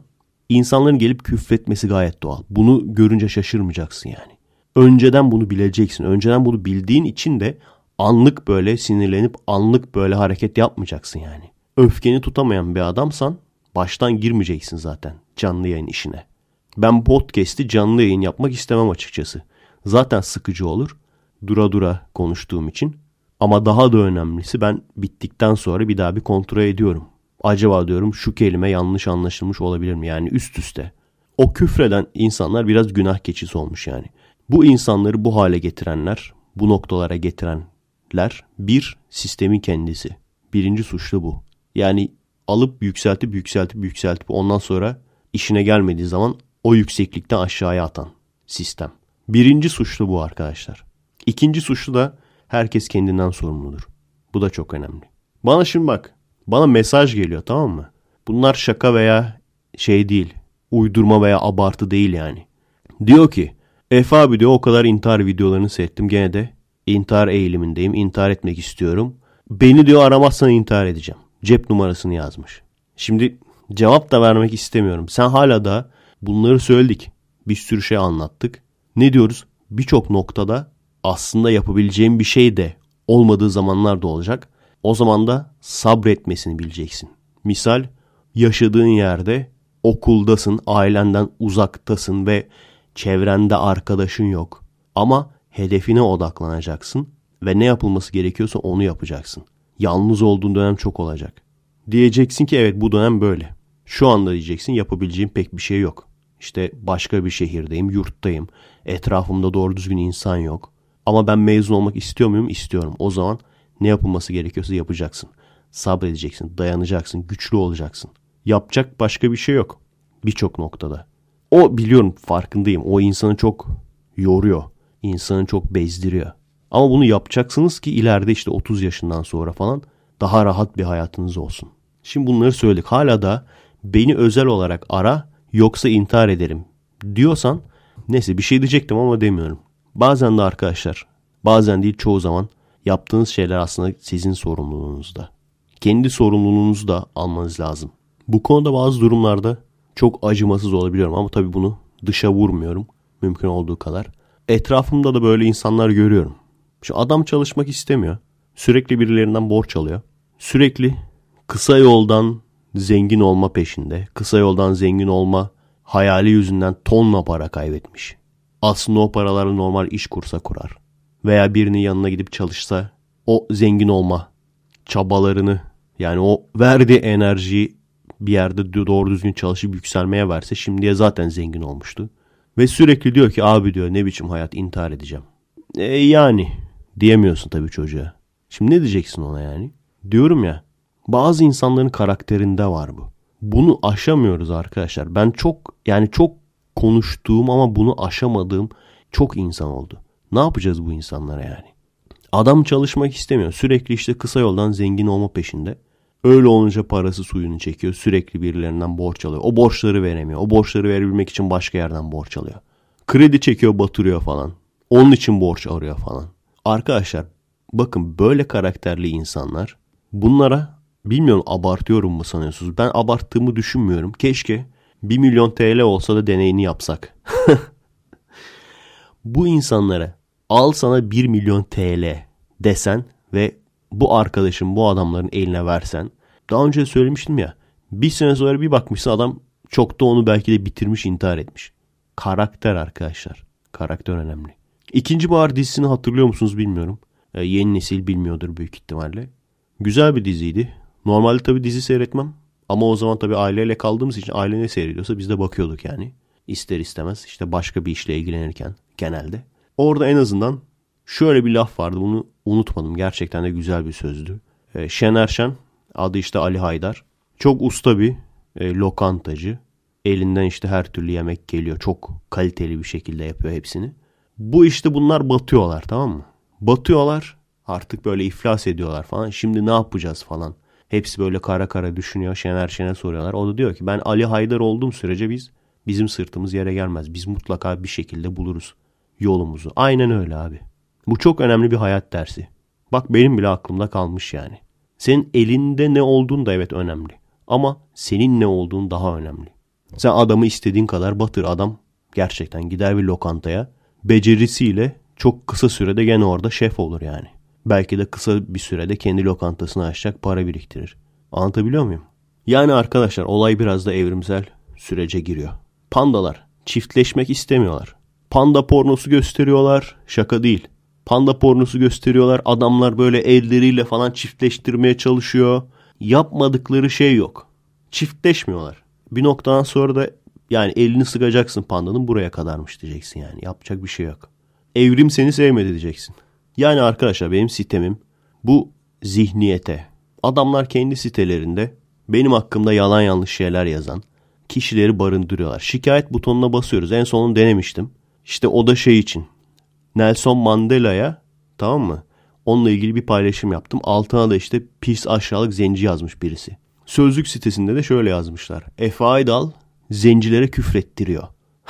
İnsanların gelip küfretmesi gayet doğal. Bunu görünce şaşırmayacaksın yani. Önceden bunu bileceksin. Önceden bunu bildiğin için de anlık böyle sinirlenip anlık böyle hareket yapmayacaksın yani. Öfkeni tutamayan bir adamsan baştan girmeyeceksin zaten canlı yayın işine. Ben podcast'i canlı yayın yapmak istemem açıkçası. Zaten sıkıcı olur. Dura dura konuştuğum için. Ama daha da önemlisi ben bittikten sonra bir daha bir kontrol ediyorum. Acaba diyorum şu kelime yanlış anlaşılmış olabilir mi? Yani üst üste. O küfreden insanlar biraz günah keçisi olmuş yani. Bu insanları bu hale getirenler, bu noktalara getirenler bir sistemin kendisi. Birinci suçlu bu. Yani alıp yükseltip yükseltip yükseltip ondan sonra işine gelmediği zaman o yükseklikten aşağıya atan sistem. Birinci suçlu bu arkadaşlar. İkinci suçlu da herkes kendinden sorumludur. Bu da çok önemli. Bana şimdi bak. Bana mesaj geliyor, tamam mı? Bunlar şaka veya şey değil. Uydurma veya abartı değil yani. Diyor ki Efe abi diyor o kadar intihar videolarını seyrettim. Gene de intihar eğilimindeyim. İntihar etmek istiyorum. Beni diyor aramazsan intihar edeceğim. Cep numarasını yazmış. Şimdi cevap da vermek istemiyorum. Sen hala da bunları söyledik. Bir sürü şey anlattık. Ne diyoruz? Birçok noktada aslında yapabileceğin bir şey de olmadığı zamanlar da olacak. O zaman da sabretmesini bileceksin. Misal yaşadığın yerde okuldasın, ailenden uzaktasın ve çevrende arkadaşın yok. Ama hedefine odaklanacaksın ve ne yapılması gerekiyorsa onu yapacaksın. Yalnız olduğun dönem çok olacak. Diyeceksin ki evet bu dönem böyle. Şu anda diyeceksin yapabileceğim pek bir şey yok. İşte başka bir şehirdeyim, yurttayım. Etrafımda doğru düzgün insan yok. Ama ben mezun olmak istiyor muyum? İstiyorum. O zaman ne yapılması gerekiyorsa yapacaksın. Sabredeceksin, dayanacaksın, güçlü olacaksın. Yapacak başka bir şey yok. Birçok noktada. O biliyorum, farkındayım. O insanı çok yoruyor. İnsanı çok bezdiriyor. Ama bunu yapacaksınız ki ileride işte otuz yaşından sonra falan daha rahat bir hayatınız olsun. Şimdi bunları söyledik. Hala da beni özel olarak ara yoksa intihar ederim diyorsan neyse bir şey diyecektim ama demiyorum. Bazen de arkadaşlar, bazen değil çoğu zaman yaptığınız şeyler aslında sizin sorumluluğunuzda. Kendi sorumluluğunuzu da almanız lazım. Bu konuda bazı durumlarda çok acımasız olabiliyorum ama tabii bunu dışa vurmuyorum mümkün olduğu kadar. Etrafımda da böyle insanlar görüyorum. Şu adam çalışmak istemiyor. Sürekli birilerinden borç alıyor. Sürekli kısa yoldan zengin olma peşinde. Kısa yoldan zengin olma hayali yüzünden tonla para kaybetmiş. Aslında o paraları normal iş kursa kurar. Veya birinin yanına gidip çalışsa o zengin olma çabalarını, yani o verdiği enerjiyi bir yerde doğru düzgün çalışıp yükselmeye verse şimdiye zaten zengin olmuştu. Ve sürekli diyor ki abi diyor ne biçim hayat, intihar edeceğim. E yani diyemiyorsun tabii çocuğa. Şimdi ne diyeceksin ona yani? Diyorum ya, bazı insanların karakterinde var bu. Bunu aşamıyoruz arkadaşlar. Ben çok yani çok konuştuğum ama bunu aşamadığım çok insan oldu. Ne yapacağız bu insanlara yani? Adam çalışmak istemiyor. Sürekli işte kısa yoldan zengin olma peşinde. Öyle olunca parası suyunu çekiyor. Sürekli birilerinden borç alıyor. O borçları veremiyor. O borçları verebilmek için başka yerden borç alıyor. Kredi çekiyor, batırıyor falan. Onun için borç arıyor falan. Arkadaşlar bakın, böyle karakterli insanlar, bunlara bilmiyorum abartıyorum mu sanıyorsunuz? Ben abarttığımı düşünmüyorum. Keşke bir milyon T L olsa da deneyini yapsak. Bu insanlara al sana bir milyon T L desen ve bu arkadaşın, bu adamların eline versen, daha önce söylemiştim ya, bir sene sonra bir bakmışsın adam çok da onu belki de bitirmiş, intihar etmiş. Karakter arkadaşlar. Karakter önemli. İkinci Bahar dizisini hatırlıyor musunuz bilmiyorum. Ee, yeni nesil bilmiyordur büyük ihtimalle. Güzel bir diziydi. Normalde tabii dizi seyretmem. Ama o zaman tabii aileyle kaldığımız için aile ne seyrediyorsa biz de bakıyorduk yani. İster istemez işte başka bir işle ilgilenirken genelde. Orada en azından şöyle bir laf vardı, bunu unutmadım. Gerçekten de güzel bir sözdü. Ee, Şener Şen, adı işte Ali Haydar. Çok usta bir e, lokantacı. Elinden işte her türlü yemek geliyor. Çok kaliteli bir şekilde yapıyor hepsini. Bu işte bunlar batıyorlar, tamam mı? Batıyorlar, artık böyle iflas ediyorlar falan. Şimdi ne yapacağız falan. Hepsi böyle kara kara düşünüyor. Şener Şen'e soruyorlar. O da diyor ki ben Ali Haydar olduğum sürece biz bizim sırtımız yere gelmez. Biz mutlaka bir şekilde buluruz yolumuzu. Aynen öyle abi. Bu çok önemli bir hayat dersi. Bak benim bile aklımda kalmış yani. Senin elinde ne olduğun da evet önemli. Ama senin ne olduğun daha önemli. Sen adamı istediğin kadar batır. Adam gerçekten gider bir lokantaya. Becerisiyle çok kısa sürede gene orada şef olur yani. Belki de kısa bir sürede kendi lokantasını açacak, para biriktirir. Anlatabiliyor muyum? Yani arkadaşlar olay biraz da evrimsel sürece giriyor. Pandalar çiftleşmek istemiyorlar. Panda pornosu gösteriyorlar. Şaka değil. Panda pornosu gösteriyorlar. Adamlar böyle elleriyle falan çiftleştirmeye çalışıyor. Yapmadıkları şey yok. Çiftleşmiyorlar. Bir noktadan sonra da yani elini sıkacaksın pandanın, buraya kadarmış diyeceksin yani. Yapacak bir şey yok. Evrim seni sevmedi diyeceksin. Yani arkadaşlar benim sitemim bu zihniyete. Adamlar kendi sitelerinde benim hakkımda yalan yanlış şeyler yazan kişileri barındırıyorlar. Şikayet butonuna basıyoruz. En son onu denemiştim. İşte o da şey için. Nelson Mandela'ya, tamam mı? Onunla ilgili bir paylaşım yaptım. Altına da işte pis aşağılık zenci yazmış birisi. Sözlük sitesinde de şöyle yazmışlar. Efe Aydal zencilere küfrettiriyor.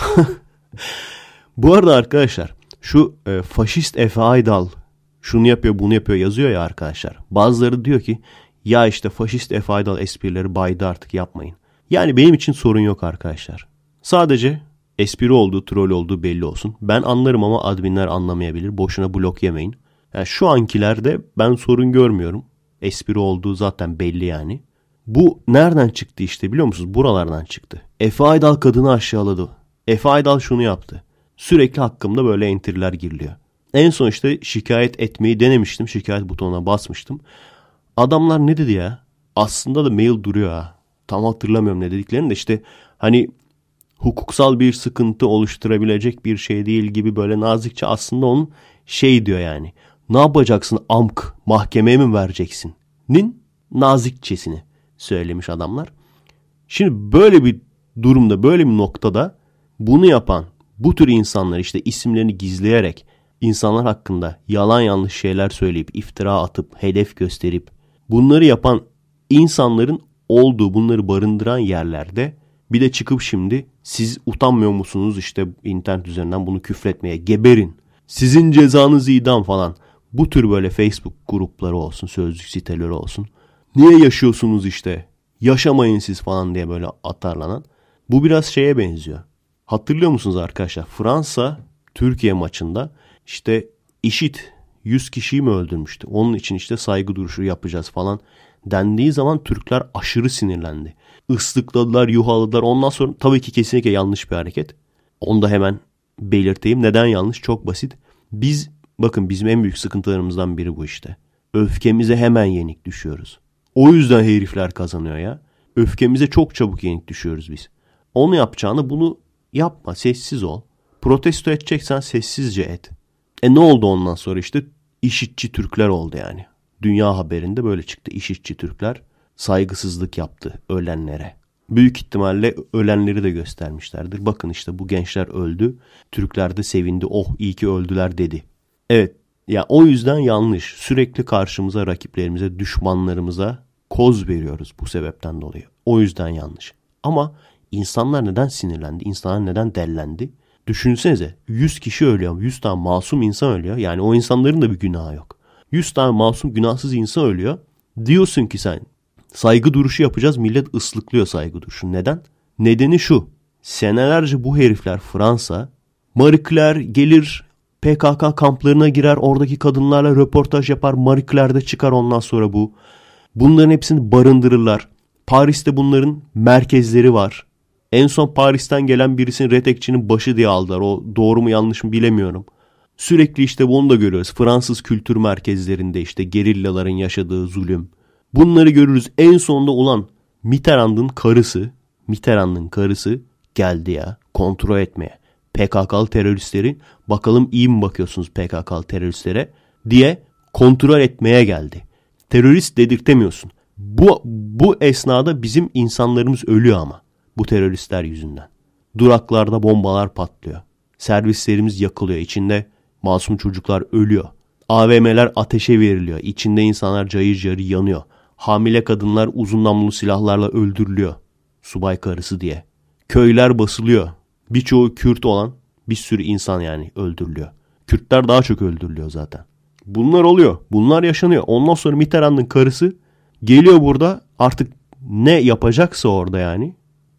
Bu arada arkadaşlar şu e, faşist Efe Aydal şunu yapıyor bunu yapıyor yazıyor ya arkadaşlar. Bazıları diyor ki ya işte faşist Efe Aydal esprileri baydı, artık yapmayın. Yani benim için sorun yok arkadaşlar. Sadece espri olduğu, troll olduğu belli olsun. Ben anlarım ama adminler anlamayabilir. Boşuna blok yemeyin. Yani şu ankilerde ben sorun görmüyorum. Espri olduğu zaten belli yani. Bu nereden çıktı işte biliyor musunuz? Buralardan çıktı. Efe Aydal kadını aşağıladı. Efe Aydal şunu yaptı. Sürekli hakkımda böyle entriler giriliyor. En son işte şikayet etmeyi denemiştim. Şikayet butonuna basmıştım. Adamlar ne dedi ya? Aslında da mail duruyor ha. Tam hatırlamıyorum ne dediklerini de işte hani hukuksal bir sıkıntı oluşturabilecek bir şey değil gibi böyle nazikçe aslında onun şey diyor yani. Ne yapacaksın amk, mahkemeye mi vereceksin? Nin nazikçesini söylemiş adamlar. Şimdi böyle bir durumda, böyle bir noktada bunu yapan bu tür insanlar işte isimlerini gizleyerek insanlar hakkında yalan yanlış şeyler söyleyip iftira atıp hedef gösterip bunları yapan insanların olduğu, bunları barındıran yerlerde bir de çıkıp şimdi siz utanmıyor musunuz işte internet üzerinden bunu küfretmeye, geberin, sizin cezanız idam falan, bu tür böyle Facebook grupları olsun, sözlük siteleri olsun, niye yaşıyorsunuz işte yaşamayın siz falan diye böyle atarlanan, bu biraz şeye benziyor. Hatırlıyor musunuz arkadaşlar, Fransa Türkiye maçında işte IŞİD yüz kişiyi mi öldürmüştü, onun için işte saygı duruşu yapacağız falan dendiği zaman Türkler aşırı sinirlendi. Islıkladılar, yuhaladılar. Ondan sonra tabii ki kesinlikle yanlış bir hareket. Onu da hemen belirteyim. Neden yanlış? Çok basit. Biz, bakın bizim en büyük sıkıntılarımızdan biri bu işte. Öfkemize hemen yenik düşüyoruz. O yüzden herifler kazanıyor ya. Öfkemize çok çabuk yenik düşüyoruz biz. Onu yapacağını bunu yapma. Sessiz ol. Protesto edeceksen sessizce et. E ne oldu ondan sonra işte? İşitçi Türkler oldu yani. Dünya haberinde böyle çıktı. İşitçi Türkler saygısızlık yaptı ölenlere. Büyük ihtimalle ölenleri de göstermişlerdir. Bakın işte bu gençler öldü. Türkler de sevindi. Oh iyi ki öldüler dedi. Evet ya, o yüzden yanlış. Sürekli karşımıza, rakiplerimize, düşmanlarımıza koz veriyoruz bu sebepten dolayı. O yüzden yanlış. Ama insanlar neden sinirlendi? İnsanlar neden dellendi? Düşünsenize yüz kişi ölüyor. yüz tane masum insan ölüyor. Yani o insanların da bir günahı yok. yüz tane masum günahsız insan ölüyor. Diyorsun ki sen saygı duruşu yapacağız. Millet ıslıklıyor saygı duruşu. Neden? Nedeni şu. Senelerce bu herifler Fransa, Marie Claire gelir P K K kamplarına girer. Oradaki kadınlarla röportaj yapar. Marie Claire'de çıkar ondan sonra bu. Bunların hepsini barındırırlar. Paris'te bunların merkezleri var. En son Paris'ten gelen birisini Retekçinin başı diye aldılar. O doğru mu yanlış mı bilemiyorum. Sürekli işte bunu da görüyoruz. Fransız kültür merkezlerinde işte gerillaların yaşadığı zulüm. Bunları görürüz. En sonunda ulan Mitterrand'ın karısı, Mitterrand'ın karısı geldi ya kontrol etmeye. P K K'lı teröristleri, bakalım iyi mi bakıyorsunuz P K K'lı teröristlere diye kontrol etmeye geldi. Terörist dedirtemiyorsun. Bu, bu esnada bizim insanlarımız ölüyor ama bu teröristler yüzünden. Duraklarda bombalar patlıyor. Servislerimiz yakılıyor. İçinde masum çocuklar ölüyor. A V M'ler ateşe veriliyor. İçinde insanlar cayır cayır yanıyor. Hamile kadınlar uzun namlulu silahlarla öldürülüyor. Subay karısı diye. Köyler basılıyor. Birçoğu Kürt olan bir sürü insan yani öldürülüyor. Kürtler daha çok öldürülüyor zaten. Bunlar oluyor. Bunlar yaşanıyor. Ondan sonra Mitterrand'ın karısı geliyor burada, artık ne yapacaksa orada yani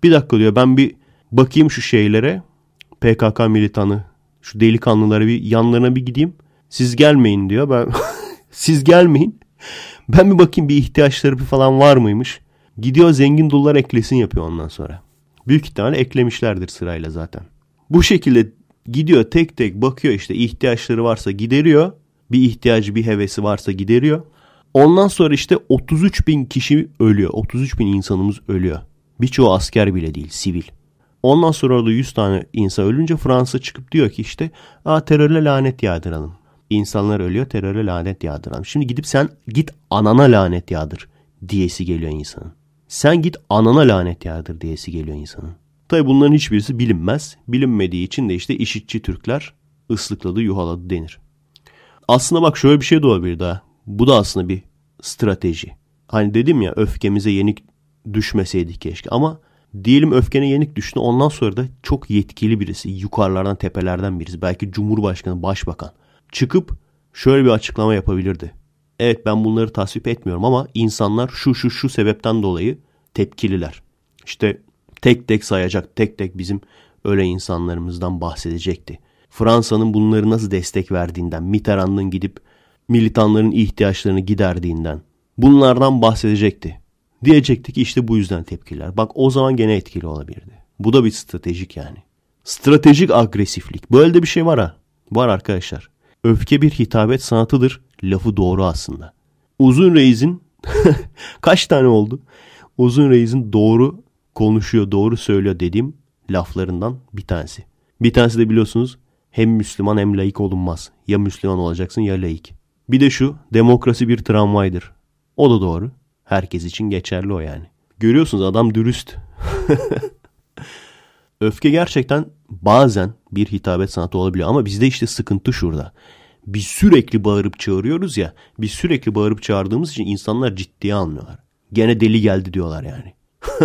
Bir dakika diyor, ben bir bakayım şu şeylere, P K K militanı, şu delikanlılara bir yanlarına bir gideyim. Siz gelmeyin diyor. Ben siz gelmeyin. Ben bir bakayım bir ihtiyaçları bir falan var mıymış. Gidiyor zengin dullar eklesin yapıyor ondan sonra. Büyük ihtimalle eklemişlerdir sırayla zaten. Bu şekilde gidiyor tek tek bakıyor, işte ihtiyaçları varsa gideriyor. Bir ihtiyacı, bir hevesi varsa gideriyor. Ondan sonra işte otuz üç bin kişi ölüyor. otuz üç bin insanımız ölüyor. Birçoğu asker bile değil, sivil. Ondan sonra orada yüz tane insan ölünce Fransa çıkıp diyor ki işte Aa, terörle lanet yağdıralım. İnsanlar ölüyor, terörle lanet yağdıralım. Şimdi gidip sen git anana lanet yağdır diyesi geliyor insanın. Sen git anana lanet yağdır diyesi geliyor insanın. Tabi bunların hiçbirisi bilinmez. Bilinmediği için de işte işitçi Türkler ıslıkladı, yuhaladı denir. Aslında bak şöyle bir şey de olabilir daha. Bu da aslında bir strateji. Hani dedim ya, öfkemize yenik düşmeseydik keşke. Ama diyelim öfkene yenik düştü. Ondan sonra da çok yetkili birisi, yukarılardan tepelerden birisi, belki Cumhurbaşkanı, Başbakan çıkıp şöyle bir açıklama yapabilirdi. Evet, ben bunları tasvip etmiyorum ama insanlar şu şu şu sebepten dolayı tepkililer. İşte tek tek sayacak, tek tek bizim öyle insanlarımızdan bahsedecekti. Fransa'nın bunları nasıl destek verdiğinden, Mitterrand'ın gidip militanların ihtiyaçlarını giderdiğinden, bunlardan bahsedecekti. Diyecekti ki işte bu yüzden tepkiler. Bak o zaman gene etkili olabilirdi. Bu da bir stratejik yani. Stratejik agresiflik. Böyle de bir şey var ha. Var arkadaşlar. Öfke bir hitabet sanatıdır. Lafı doğru aslında. Uzun Reis'in kaç tane oldu? Uzun Reis'in doğru konuşuyor, doğru söylüyor dediğim laflarından bir tanesi. Bir tanesi de biliyorsunuz, hem Müslüman hem laik olunmaz. Ya Müslüman olacaksın ya laik. Bir de şu, demokrasi bir tramvaydır. O da doğru. Herkes için geçerli o yani. Görüyorsunuz, adam dürüst. Öfke gerçekten bazen bir hitabet sanatı olabiliyor ama bizde işte sıkıntı şurada. Biz sürekli bağırıp çağırıyoruz ya. Biz sürekli bağırıp çağırdığımız için insanlar ciddiye almıyorlar. Gene deli geldi diyorlar yani.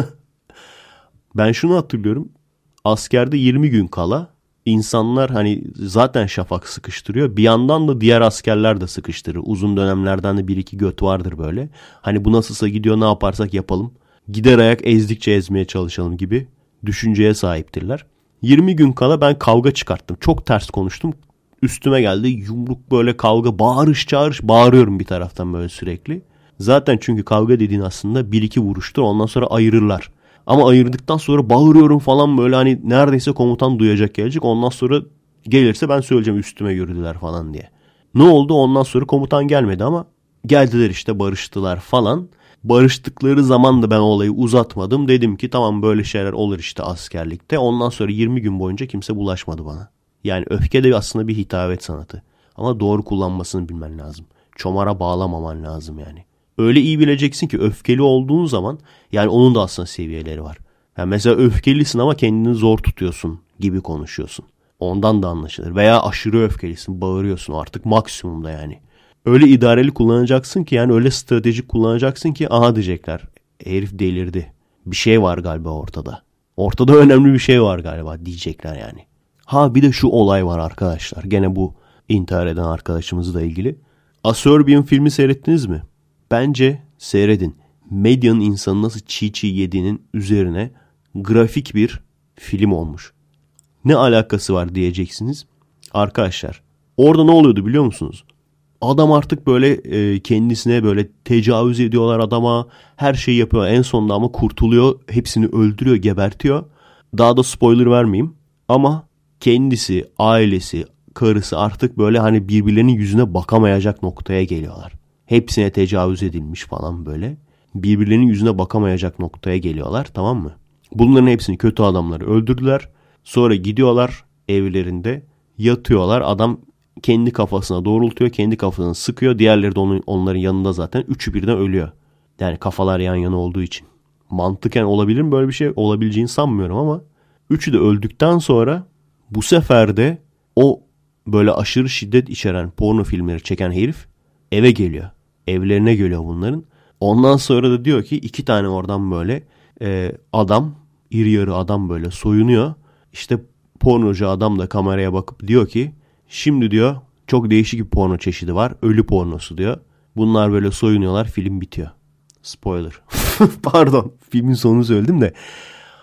Ben şunu hatırlıyorum. Askerde yirmi gün kala insanlar hani zaten şafak sıkıştırıyor. Bir yandan da diğer askerler de sıkıştırır. Uzun dönemlerden de bir iki göt vardır böyle. Hani bu nasılsa gidiyor, ne yaparsak yapalım. Gider ayak ezdikçe ezmeye çalışalım gibi düşünceye sahiptirler. yirmi gün kala ben kavga çıkarttım. Çok ters konuştum. Üstüme geldi yumruk, böyle kavga, bağırış çağırış, bağırıyorum bir taraftan böyle sürekli. Zaten çünkü kavga dediğin aslında bir iki vuruştur, ondan sonra ayırırlar. Ama ayırdıktan sonra bağırıyorum falan böyle, hani neredeyse komutan duyacak, gelecek. Ondan sonra gelirse ben söyleyeceğim üstüme yürüdüler falan diye. Ne oldu? Ondan sonra komutan gelmedi ama geldiler işte, barıştılar falan. Barıştıkları zaman da ben olayı uzatmadım. Dedim ki tamam, böyle şeyler olur işte askerlikte. Ondan sonra yirmi gün boyunca kimse bulaşmadı bana. Yani öfke de aslında bir hitabet sanatı. Ama doğru kullanmasını bilmen lazım. Çomara bağlamaman lazım yani. Öyle iyi bileceksin ki öfkeli olduğun zaman, yani onun da aslında seviyeleri var. Yani mesela öfkelisin ama kendini zor tutuyorsun gibi konuşuyorsun. Ondan da anlaşılır. Veya aşırı öfkelisin, bağırıyorsun, artık maksimumda yani. Öyle idareli kullanacaksın ki, yani öyle stratejik kullanacaksın ki aha diyecekler, herif delirdi. Bir şey var galiba ortada. Ortada önemli bir şey var galiba diyecekler yani. Ha bir de şu olay var arkadaşlar. Gene bu intihar eden arkadaşımızla ilgili. A Serbian filmi seyrettiniz mi? Bence seyredin. Medyanın insanı nasıl çiğ çiğ yediğinin üzerine grafik bir film olmuş. Ne alakası var diyeceksiniz. Arkadaşlar orada ne oluyordu biliyor musunuz? Adam artık böyle e, kendisine böyle tecavüz ediyorlar adama. Her şeyi yapıyor. En sonunda ama kurtuluyor. Hepsini öldürüyor, gebertiyor. Daha da spoiler vermeyeyim. Ama kendisi, ailesi, karısı artık böyle hani birbirlerinin yüzüne bakamayacak noktaya geliyorlar. Hepsine tecavüz edilmiş falan böyle. Birbirlerinin yüzüne bakamayacak noktaya geliyorlar, tamam mı? Bunların hepsini kötü adamları öldürdüler. Sonra gidiyorlar evlerinde yatıyorlar. Adam kendi kafasına doğrultuyor, kendi kafasına sıkıyor. Diğerleri de onun, onların yanında zaten. Üçü birden ölüyor. Yani kafalar yan yana olduğu için. Mantıken olabilir mi böyle bir şey? Olabileceğini sanmıyorum ama. Üçü de öldükten sonra bu sefer de o böyle aşırı şiddet içeren porno filmleri çeken herif eve geliyor. Evlerine geliyor bunların. Ondan sonra da diyor ki iki tane oradan böyle e, adam, iri yarı adam böyle soyunuyor. İşte pornocu adam da kameraya bakıp diyor ki şimdi diyor çok değişik bir porno çeşidi var. Ölü pornosu diyor. Bunlar böyle soyunuyorlar, film bitiyor. Spoiler. Pardon, filmin sonunu söyledim de.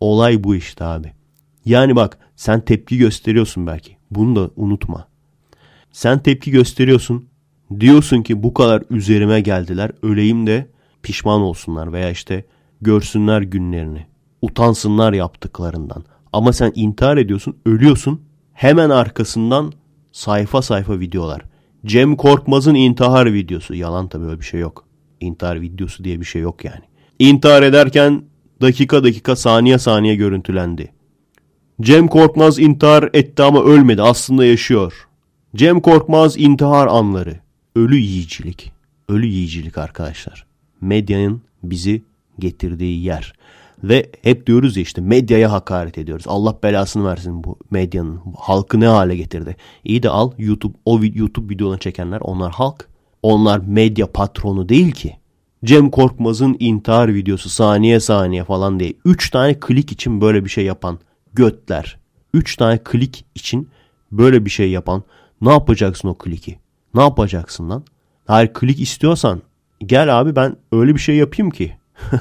Olay bu işte abi. Yani bak sen tepki gösteriyorsun belki. Bunu da unutma. Sen tepki gösteriyorsun. Diyorsun ki bu kadar üzerime geldiler. Öleyim de pişman olsunlar veya işte görsünler günlerini. Utansınlar yaptıklarından. Ama sen intihar ediyorsun, ölüyorsun. Hemen arkasından sayfa sayfa videolar. Cem Korkmaz'ın intihar videosu. Yalan tabii, öyle bir şey yok. İntihar videosu diye bir şey yok yani. İntihar ederken dakika dakika saniye saniye görüntülendi. Cem Korkmaz intihar etti ama ölmedi. Aslında yaşıyor. Cem Korkmaz intihar anları. Ölü yiyicilik. Ölü yiyicilik arkadaşlar. Medyanın bizi getirdiği yer. Ve hep diyoruz ya işte medyaya hakaret ediyoruz. Allah belasını versin bu medyanın. Halkı ne hale getirdi. İyi de al YouTube, o YouTube videolarını çekenler, onlar halk. Onlar medya patronu değil ki. Cem Korkmaz'ın intihar videosu saniye saniye falan diye. Üç tane klik için böyle bir şey yapan götler. Üç tane klik için böyle bir şey yapan. Ne yapacaksın o kliki? Ne yapacaksın lan? Hayır, klik istiyorsan gel abi, ben öyle bir şey yapayım ki.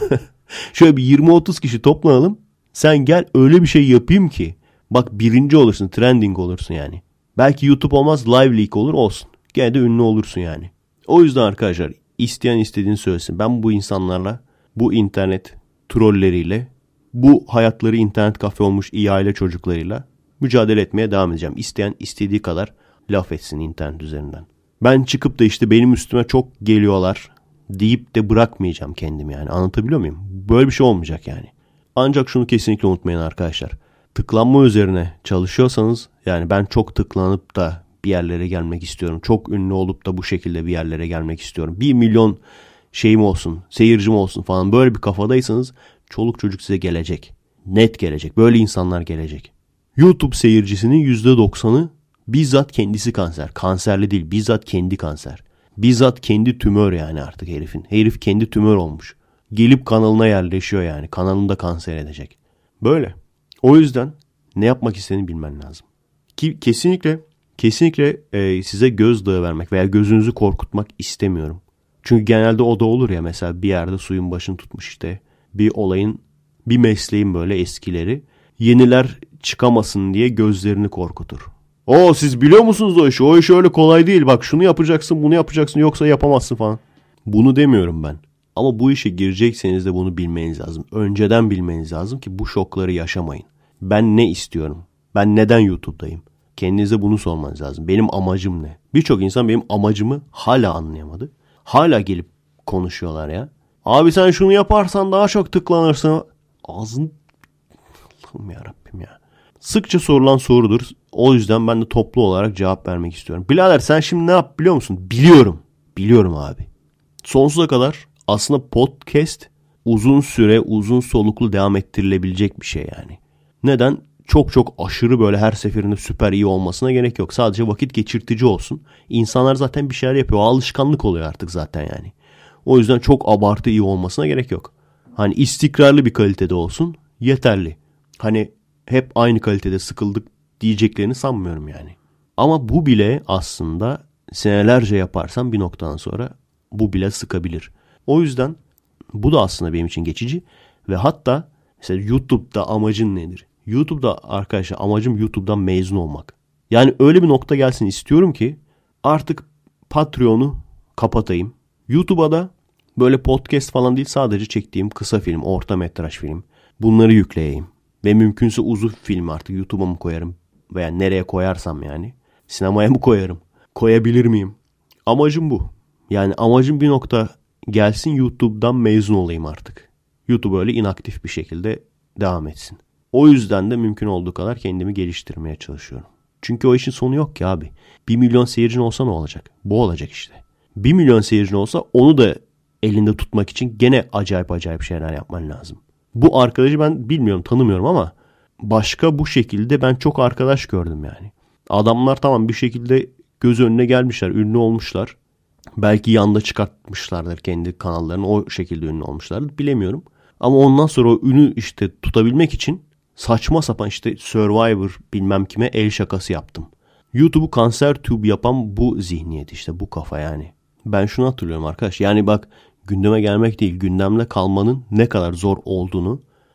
Şöyle bir yirmi otuz kişi toplanalım. Sen gel öyle bir şey yapayım ki. Bak birinci olursun, trending olursun yani. Belki YouTube olmaz, live leak olur, olsun. Gene de ünlü olursun yani. O yüzden arkadaşlar isteyen istediğini söylesin. Ben bu insanlarla, bu internet trolleriyle, bu hayatları internet kafe olmuş iyi aile çocuklarıyla mücadele etmeye devam edeceğim. İsteyen istediği kadar laf etsin internet üzerinden. Ben çıkıp da işte benim üstüme çok geliyorlar deyip de bırakmayacağım kendimi yani. Anlatabiliyor muyum? Böyle bir şey olmayacak yani. Ancak şunu kesinlikle unutmayın arkadaşlar. Tıklanma üzerine çalışıyorsanız, yani ben çok tıklanıp da bir yerlere gelmek istiyorum. Çok ünlü olup da bu şekilde bir yerlere gelmek istiyorum. Bir milyon şeyim olsun, seyircim olsun falan, böyle bir kafadaysanız çoluk çocuk size gelecek. Net gelecek. Böyle insanlar gelecek. YouTube seyircisinin yüzde doksanı bizzat kendisi kanser. Kanserli değil, bizzat kendi kanser. Bizzat kendi tümör yani artık herifin. Herif kendi tümör olmuş. Gelip kanalına yerleşiyor yani. Kanalında kanser edecek. Böyle. O yüzden ne yapmak istediğini bilmen lazım. Ki kesinlikle kesinlikle e, size gözdağı vermek veya gözünüzü korkutmak istemiyorum. Çünkü genelde o da olur ya, mesela bir yerde suyun başını tutmuş işte bir olayın, bir mesleğin böyle eskileri, yeniler çıkamasın diye gözlerini korkutur. O siz biliyor musunuz o işi? O iş öyle kolay değil. Bak şunu yapacaksın, bunu yapacaksın, yoksa yapamazsın falan. Bunu demiyorum ben. Ama bu işe girecekseniz de bunu bilmeniz lazım. Önceden bilmeniz lazım ki bu şokları yaşamayın. Ben ne istiyorum? Ben neden YouTube'dayım? Kendinize bunu sormanız lazım. Benim amacım ne? Birçok insan benim amacımı hala anlayamadı. Hala gelip konuşuyorlar ya. Abi sen şunu yaparsan daha çok tıklanırsın. Ağzın... Allah'ım yarabbim ya. Sıkça sorulan sorudur. O yüzden ben de toplu olarak cevap vermek istiyorum. Birader sen şimdi ne yap biliyor musun? Biliyorum. Biliyorum abi. Sonsuza kadar aslında podcast uzun süre, uzun soluklu devam ettirilebilecek bir şey yani. Neden? Çok çok aşırı böyle her seferinde süper iyi olmasına gerek yok. Sadece vakit geçirtici olsun. İnsanlar zaten bir şeyler yapıyor. O alışkanlık oluyor artık zaten yani. O yüzden çok abartı iyi olmasına gerek yok. Hani istikrarlı bir kalitede olsun yeterli. Hani hep aynı kalitede sıkıldık diyeceklerini sanmıyorum yani. Ama bu bile aslında senelerce yaparsam bir noktadan sonra bu bile sıkabilir. O yüzden bu da aslında benim için geçici. Ve hatta mesela YouTube'da amacın nedir? YouTube'da arkadaşlar amacım YouTube'dan mezun olmak. Yani öyle bir nokta gelsin istiyorum ki artık Patreon'u kapatayım. YouTube'a da böyle podcast falan değil, sadece çektiğim kısa film, orta metraj film, bunları yükleyeyim. Ve mümkünse uzun film artık YouTube'a mı koyarım veya nereye koyarsam yani. Sinemaya mı koyarım? Koyabilir miyim? Amacım bu. Yani amacım bir nokta gelsin, YouTube'dan mezun olayım artık. YouTube öyle inaktif bir şekilde devam etsin. O yüzden de mümkün olduğu kadar kendimi geliştirmeye çalışıyorum. Çünkü o işin sonu yok ki abi. Bir milyon seyircin olsa ne olacak? Bu olacak işte. Bir milyon seyircin olsa onu da elinde tutmak için gene acayip acayip şeyler yapman lazım. Bu arkadaşı ben bilmiyorum, tanımıyorum ama başka bu şekilde ben çok arkadaş gördüm yani. Adamlar tamam bir şekilde göz önüne gelmişler, ünlü olmuşlar. Belki yanda çıkartmışlardır kendi kanallarını, o şekilde ünlü olmuşlardır, bilemiyorum. Ama ondan sonra o ünü işte tutabilmek için saçma sapan işte Survivor bilmem kime el şakası yaptım. YouTube'u kanser tube yapan bu zihniyet, işte bu kafa yani. Ben şunu hatırlıyorum arkadaş, yani bak gündeme gelmek değil, gündemde kalmanın ne kadar zor olduğunu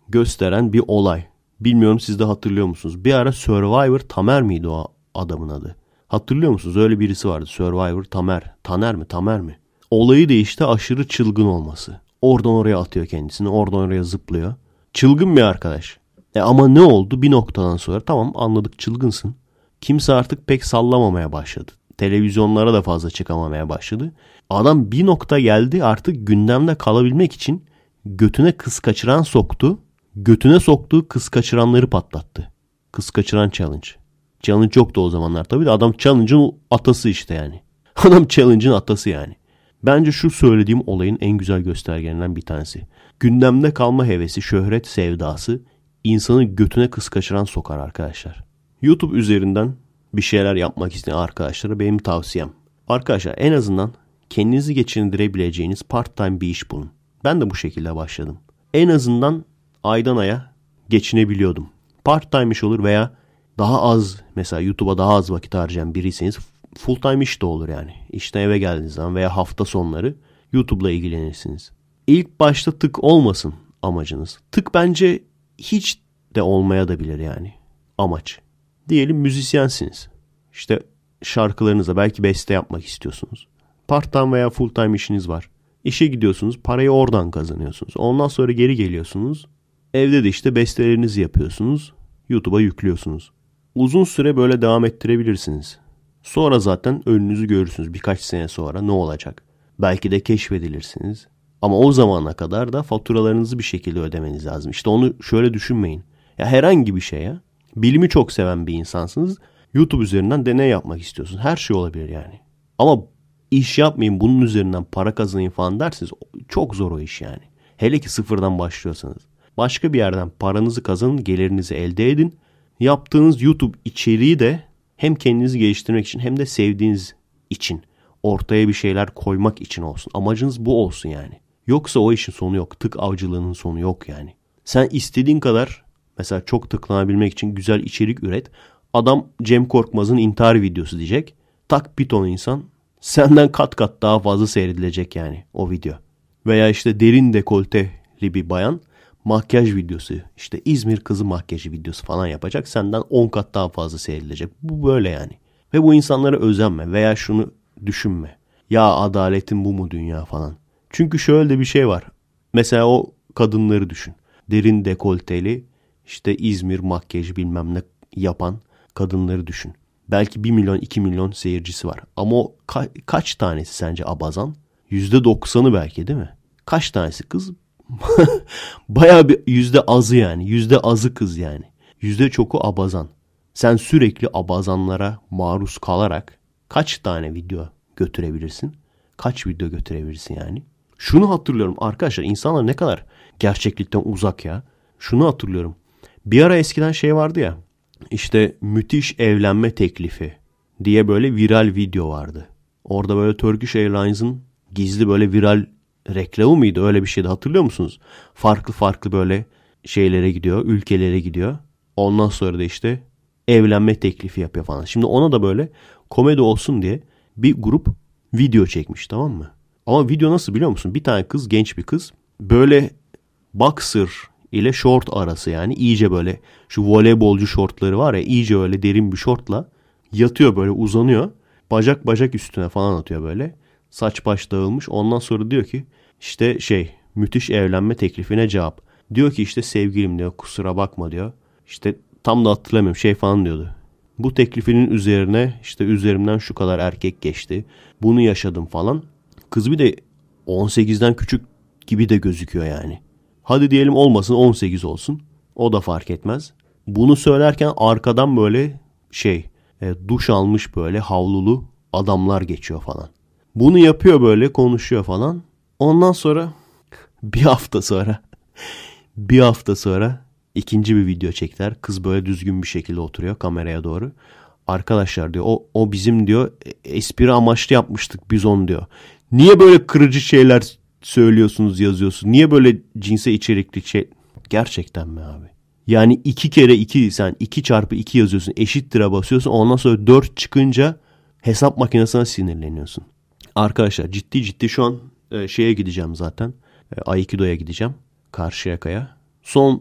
gösteren bir olay. Bilmiyorum siz de hatırlıyor musunuz? Bir ara Survivor Tamer miydi o adamın adı? Hatırlıyor musunuz? Öyle birisi vardı. Survivor Tamer. Taner mi? Tamer mi? Olayı da işte aşırı çılgın olması. Oradan oraya atıyor kendisini. Oradan oraya zıplıyor. Çılgın bir arkadaş. E ama ne oldu? Bir noktadan sonra tamam anladık çılgınsın. Kimse artık pek sallamamaya başladı. Televizyonlara da fazla çıkamamaya başladı. Adam bir nokta geldi artık gündemde kalabilmek için götüne kız kaçıran soktu. Götüne soktuğu kız kaçıranları patlattı. Kız kaçıran challenge. Challenge yoktu o zamanlar tabii de adam challenge'ın atası işte yani. Adam challenge'ın atası yani. Bence şu söylediğim olayın en güzel göstergelerinden bir tanesi. Gündemde kalma hevesi, şöhret sevdası insanı götüne kız kaçıran sokar arkadaşlar. YouTube üzerinden bir şeyler yapmak isteyen arkadaşlara benim tavsiyem. Arkadaşlar en azından kendinizi geçindirebileceğiniz part-time bir iş bulun. Ben de bu şekilde başladım. En azından aydan aya geçinebiliyordum. Part-time iş olur veya daha az mesela YouTube'a daha az vakit harcayan biriyseniz full-time iş de olur yani. İşten eve geldiğiniz zaman veya hafta sonları YouTube'la ilgilenirsiniz. İlk başta tık olmasın amacınız. Tık bence hiç de olmaya da bilir yani amaç. Diyelim müzisyensiniz. İşte şarkılarınıza belki beste yapmak istiyorsunuz. Part-time veya full-time işiniz var. İşe gidiyorsunuz, parayı oradan kazanıyorsunuz. Ondan sonra geri geliyorsunuz. Evde de işte bestelerinizi yapıyorsunuz. YouTube'a yüklüyorsunuz. Uzun süre böyle devam ettirebilirsiniz. Sonra zaten önünüzü görürsünüz birkaç sene sonra ne olacak. Belki de keşfedilirsiniz. Ama o zamana kadar da faturalarınızı bir şekilde ödemeniz lazım. İşte onu şöyle düşünmeyin. Ya herhangi bir şey ya. Bilimi çok seven bir insansınız. YouTube üzerinden deney yapmak istiyorsunuz. Her şey olabilir yani. Ama iş yapmayın bunun üzerinden para kazanayım falan derseniz çok zor o iş yani. Hele ki sıfırdan başlıyorsanız. Başka bir yerden paranızı kazanın, gelirinizi elde edin. Yaptığınız YouTube içeriği de hem kendinizi geliştirmek için hem de sevdiğiniz için ortaya bir şeyler koymak için olsun. Amacınız bu olsun yani. Yoksa o işin sonu yok. Tık avcılığının sonu yok yani. Sen istediğin kadar mesela çok tıklanabilmek için güzel içerik üret. Adam Cem Korkmaz'ın intihar videosu diyecek. Tak bir ton insan senden kat kat daha fazla seyredilecek yani o video. Veya işte derin dekolteli bir bayan makyaj videosu işte İzmir kızı makyajı videosu falan yapacak. Senden on kat daha fazla seyredilecek. Bu böyle yani. Ve bu insanlara özenme veya şunu düşünme. Ya adaletin bu mu dünya falan. Çünkü şöyle de bir şey var. Mesela o kadınları düşün. Derin dekolteli işte İzmir makyajı bilmem ne yapan kadınları düşün. Belki bir milyon iki milyon seyircisi var. Ama o ka- kaç tanesi sence abazan? yüzde doksanı belki değil mi? Kaç tanesi kız? Bayağı bir yüzde azı yani. Yüzde azı kız yani. Yüzde çoku abazan. Sen sürekli abazanlara maruz kalarak kaç tane video götürebilirsin? Kaç video götürebilirsin yani? Şunu hatırlıyorum arkadaşlar, insanlar ne kadar gerçeklikten uzak ya. Şunu hatırlıyorum. Bir ara eskiden şey vardı ya. İşte müthiş evlenme teklifi diye böyle viral video vardı. Orada böyle Turkish Airlines'ın gizli böyle viral reklamı mıydı? Öyle bir şeydi, hatırlıyor musunuz? Farklı farklı böyle şeylere gidiyor, ülkelere gidiyor. Ondan sonra da işte evlenme teklifi yapıyor falan. Şimdi ona da böyle komedi olsun diye bir grup video çekmiş, tamam mı? Ama video nasıl biliyor musun? Bir tane kız, genç bir kız, böyle boxer ile short arası yani iyice böyle şu voleybolcu şortları var ya, iyice öyle derin bir şortla yatıyor, böyle uzanıyor. Bacak bacak üstüne falan atıyor böyle. Saç baş dağılmış. Ondan sonra diyor ki işte şey, müthiş evlenme teklifine cevap. Diyor ki işte sevgilim diyor, kusura bakma diyor. İşte tam da hatırlamıyorum, şey falan diyordu. Bu teklifinin üzerine işte üzerimden şu kadar erkek geçti. Bunu yaşadım falan. Kız bir de on sekizden küçük gibi de gözüküyor yani. Hadi diyelim olmasın on sekiz olsun. O da fark etmez. Bunu söylerken arkadan böyle şey e, duş almış böyle havlulu adamlar geçiyor falan. Bunu yapıyor, böyle konuşuyor falan. Ondan sonra bir hafta sonra bir hafta sonra ikinci bir video çektiler. Kız böyle düzgün bir şekilde oturuyor kameraya doğru. Arkadaşlar diyor o, o bizim diyor espri amaçlı yapmıştık biz onu diyor. Niye böyle kırıcı şeyler söylüyorsunuz, yazıyorsunuz? Niye böyle cinse içerikli şey? Gerçekten mi abi? Yani iki kere iki, sen iki çarpı iki yazıyorsun, eşittir'e basıyorsun. Ondan sonra dört çıkınca hesap makinesine sinirleniyorsun. Arkadaşlar ciddi ciddi şu an e, şeye gideceğim zaten. E, Aikido'ya gideceğim. Karşıyaka'ya. Son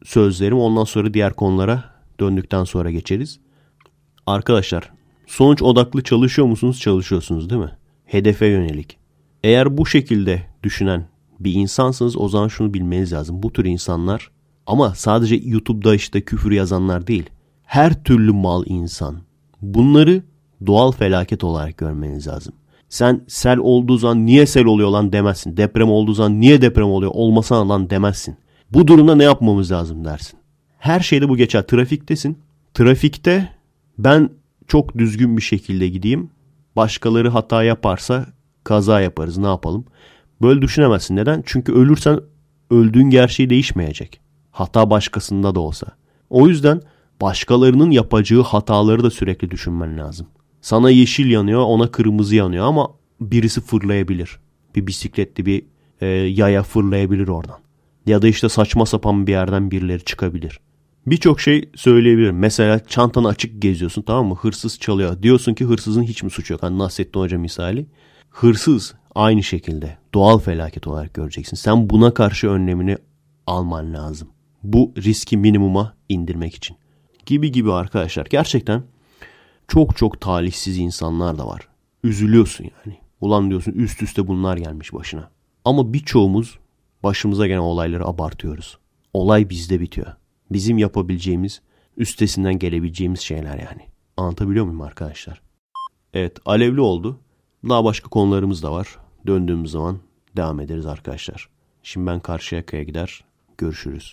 sözlerim. Ondan sonra diğer konulara döndükten sonra geçeriz. Arkadaşlar, sonuç odaklı çalışıyor musunuz? Çalışıyorsunuz değil mi? Hedefe yönelik. Eğer bu şekilde düşünen bir insansınız o zaman şunu bilmeniz lazım. Bu tür insanlar, ama sadece YouTube'da işte küfür yazanlar değil. Her türlü mal insan. Bunları doğal felaket olarak görmeniz lazım. Sen sel olduğu zaman niye sel oluyor lan demezsin. Deprem olduğu zaman niye deprem oluyor olmasana lan demezsin. Bu durumda ne yapmamız lazım dersin. Her şeyde bu geçer. Trafiktesin. Trafikte ben çok düzgün bir şekilde gideyim. Başkaları hata yaparsa kaza yaparız, ne yapalım? Böyle düşünemezsin. Neden? Çünkü ölürsen öldüğün gerçeği değişmeyecek. Hata başkasında da olsa. O yüzden başkalarının yapacağı hataları da sürekli düşünmen lazım. Sana yeşil yanıyor, ona kırmızı yanıyor ama birisi fırlayabilir. Bir bisikletli bir e, yaya fırlayabilir oradan. Ya da işte saçma sapan bir yerden birileri çıkabilir. Birçok şey söyleyebilirim. Mesela çantanı açık geziyorsun, tamam mı? Hırsız çalıyor. Diyorsun ki hırsızın hiç mi suçu yok? Hani Nasrettin Hoca misali. Hırsız aynı şekilde doğal felaket olarak göreceksin. Sen buna karşı önlemini alman lazım. Bu riski minimuma indirmek için. Gibi gibi arkadaşlar. Gerçekten çok çok talihsiz insanlar da var. Üzülüyorsun yani. Ulan diyorsun üst üste bunlar gelmiş başına. Ama birçoğumuz başımıza gelen olayları abartıyoruz. Olay bizde bitiyor. Bizim yapabileceğimiz, üstesinden gelebileceğimiz şeyler yani. Anlatabiliyor muyum arkadaşlar? Evet, alevli oldu. Daha başka konularımız da var. Döndüğümüz zaman devam ederiz arkadaşlar. Şimdi ben Karşıyaka'ya gider. Görüşürüz.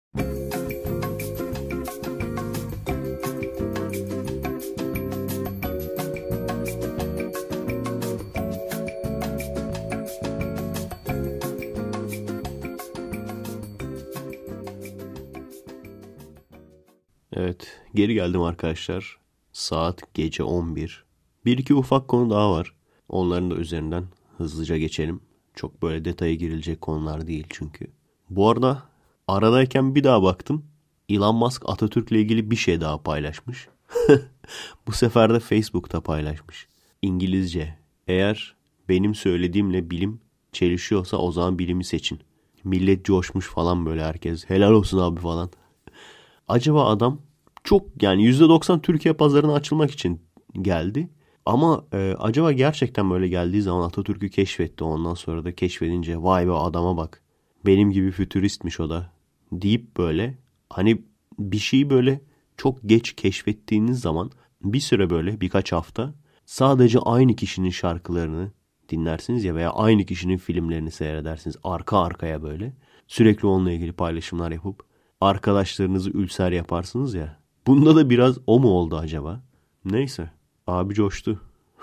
Evet, geri geldim arkadaşlar. Saat gece on bir. Bir iki ufak konu daha var. Onların da üzerinden hızlıca geçelim. Çok böyle detaya girilecek konular değil çünkü. Bu arada aradayken bir daha baktım. Elon Musk Atatürk'le ilgili bir şey daha paylaşmış. Bu sefer de Facebook'ta paylaşmış. İngilizce. Eğer benim söylediğimle bilim çelişiyorsa o zaman bilimi seçin. Millet coşmuş falan böyle herkes. Helal olsun abi falan. Acaba adam çok yani yüzde doksan Türkiye pazarına açılmak için geldi. Ama e, acaba gerçekten böyle geldiği zaman Atatürk'ü keşfetti. Ondan sonra da keşfedince vay be adama bak. Benim gibi fütüristmiş o da deyip böyle hani bir şeyi böyle çok geç keşfettiğiniz zaman bir süre böyle birkaç hafta sadece aynı kişinin şarkılarını dinlersiniz ya veya aynı kişinin filmlerini seyredersiniz arka arkaya böyle. Sürekli onunla ilgili paylaşımlar yapıp arkadaşlarınızı ülser yaparsınız ya. Bunda da biraz o mu oldu acaba? Neyse. Abi coştu.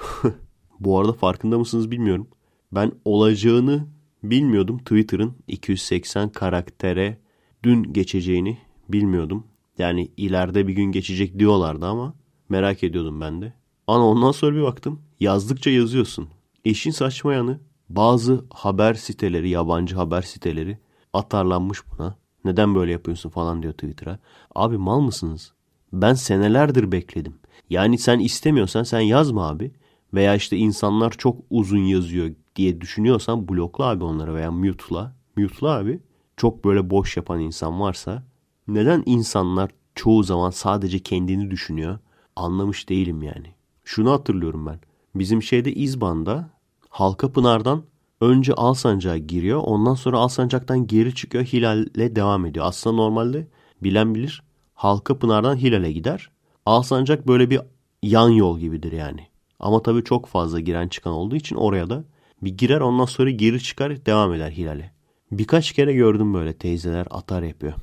Bu arada farkında mısınız bilmiyorum. Ben olacağını bilmiyordum. Twitter'ın iki yüz seksen karaktere dün geçeceğini bilmiyordum. Yani ileride bir gün geçecek diyorlardı ama merak ediyordum ben de. Ana ondan sonra bir baktım. Yazdıkça yazıyorsun. İşin saçma yanı bazı haber siteleri, yabancı haber siteleri atarlanmış buna. Neden böyle yapıyorsun falan diyor Twitter'a. Abi mal mısınız? Ben senelerdir bekledim. Yani sen istemiyorsan sen yazma abi. Veya işte insanlar çok uzun yazıyor diye düşünüyorsan blokla abi onları veya mute'la. Mute'la abi. Çok böyle boş yapan insan varsa neden insanlar çoğu zaman sadece kendini düşünüyor? Anlamış değilim yani. Şunu hatırlıyorum ben. Bizim şeyde İzban'da Halkapınar'dan önce Alsancak'a giriyor. Ondan sonra Alsancak'tan geri çıkıyor. Hilal'le devam ediyor. Aslında normalde bilen bilir. Halkapınar'dan Hilal'e gider. Alsancak böyle bir yan yol gibidir yani. Ama tabii çok fazla giren çıkan olduğu için oraya da bir girer ondan sonra geri çıkar devam eder Hilal'e. Birkaç kere gördüm böyle teyzeler atar yapıyor.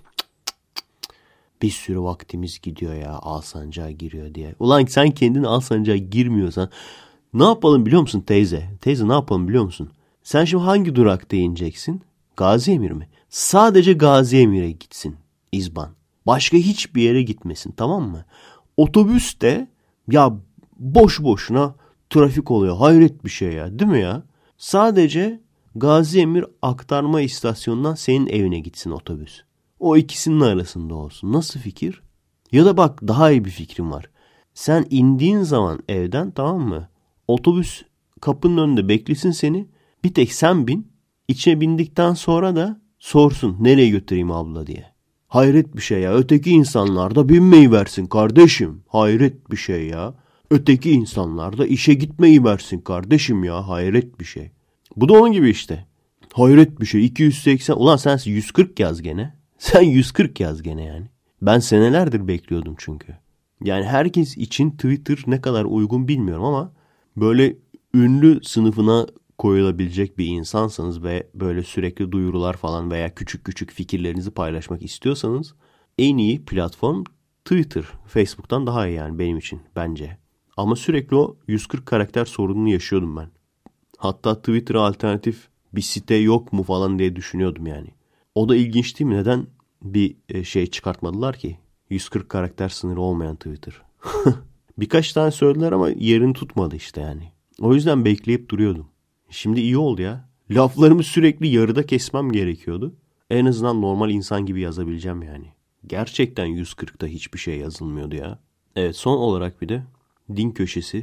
Bir sürü vaktimiz gidiyor ya Alsancak'a giriyor diye. Ulan sen kendin Alsancak'a girmiyorsan ne yapalım biliyor musun teyze? Teyze ne yapalım biliyor musun? Sen şimdi hangi durakta ineceksin? Gazi Emir mi? Sadece Gazi Emir'e gitsin İzban. Başka hiçbir yere gitmesin, tamam mı? Otobüste ya boş boşuna trafik oluyor. Hayret bir şey ya, değil mi ya? Sadece Gazi Emir aktarma istasyonundan senin evine gitsin otobüs. O ikisinin arasında olsun. Nasıl fikir? Ya da bak daha iyi bir fikrim var. Sen indiğin zaman evden, tamam mı? Otobüs kapının önünde beklesin seni. Bir tek sen bin. İçine bindikten sonra da sorsun nereye götüreyim abla diye. Hayret bir şey ya. Öteki insanlar da binmeyi versin kardeşim. Hayret bir şey ya. Öteki insanlar da işe gitmeyi versin kardeşim ya. Hayret bir şey. Bu da onun gibi işte. Hayret bir şey. iki yüz seksen. Ulan sen yüz kırk yaz gene. Sen yüz kırk yaz gene yani. Ben senelerdir bekliyordum çünkü. Yani herkes için Twitter ne kadar uygun bilmiyorum ama böyle ünlü sınıfına koyulabilecek bir insansanız ve böyle sürekli duyurular falan veya küçük küçük fikirlerinizi paylaşmak istiyorsanız en iyi platform Twitter. Facebook'tan daha iyi yani benim için bence. Ama sürekli o yüz kırk karakter sorununu yaşıyordum ben. Hatta Twitter'a alternatif bir site yok mu falan diye düşünüyordum yani. O da ilginç değil mi? Neden bir şey çıkartmadılar ki? yüz kırk karakter sınırı olmayan Twitter. Birkaç tane söylediler ama yerini tutmadı işte yani. O yüzden bekleyip duruyordum. Şimdi iyi oldu ya. Laflarımı sürekli yarıda kesmem gerekiyordu. En azından normal insan gibi yazabileceğim yani. Gerçekten yüz kırkta hiçbir şey yazılmıyordu ya. Evet, son olarak bir de din köşesi.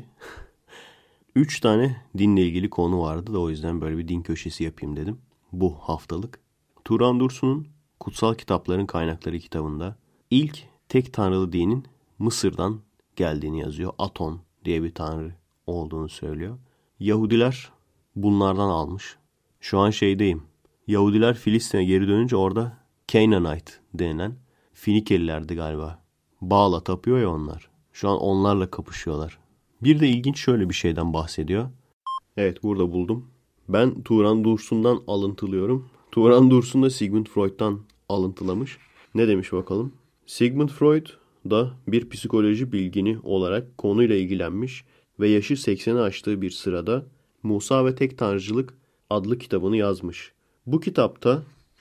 Üç tane dinle ilgili konu vardı da o yüzden böyle bir din köşesi yapayım dedim. Bu haftalık. Turan Dursun'un Kutsal Kitapların Kaynakları kitabında ilk tek tanrılı dinin Mısır'dan geldiğini yazıyor. Aton diye bir tanrı olduğunu söylüyor. Yahudiler bunlardan almış. Şu an şeydeyim. Yahudiler Filistin'e geri dönünce orada Canaanite denilen Finikelilerdi galiba. Bağla tapıyor ya onlar. Şu an onlarla kapışıyorlar. Bir de ilginç şöyle bir şeyden bahsediyor. Evet, burada buldum. Ben Turan Dursun'dan alıntılıyorum. Turan Dursun da Sigmund Freud'dan alıntılamış. Ne demiş bakalım? Sigmund Freud da bir psikoloji bilgini olarak konuyla ilgilenmiş ve yaşı sekseni aştığı bir sırada Musa ve Tek Tanrıcılık adlı kitabını yazmış. Bu kitapta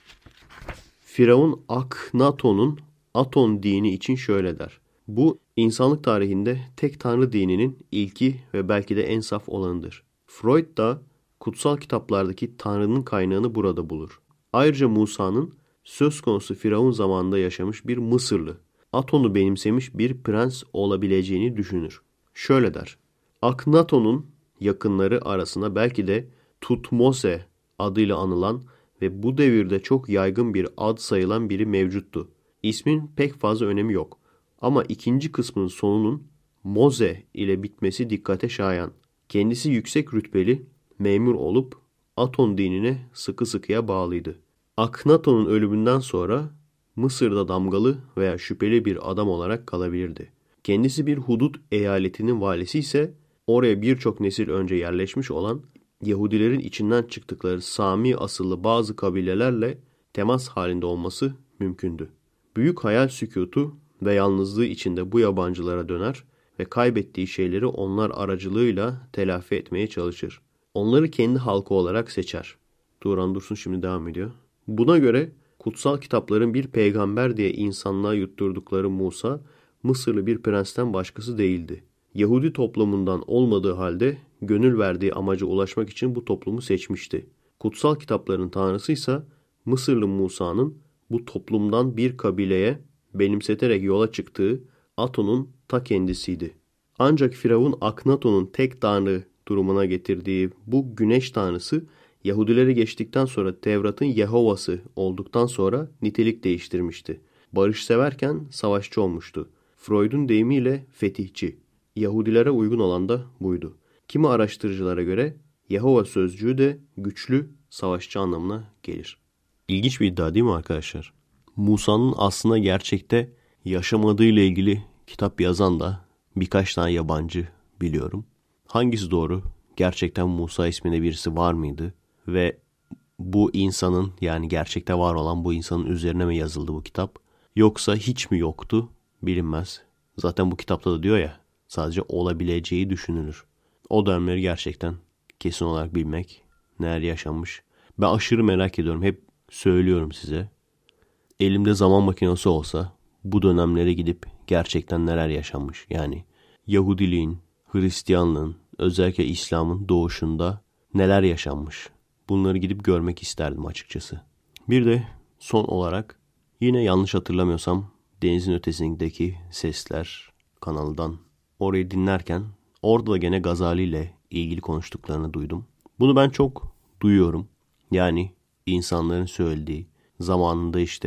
Firavun Aknaton'un Aton dini için şöyle der. Bu insanlık tarihinde tek tanrı dininin ilki ve belki de en saf olanıdır. Freud da kutsal kitaplardaki tanrının kaynağını burada bulur. Ayrıca Musa'nın söz konusu Firavun zamanında yaşamış bir Mısırlı, Aton'u benimsemiş bir prens olabileceğini düşünür. Şöyle der. Aknaton'un yakınları arasında belki de Tutmose adıyla anılan ve bu devirde çok yaygın bir ad sayılan biri mevcuttu. İsmin pek fazla önemi yok. Ama ikinci kısmın sonunun Moze ile bitmesi dikkate şayan. Kendisi yüksek rütbeli, memur olup Aton dinine sıkı sıkıya bağlıydı. Aknaton'un ölümünden sonra Mısır'da damgalı veya şüpheli bir adam olarak kalabilirdi. Kendisi bir hudut eyaletinin valisi ise oraya birçok nesil önce yerleşmiş olan Yahudilerin içinden çıktıkları Sami asıllı bazı kabilelerle temas halinde olması mümkündü. Büyük hayal sükutu ve yalnızlığı içinde bu yabancılara döner ve kaybettiği şeyleri onlar aracılığıyla telafi etmeye çalışır. Onları kendi halkı olarak seçer. Turan Dursun şimdi devam ediyor. Buna göre kutsal kitapların bir peygamber diye insanlığa yutturdukları Musa, Mısırlı bir prensten başkası değildi. Yahudi toplumundan olmadığı halde gönül verdiği amaca ulaşmak için bu toplumu seçmişti. Kutsal kitapların tanrısı ise Mısırlı Musa'nın bu toplumdan bir kabileye benimseterek yola çıktığı Aton'un ta kendisiydi. Ancak Firavun Aknaton'un tek tanrı durumuna getirdiği bu güneş tanrısı Yahudileri geçtikten sonra Tevrat'ın Yehova'sı olduktan sonra nitelik değiştirmişti. Barışseverken savaşçı olmuştu. Freud'un deyimiyle fetihçi. Yahudilere uygun olan da buydu. Kimi araştırıcılara göre Yehova sözcüğü de güçlü, savaşçı anlamına gelir. İlginç bir iddia değil mi arkadaşlar? Musa'nın aslında gerçekte yaşamadığıyla ilgili kitap yazan da birkaç tane yabancı biliyorum. Hangisi doğru? Gerçekten Musa isminde birisi var mıydı? Ve bu insanın, yani gerçekte var olan bu insanın üzerine mi yazıldı bu kitap? Yoksa hiç mi yoktu? Bilinmez. Zaten bu kitapta da diyor ya, sadece olabileceği düşünülür. O dönemleri gerçekten kesin olarak bilmek, neler yaşanmış. Ben aşırı merak ediyorum. Hep söylüyorum size. Elimde zaman makinesi olsa bu dönemlere gidip gerçekten neler yaşanmış. Yani Yahudiliğin, Hristiyanlığın, özellikle İslam'ın doğuşunda neler yaşanmış. Bunları gidip görmek isterdim açıkçası. Bir de son olarak yine yanlış hatırlamıyorsam Denizin Ötesindeki Sesler kanalından orayı dinlerken orada da gene Gazali ile ilgili konuştuklarını duydum. Bunu ben çok duyuyorum. Yani insanların söylediği, zamanında işte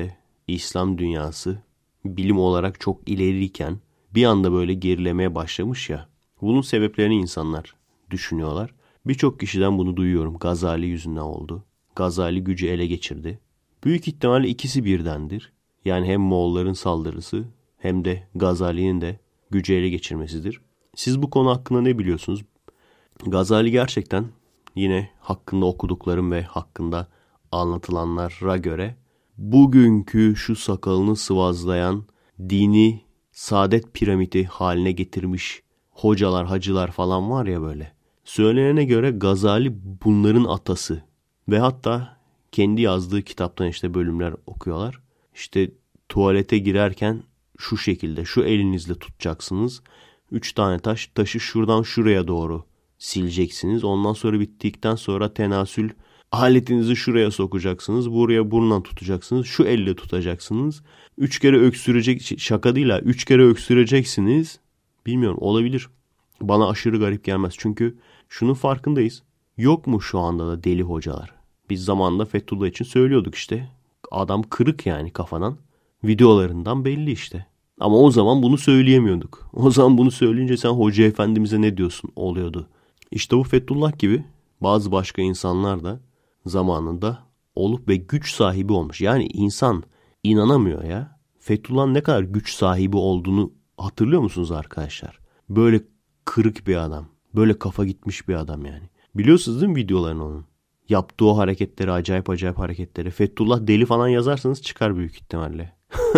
İslam dünyası bilim olarak çok ileriyken bir anda böyle gerilemeye başlamış ya. Bunun sebeplerini insanlar düşünüyorlar. Birçok kişiden bunu duyuyorum. Gazali yüzünden oldu. Gazali gücü ele geçirdi. Büyük ihtimalle ikisi birdendir. Yani hem Moğolların saldırısı hem de Gazali'nin de gücü ele geçirmesidir. Siz bu konu hakkında ne biliyorsunuz? Gazali gerçekten yine hakkında okuduklarım ve hakkında anlatılanlara göre bugünkü şu sakalını sıvazlayan dini saadet piramidi haline getirmiş hocalar, hacılar falan var ya böyle. Söylenene göre Gazali bunların atası ve hatta kendi yazdığı kitaptan işte bölümler okuyorlar. İşte tuvalete girerken şu şekilde, şu elinizle tutacaksınız. Üç tane taş, taşı şuradan şuraya doğru sileceksiniz. Ondan sonra bittikten sonra tenasül aletinizi şuraya sokacaksınız. Buraya burnundan tutacaksınız. Şu elle tutacaksınız. Üç kere öksürecek, şaka değil ha. Üç kere öksüreceksiniz. Bilmiyorum, olabilir. Bana aşırı garip gelmez. Çünkü şunun farkındayız. Yok mu şu anda da deli hocalar? Biz zamanında Fethullah için söylüyorduk işte. Adam kırık yani kafadan. Videolarından belli işte. Ama o zaman bunu söyleyemiyorduk. O zaman bunu söyleyince sen hoca efendimize ne diyorsun oluyordu. İşte bu Fethullah gibi bazı başka insanlar da zamanında olup ve güç sahibi olmuş. Yani insan inanamıyor ya. Fethullah'ın ne kadar güç sahibi olduğunu hatırlıyor musunuz arkadaşlar? Böyle kırık bir adam. Böyle kafa gitmiş bir adam yani. Biliyorsunuz değil mi videolarını onun? Yaptığı o hareketleri, acayip acayip hareketleri. Fethullah deli falan yazarsanız çıkar büyük ihtimalle.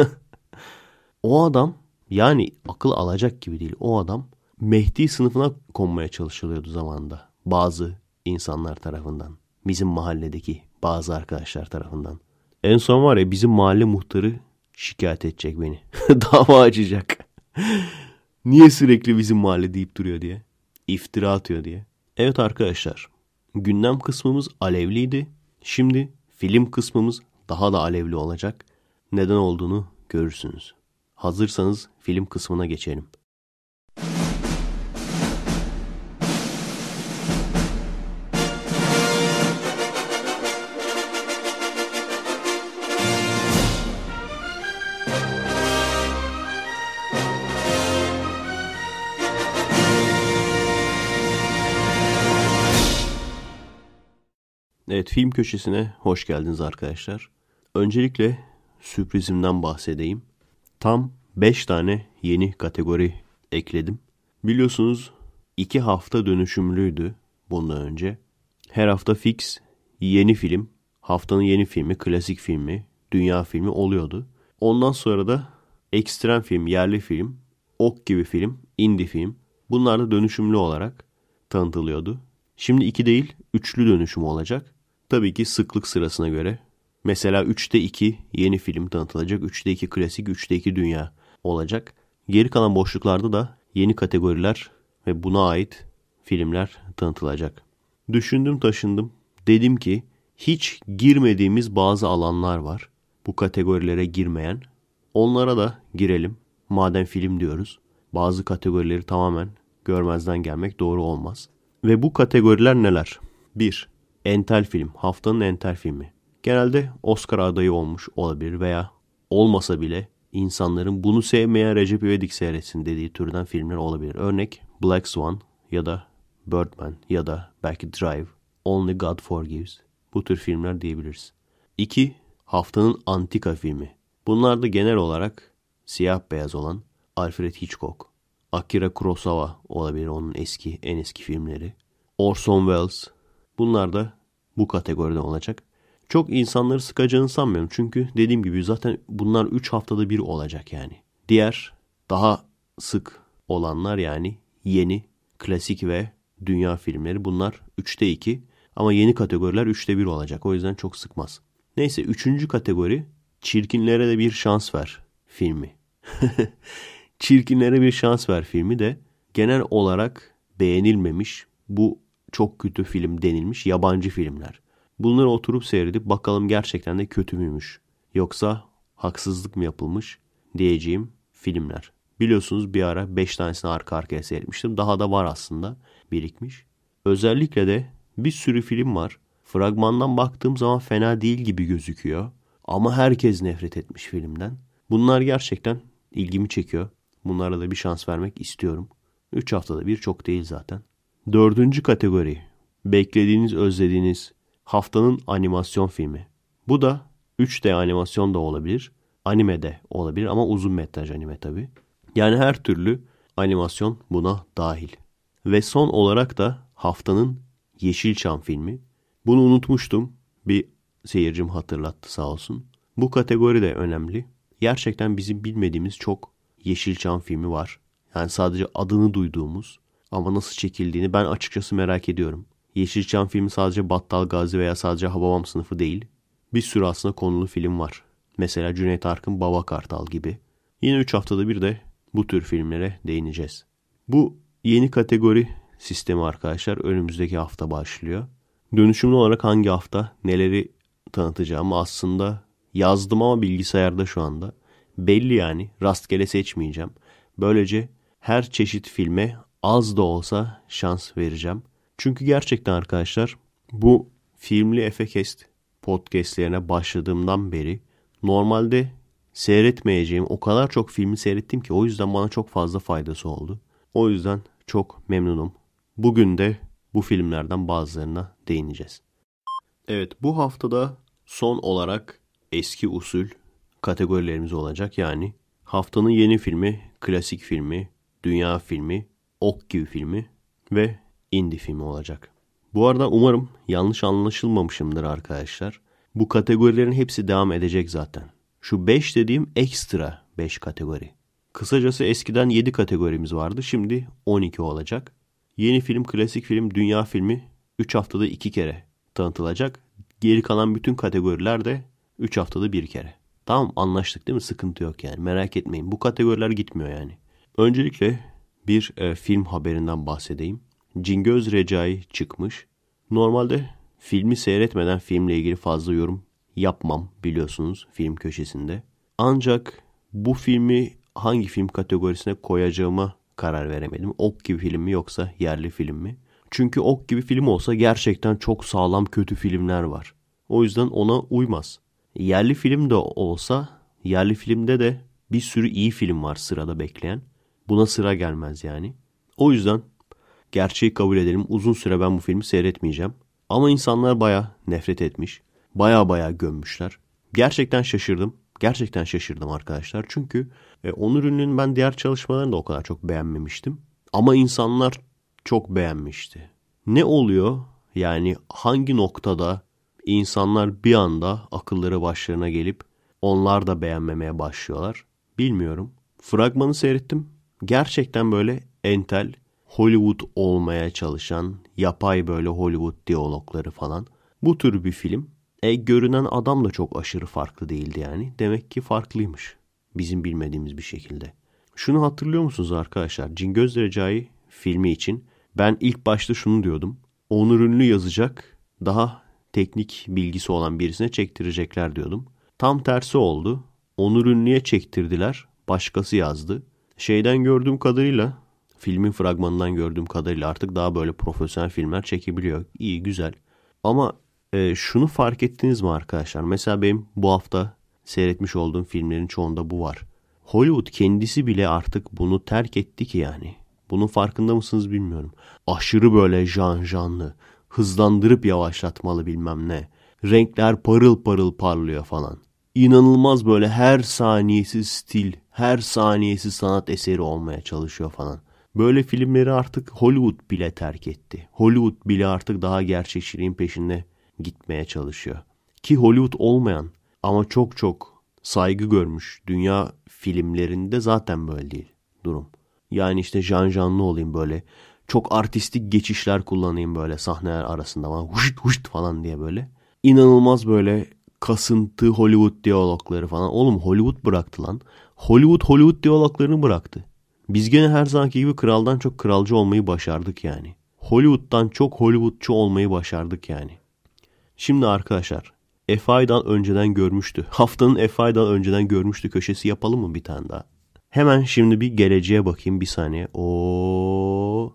O adam yani akıl alacak gibi değil. O adam Mehdi sınıfına konmaya çalışılıyordu zamanında. Bazı insanlar tarafından. Bizim mahalledeki bazı arkadaşlar tarafından. En son var ya bizim mahalle muhtarı şikayet edecek beni. Dava açacak. Niye sürekli bizim mahalle deyip duruyor diye. İftira atıyor diye. Evet arkadaşlar. Gündem kısmımız alevliydi. Şimdi film kısmımız daha da alevli olacak. Neden olduğunu görürsünüz. Hazırsanız film kısmına geçelim. Evet, film köşesine hoş geldiniz arkadaşlar. Öncelikle sürprizimden bahsedeyim. Tam beş tane yeni kategori ekledim. Biliyorsunuz iki hafta dönüşümlüydü bundan önce. Her hafta fix yeni film, haftanın yeni filmi, klasik filmi, dünya filmi oluyordu. Ondan sonra da ekstrem film, yerli film, ok gibi film, indie film. Bunlar da dönüşümlü olarak tanıtılıyordu. Şimdi iki değil, üçlü dönüşüm olacak. Tabii ki sıklık sırasına göre. Mesela üçte iki yeni film tanıtılacak. üçte iki klasik, üçte iki dünya olacak. Geri kalan boşluklarda da yeni kategoriler ve buna ait filmler tanıtılacak. Düşündüm taşındım. Dedim ki hiç girmediğimiz bazı alanlar var. Bu kategorilere girmeyen. Onlara da girelim. Madem film diyoruz. Bazı kategorileri tamamen görmezden gelmek doğru olmaz. Ve bu kategoriler neler? bir. Entel film. Haftanın entel filmi. Genelde Oscar adayı olmuş olabilir veya olmasa bile insanların bunu sevmeyen Recep İvedik seyretsin dediği türden filmler olabilir. Örnek Black Swan ya da Birdman ya da belki Drive, Only God Forgives. Bu tür filmler diyebiliriz. iki. Haftanın antika filmi. Bunlar da genel olarak siyah beyaz olan Alfred Hitchcock, Akira Kurosawa olabilir, onun eski en eski filmleri. Orson Welles. Bunlar da bu kategoride olacak. Çok insanları sıkacağını sanmıyorum. Çünkü dediğim gibi zaten bunlar üç haftada bir olacak yani. Diğer daha sık olanlar yani yeni, klasik ve dünya filmleri, bunlar üçte iki. Ama yeni kategoriler üçte bir olacak. O yüzden çok sıkmaz. Neyse, üçüncü kategori Çirkinlere de bir şans ver filmi. Çirkinlere bir şans ver filmi de genel olarak beğenilmemiş, bu çok kötü film denilmiş yabancı filmler. Bunları oturup seyredip bakalım gerçekten de kötü müymüş, yoksa haksızlık mı yapılmış diyeceğim filmler. Biliyorsunuz bir ara beş tanesini arka arkaya seyretmiştim. Daha da var aslında birikmiş. Özellikle de bir sürü film var. Fragmandan baktığım zaman fena değil gibi gözüküyor. Ama herkes nefret etmiş filmden. Bunlar gerçekten ilgimi çekiyor. Bunlara da bir şans vermek istiyorum. üç haftada bir çok değil zaten. Dördüncü kategori. Beklediğiniz, özlediğiniz haftanın animasyon filmi. Bu da üç D animasyon da olabilir. Anime de olabilir ama uzun metraj anime tabii. Yani her türlü animasyon buna dahil. Ve son olarak da haftanın Yeşilçam filmi. Bunu unutmuştum. Bir seyircim hatırlattı sağ olsun. Bu kategori de önemli. Gerçekten bizim bilmediğimiz çok Yeşilçam filmi var. Yani sadece adını duyduğumuz ama nasıl çekildiğini ben açıkçası merak ediyorum. Yeşilçam filmi sadece Battal Gazi veya sadece Hababam Sınıfı değil. Bir sürü aslında konulu film var. Mesela Cüneyt Arkın Baba Kartal gibi. Yine üç haftada bir de bu tür filmlere değineceğiz. Bu yeni kategori sistemi arkadaşlar önümüzdeki hafta başlıyor. Dönüşümlü olarak hangi hafta neleri tanıtacağımı aslında yazdım ama bilgisayarda şu anda. Belli yani, rastgele seçmeyeceğim. Böylece her çeşit filme az da olsa şans vereceğim. Çünkü gerçekten arkadaşlar bu Filmli Efekest podcastlerine başladığımdan beri normalde seyretmeyeceğim o kadar çok filmi seyrettim ki o yüzden bana çok fazla faydası oldu. O yüzden çok memnunum. Bugün de bu filmlerden bazılarına değineceğiz. Evet, bu haftada son olarak eski usul kategorilerimiz olacak. Yani haftanın yeni filmi, klasik filmi, dünya filmi, ok gibi filmi ve indie filmi olacak. Bu arada umarım yanlış anlaşılmamışımdır arkadaşlar. Bu kategorilerin hepsi devam edecek zaten. Şu beş dediğim ekstra beş kategori. Kısacası eskiden yedi kategorimiz vardı. Şimdi on iki olacak. Yeni film, klasik film, dünya filmi üç haftada iki kere tanıtılacak. Geri kalan bütün kategoriler de üç haftada bir kere. Tamam, anlaştık değil mi? Sıkıntı yok yani. Merak etmeyin. Bu kategoriler gitmiyor yani. Öncelikle bir e, film haberinden bahsedeyim. Cingöz Recai çıkmış. Normalde filmi seyretmeden filmle ilgili fazla yorum yapmam biliyorsunuz film köşesinde. Ancak bu filmi hangi film kategorisine koyacağıma karar veremedim. Ok gibi film mi yoksa yerli film mi? Çünkü Ok gibi film olsa gerçekten çok sağlam kötü filmler var. O yüzden ona uymaz. Yerli film de olsa yerli filmde de bir sürü iyi film var sırada bekleyen. Buna sıra gelmez yani. O yüzden gerçeği kabul edelim. Uzun süre ben bu filmi seyretmeyeceğim. Ama insanlar baya nefret etmiş. Baya baya gömmüşler. Gerçekten şaşırdım. Gerçekten şaşırdım arkadaşlar. Çünkü e, Onur Ünlü'nün ben diğer çalışmalarını da o kadar çok beğenmemiştim. Ama insanlar çok beğenmişti. Ne oluyor? Yani hangi noktada insanlar bir anda akılları başlarına gelip onlar da beğenmemeye başlıyorlar? Bilmiyorum. Fragmanı seyrettim. Gerçekten böyle entel, Hollywood olmaya çalışan, yapay böyle Hollywood diyalogları falan. Bu tür bir film. E görünen adam da çok aşırı farklı değildi yani. Demek ki farklıymış. Bizim bilmediğimiz bir şekilde. Şunu hatırlıyor musunuz arkadaşlar? Cingöz Recai filmi için ben ilk başta şunu diyordum. Onur Ünlü yazacak, daha teknik bilgisi olan birisine çektirecekler diyordum. Tam tersi oldu. Onur Ünlü'ye çektirdiler. Başkası yazdı. Şeyden gördüğüm kadarıyla, filmin fragmanından gördüğüm kadarıyla artık daha böyle profesyonel filmler çekebiliyor. İyi, güzel. Ama e, şunu fark ettiniz mi arkadaşlar? Mesela benim bu hafta seyretmiş olduğum filmlerin çoğunda bu var. Hollywood kendisi bile artık bunu terk etti ki yani. Bunun farkında mısınız bilmiyorum. Aşırı böyle jan janlı, hızlandırıp yavaşlatmalı bilmem ne. Renkler parıl parıl parlıyor falan. İnanılmaz böyle her saniyesi stil, her saniyesi sanat eseri olmaya çalışıyor falan. Böyle filmleri artık Hollywood bile terk etti. Hollywood bile artık daha gerçekçiliğin peşinde gitmeye çalışıyor. Ki Hollywood olmayan ama çok çok saygı görmüş dünya filmlerinde zaten böyle değil durum. Yani işte jan janlı olayım böyle. Çok artistik geçişler kullanayım böyle sahneler arasında falan. Huşt huşt falan diye böyle. İnanılmaz böyle kasıntı Hollywood diyalogları falan. Oğlum Hollywood bıraktı lan. Hollywood Hollywood diyaloglarını bıraktı. Biz gene her zamanki gibi kraldan çok kralcı olmayı başardık yani. Hollywood'dan çok Hollywoodçu olmayı başardık yani. Şimdi arkadaşlar F I'dan önceden görmüştü. Haftanın F I'dan önceden görmüştü köşesi yapalım mı bir tane daha? Hemen şimdi bir geleceğe bakayım bir saniye. O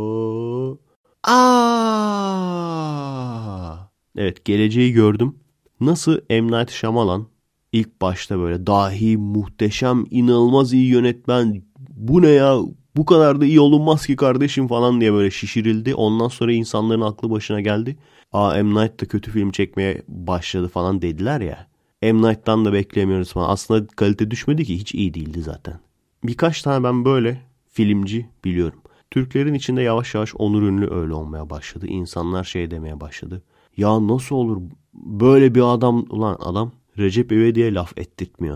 o Aa! Evet, geleceği gördüm. Nasıl M. Night Shyamalan ilk başta böyle dahi, muhteşem, inanılmaz iyi yönetmen, bu ne ya, bu kadar da iyi olunmaz ki kardeşim falan diye böyle şişirildi. Ondan sonra insanların aklı başına geldi. Aa, M. Night da kötü film çekmeye başladı falan dediler ya. M. Night'tan da beklemiyoruz falan. Aslında kalite düşmedi ki, hiç iyi değildi zaten. Birkaç tane ben böyle filmci biliyorum. Türklerin içinde yavaş yavaş Onur Ünlü öyle olmaya başladı. İnsanlar şey demeye başladı. Ya nasıl olur böyle bir adam, ulan adam Recep İvedik'e laf ettirtmiyor.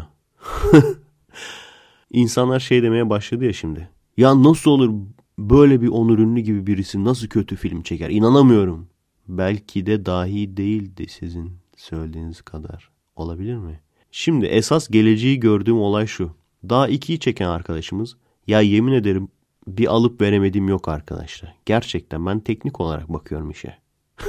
İnsanlar şey demeye başladı ya şimdi. Ya nasıl olur böyle bir Onur Ünlü gibi birisi nasıl kötü film çeker? İnanamıyorum. Belki de dahi değildi sizin söylediğiniz kadar. Olabilir mi? Şimdi esas geleceği gördüğüm olay şu. Daha ikiyi çeken arkadaşımız, ya yemin ederim bir alıp veremediğim yok arkadaşlar. Gerçekten ben teknik olarak bakıyorum işe.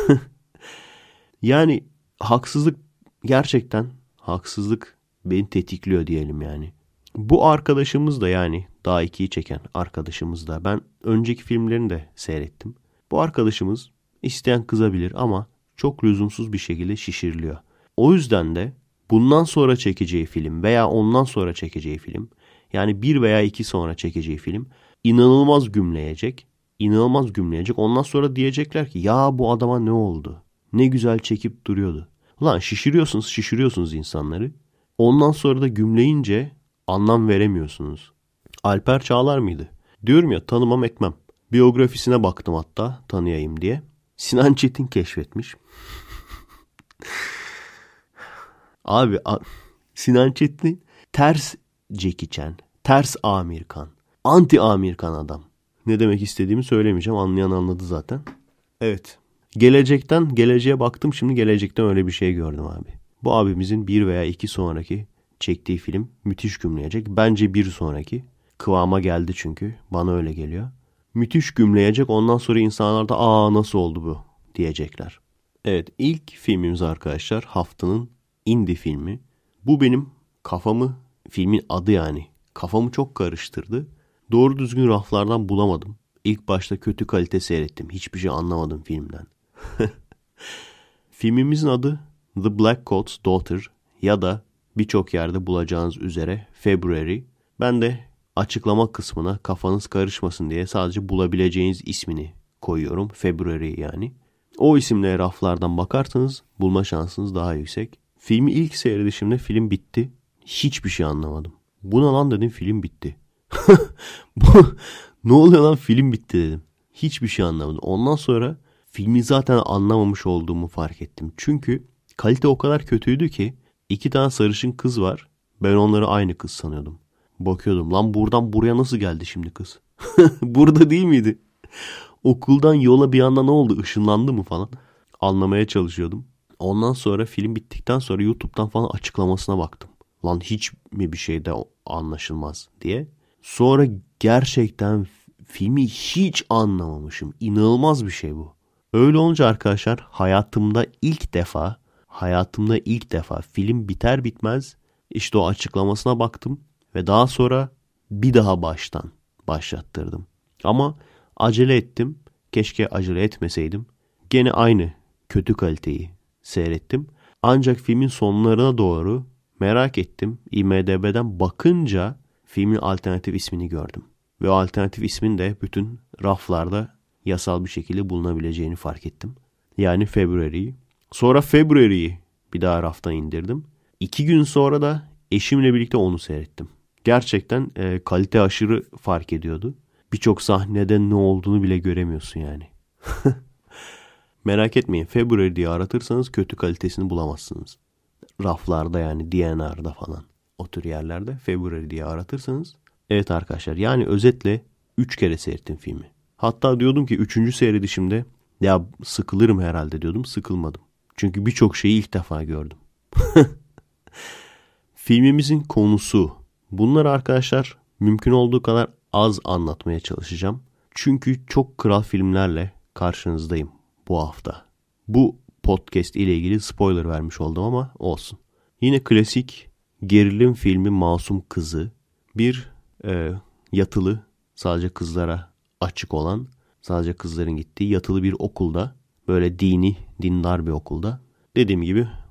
Yani haksızlık, gerçekten haksızlık beni tetikliyor diyelim yani. Bu arkadaşımız da, yani daha ikiyi çeken arkadaşımız da, ben önceki filmlerini de seyrettim. Bu arkadaşımız isteyen kızabilir ama çok lüzumsuz bir şekilde şişiriliyor. O yüzden de bundan sonra çekeceği film veya ondan sonra çekeceği film, yani bir veya iki sonra çekeceği film inanılmaz gümleyecek. İnanılmaz gümleyecek. Ondan sonra diyecekler ki ya bu adama ne oldu? Ne güzel çekip duruyordu. Ulan şişiriyorsunuz şişiriyorsunuz insanları. Ondan sonra da gümleyince anlam veremiyorsunuz. Alper Çağlar mıydı? Diyorum ya, tanımam etmem. Biyografisine baktım hatta tanıyayım diye. Sinan Çetin keşfetmiş. Abi a- Sinan Çetin ters Jackie Chan, ters Amerikan, anti Amerikan adam. Ne demek istediğimi söylemeyeceğim, anlayan anladı zaten. Evet. Gelecekten geleceğe baktım, şimdi gelecekten öyle bir şey gördüm abi. Bu abimizin bir veya iki sonraki çektiği film müthiş gümleyecek. Bence bir sonraki kıvama geldi çünkü bana öyle geliyor. Müthiş gümleyecek, ondan sonra insanlar da aa nasıl oldu bu diyecekler. Evet, ilk filmimiz arkadaşlar haftanın indie filmi. Bu benim kafamı, filmin adı yani, kafamı çok karıştırdı. Doğru düzgün raflardan bulamadım. İlk başta kötü kalite seyrettim. Hiçbir şey anlamadım filmden. Filmimizin adı The Black Coat's Daughter ya da birçok yerde bulacağınız üzere February. Ben de açıklama kısmına kafanız karışmasın diye sadece bulabileceğiniz ismini koyuyorum. February yani. O isimle raflardan bakarsanız bulma şansınız daha yüksek. Filmi ilk seyredişimde film bitti. Hiçbir şey anlamadım. Bu ne lan dedim, film bitti. Bu ne oluyor lan, film bitti dedim. Hiçbir şey anlamadım. Ondan sonra filmi zaten anlamamış olduğumu fark ettim. Çünkü kalite o kadar kötüydü ki iki tane sarışın kız var. Ben onları aynı kız sanıyordum. Bakıyordum lan buradan buraya nasıl geldi şimdi kız? Burada değil miydi? Okuldan yola bir anda ne oldu? Işınlandı mı falan? Anlamaya çalışıyordum. Ondan sonra film bittikten sonra YouTube'dan falan açıklamasına baktım. Lan hiç mi bir şey de anlaşılmaz diye. Sonra gerçekten filmi hiç anlamamışım. İnanılmaz bir şey bu. Öyle olunca arkadaşlar hayatımda ilk defa, hayatımda ilk defa film biter bitmez işte o açıklamasına baktım ve daha sonra bir daha baştan başlattırdım. Ama acele ettim. Keşke acele etmeseydim. Gene aynı kötü kaliteyi seyrettim. Ancak filmin sonlarına doğru merak ettim. IMDb'den bakınca filmin alternatif ismini gördüm. Ve o alternatif ismin de bütün raflarda yasal bir şekilde bulunabileceğini fark ettim. Yani February'yi. Sonra February'yi bir daha raftan indirdim. İki gün sonra da eşimle birlikte onu seyrettim. Gerçekten e, kalite aşırı fark ediyordu. Birçok sahnede ne olduğunu bile göremiyorsun yani. Merak etmeyin, February diye aratırsanız kötü kalitesini bulamazsınız. Raflarda yani D N R'da falan o tür yerlerde February diye aratırsanız. Evet arkadaşlar, yani özetle üç kere seyrettim filmi. Hatta diyordum ki üçüncü seyredişimde ya sıkılırım herhalde diyordum, sıkılmadım. Çünkü birçok şeyi ilk defa gördüm. Filmimizin konusu. Bunları arkadaşlar mümkün olduğu kadar az anlatmaya çalışacağım. Çünkü çok kral filmlerle karşınızdayım bu hafta. Bu podcast ile ilgili spoiler vermiş oldum ama olsun. Yine klasik gerilim filmi Masum Kızı. Bir e, yatılı, sadece kızlara açık olan, sadece kızların gittiği yatılı bir okulda, böyle dini, dindar bir okulda. Dediğim gibi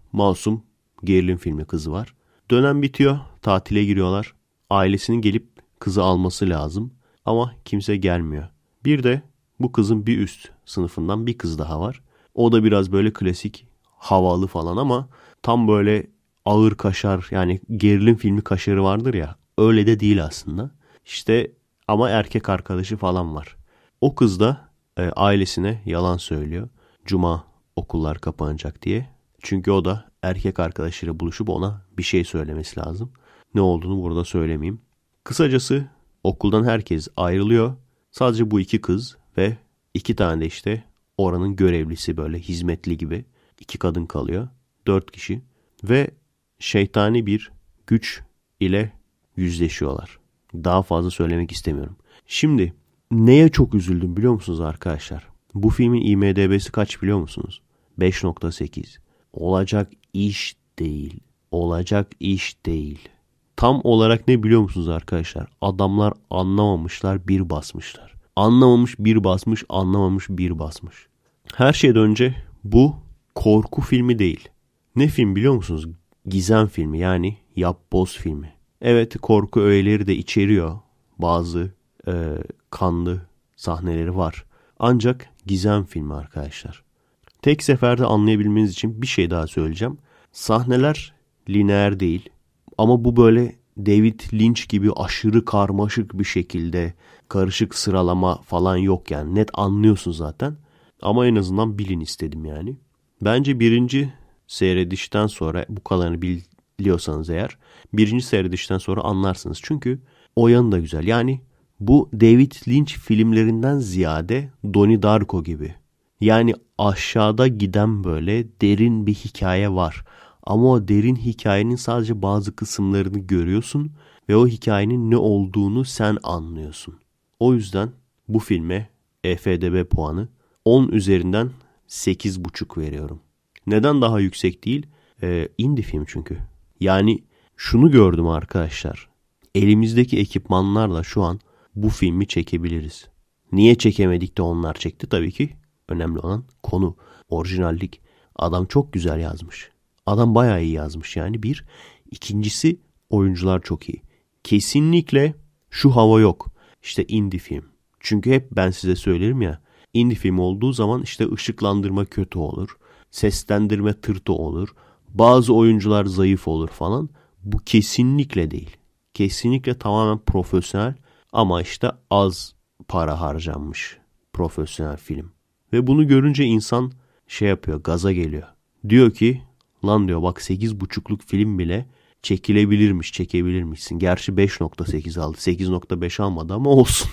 masum gerilim filmi kızı var. Dönem bitiyor, tatile giriyorlar. Ailesinin gelip kızı alması lazım ama kimse gelmiyor. Bir de bu kızın bir üst sınıfından bir kız daha var. O da biraz böyle klasik, havalı falan ama tam böyle ağır kaşar, yani gerilim filmi kaşarı vardır ya, öyle de değil aslında. İşte ama erkek arkadaşı falan var. O kız da e, ailesine yalan söylüyor. Cuma okullar kapanacak diye. Çünkü o da erkek arkadaşıyla buluşup ona bir şey söylemesi lazım. Ne olduğunu burada söylemeyeyim. Kısacası okuldan herkes ayrılıyor. Sadece bu iki kız ve iki tane de işte oranın görevlisi, böyle hizmetli gibi iki kadın kalıyor. Dört kişi ve şeytani bir güç ile yüzleşiyorlar. Daha fazla söylemek istemiyorum. Şimdi neye çok üzüldüm biliyor musunuz arkadaşlar? Bu filmin I M D B'si kaç biliyor musunuz? beş nokta sekiz. Olacak iş değil. Olacak iş değil. Tam olarak ne biliyor musunuz arkadaşlar? Adamlar anlamamışlar, bir basmışlar. Anlamamış, bir basmış, anlamamış, bir basmış. Her şeyden önce bu korku filmi değil. Ne film biliyor musunuz? Gizem filmi, yani yapboz filmi. Evet, korku öğeleri de içeriyor. Bazı e, kanlı sahneleri var. Ancak gizem filmi arkadaşlar. Tek seferde anlayabilmeniz için bir şey daha söyleyeceğim. Sahneler lineer değil. Ama bu böyle David Lynch gibi aşırı karmaşık bir şekilde karışık sıralama falan yok yani. Net anlıyorsun zaten. Ama en azından bilin istedim yani. Bence birinci seyredişten sonra, bu kadarını biliyorsanız eğer, birinci seyredişten sonra anlarsınız. Çünkü o yanı da güzel. Yani bu David Lynch filmlerinden ziyade Donnie Darko gibi. Yani aşağıda giden böyle derin bir hikaye var. Ama o derin hikayenin sadece bazı kısımlarını görüyorsun ve o hikayenin ne olduğunu sen anlıyorsun. O yüzden bu filme I M D B puanı on üzerinden sekiz buçuk veriyorum. Neden daha yüksek değil? Ee, indie film çünkü. Yani şunu gördüm arkadaşlar. Elimizdeki ekipmanlarla şu an bu filmi çekebiliriz. Niye çekemedik de onlar çekti? Tabii ki önemli olan konu, orijinallik. Adam çok güzel yazmış. Adam bayağı iyi yazmış yani bir. İkincisi, oyuncular çok iyi. Kesinlikle şu hava yok. İşte indie film. Çünkü hep ben size söylerim ya. Indie film olduğu zaman işte ışıklandırma kötü olur. Seslendirme tırtı olur. Bazı oyuncular zayıf olur falan. Bu kesinlikle değil. Kesinlikle tamamen profesyonel ama işte az para harcanmış profesyonel film. Ve bunu görünce insan şey yapıyor, gaza geliyor. Diyor ki lan diyor bak sekiz buçukluk film bile çekilebilirmiş, çekebilirmişsin. Gerçi beş nokta sekiz aldı. sekiz nokta beş almadı ama olsun.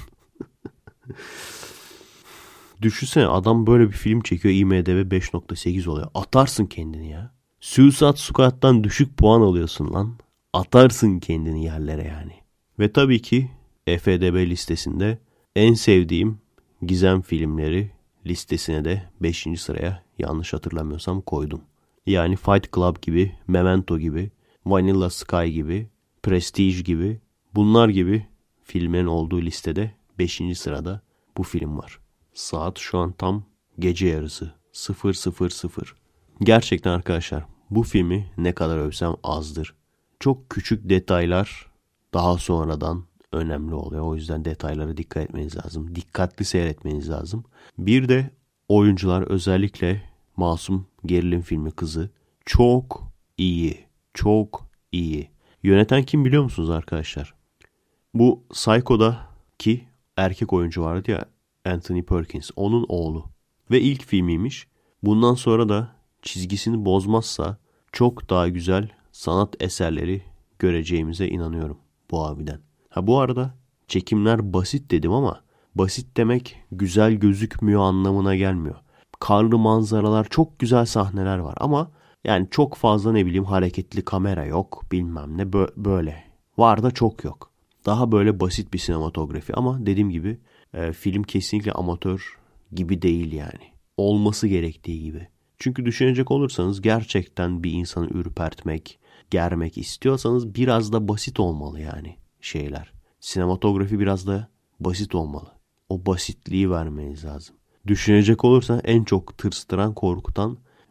Düşünsene, adam böyle bir film çekiyor, I M D B beş nokta sekiz oluyor. Atarsın kendini ya. Suicide Squad'dan düşük puan alıyorsun lan. Atarsın kendini yerlere yani. Ve tabii ki I M D B listesinde en sevdiğim gizem filmleri listesine de beşinci sıraya yanlış hatırlamıyorsam koydum. Yani Fight Club gibi, Memento gibi, Vanilla Sky gibi, Prestige gibi, bunlar gibi filmlerin olduğu listede beşinci sırada bu film var. Saat şu an tam gece yarısı. sıfır sıfır sıfır. Gerçekten arkadaşlar bu filmi ne kadar övsem azdır. Çok küçük detaylar daha sonradan önemli oluyor. O yüzden detaylara dikkat etmeniz lazım. Dikkatli seyretmeniz lazım. Bir de oyuncular, özellikle masum gerilim filmi kızı çok iyi. Çok iyi. Yöneten kim biliyor musunuz arkadaşlar? Bu Psycho'daki erkek oyuncu vardı ya, Anthony Perkins. Onun oğlu. Ve ilk filmiymiş. Bundan sonra da çizgisini bozmazsa çok daha güzel sanat eserleri göreceğimize inanıyorum bu abiden. Ha bu arada çekimler basit dedim ama basit demek güzel gözükmüyor anlamına gelmiyor. Karlı manzaralar, çok güzel sahneler var ama yani çok fazla ne bileyim hareketli kamera yok, bilmem ne böyle. Var da çok yok. Daha böyle basit bir sinematografi ama dediğim gibi e, film kesinlikle amatör gibi değil yani. Olması gerektiği gibi. Çünkü düşünecek olursanız gerçekten bir insanı ürpertmek, germek istiyorsanız biraz da basit olmalı yani şeyler. Sinematografi biraz da basit olmalı. O basitliği vermeniz lazım. Düşünecek olursan en çok tırstıran, korkutan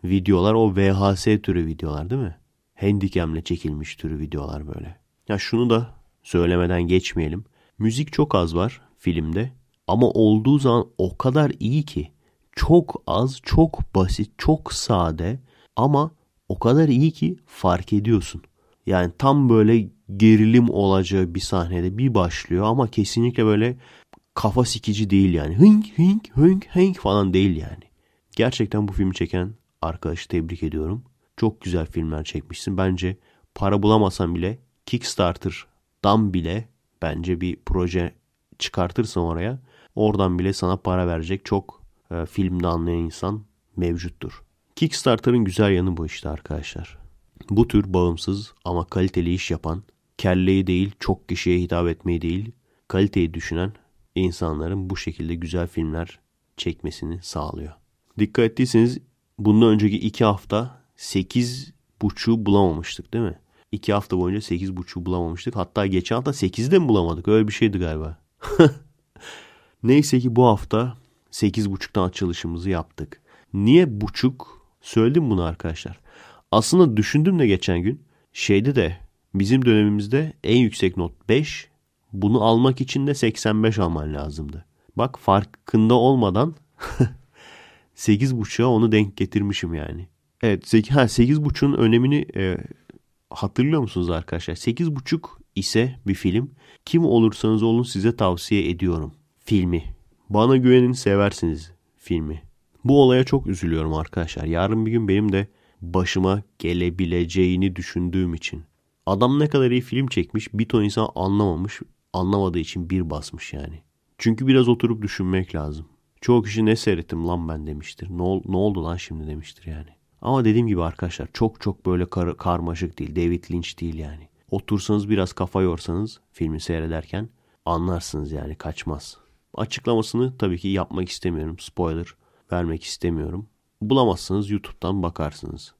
videolar o V H S türü videolar değil mi? Handycam'le çekilmiş türü videolar böyle. Ya şunu da söylemeden geçmeyelim. Müzik çok az var filmde ama olduğu zaman o kadar iyi ki. Çok az, çok basit, çok sade ama o kadar iyi ki fark ediyorsun. Yani tam böyle gerilim olacağı bir sahnede bir başlıyor ama kesinlikle böyle kafa sikici değil yani. Hınk hınk hınk hınk falan değil yani. Gerçekten bu filmi çeken arkadaşı tebrik ediyorum. Çok güzel filmler çekmişsin. Bence para bulamasan bile Kickstarter'dan bile bence bir proje çıkartırsın oraya. Oradan bile sana para verecek çok e, filmde anlayan insan mevcuttur. Kickstarter'ın güzel yanı bu işte arkadaşlar. Bu tür bağımsız ama kaliteli iş yapan, kelleyi değil çok kişiye hitap etmeyi değil, kaliteyi düşünen insanların bu şekilde güzel filmler çekmesini sağlıyor. Dikkat ettiyseniz bundan önceki iki hafta sekiz buçuğu bulamamıştık değil mi? iki hafta boyunca sekiz buçuğu bulamamıştık. Hatta geçen hafta sekizde mi bulamadık? Öyle bir şeydi galiba. Neyse ki bu hafta sekiz buçuktan açılışımızı yaptık. Niye buçuk? Söyledim bunu arkadaşlar. Aslında düşündüm de geçen gün. Şeyde de bizim dönemimizde en yüksek not beş. Bunu almak için de seksen beş alman lazımdı. Bak farkında olmadan sekiz buçuğa onu denk getirmişim yani. Evet sekiz buçuğun önemini e, hatırlıyor musunuz arkadaşlar? sekiz buçuk ise bir film. Kim olursanız olun size tavsiye ediyorum. Filmi. Bana güvenin seversiniz filmi. Bu olaya çok üzülüyorum arkadaşlar. Yarın bir gün benim de başıma gelebileceğini düşündüğüm için. Adam ne kadar iyi film çekmiş bir ton insan anlamamış. Anlamadığı için bir basmış yani. Çünkü biraz oturup düşünmek lazım. Çoğu kişi ne seyrettim lan ben demiştir. Ne, ol, ne oldu lan şimdi demiştir yani. Ama dediğim gibi arkadaşlar çok çok böyle kar, karmaşık değil. David Lynch değil yani. Otursanız biraz kafa yorsanız filmi seyrederken anlarsınız yani kaçmaz. Açıklamasını tabii ki yapmak istemiyorum. Spoiler vermek istemiyorum. Bulamazsanız YouTube'dan bakarsınız.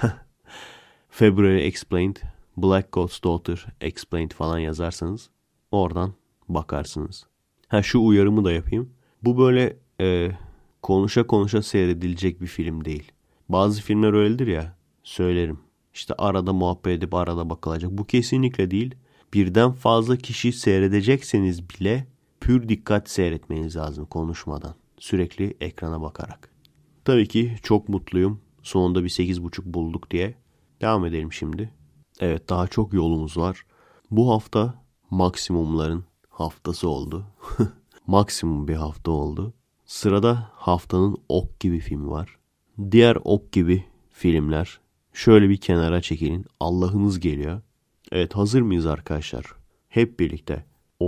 February Explained, Black God's Daughter Explained falan yazarsanız oradan bakarsınız. Ha şu uyarımı da yapayım. Bu böyle e, konuşa konuşa seyredilecek bir film değil. Bazı filmler öyledir ya, söylerim. İşte arada muhabbet edip arada bakılacak. Bu kesinlikle değil. Birden fazla kişi seyredecekseniz bile pür dikkat seyretmeniz lazım konuşmadan. Sürekli ekrana bakarak. Tabii ki çok mutluyum. Sonunda bir sekiz buçuk bulduk diye. Devam edelim şimdi. Evet daha çok yolumuz var. Bu hafta maksimumların haftası oldu. Maksimum bir hafta oldu. Sırada haftanın ok gibi filmi var. Diğer ok gibi filmler şöyle bir kenara çekilin. Allah'ınız geliyor. Evet hazır mıyız arkadaşlar? Hep birlikte.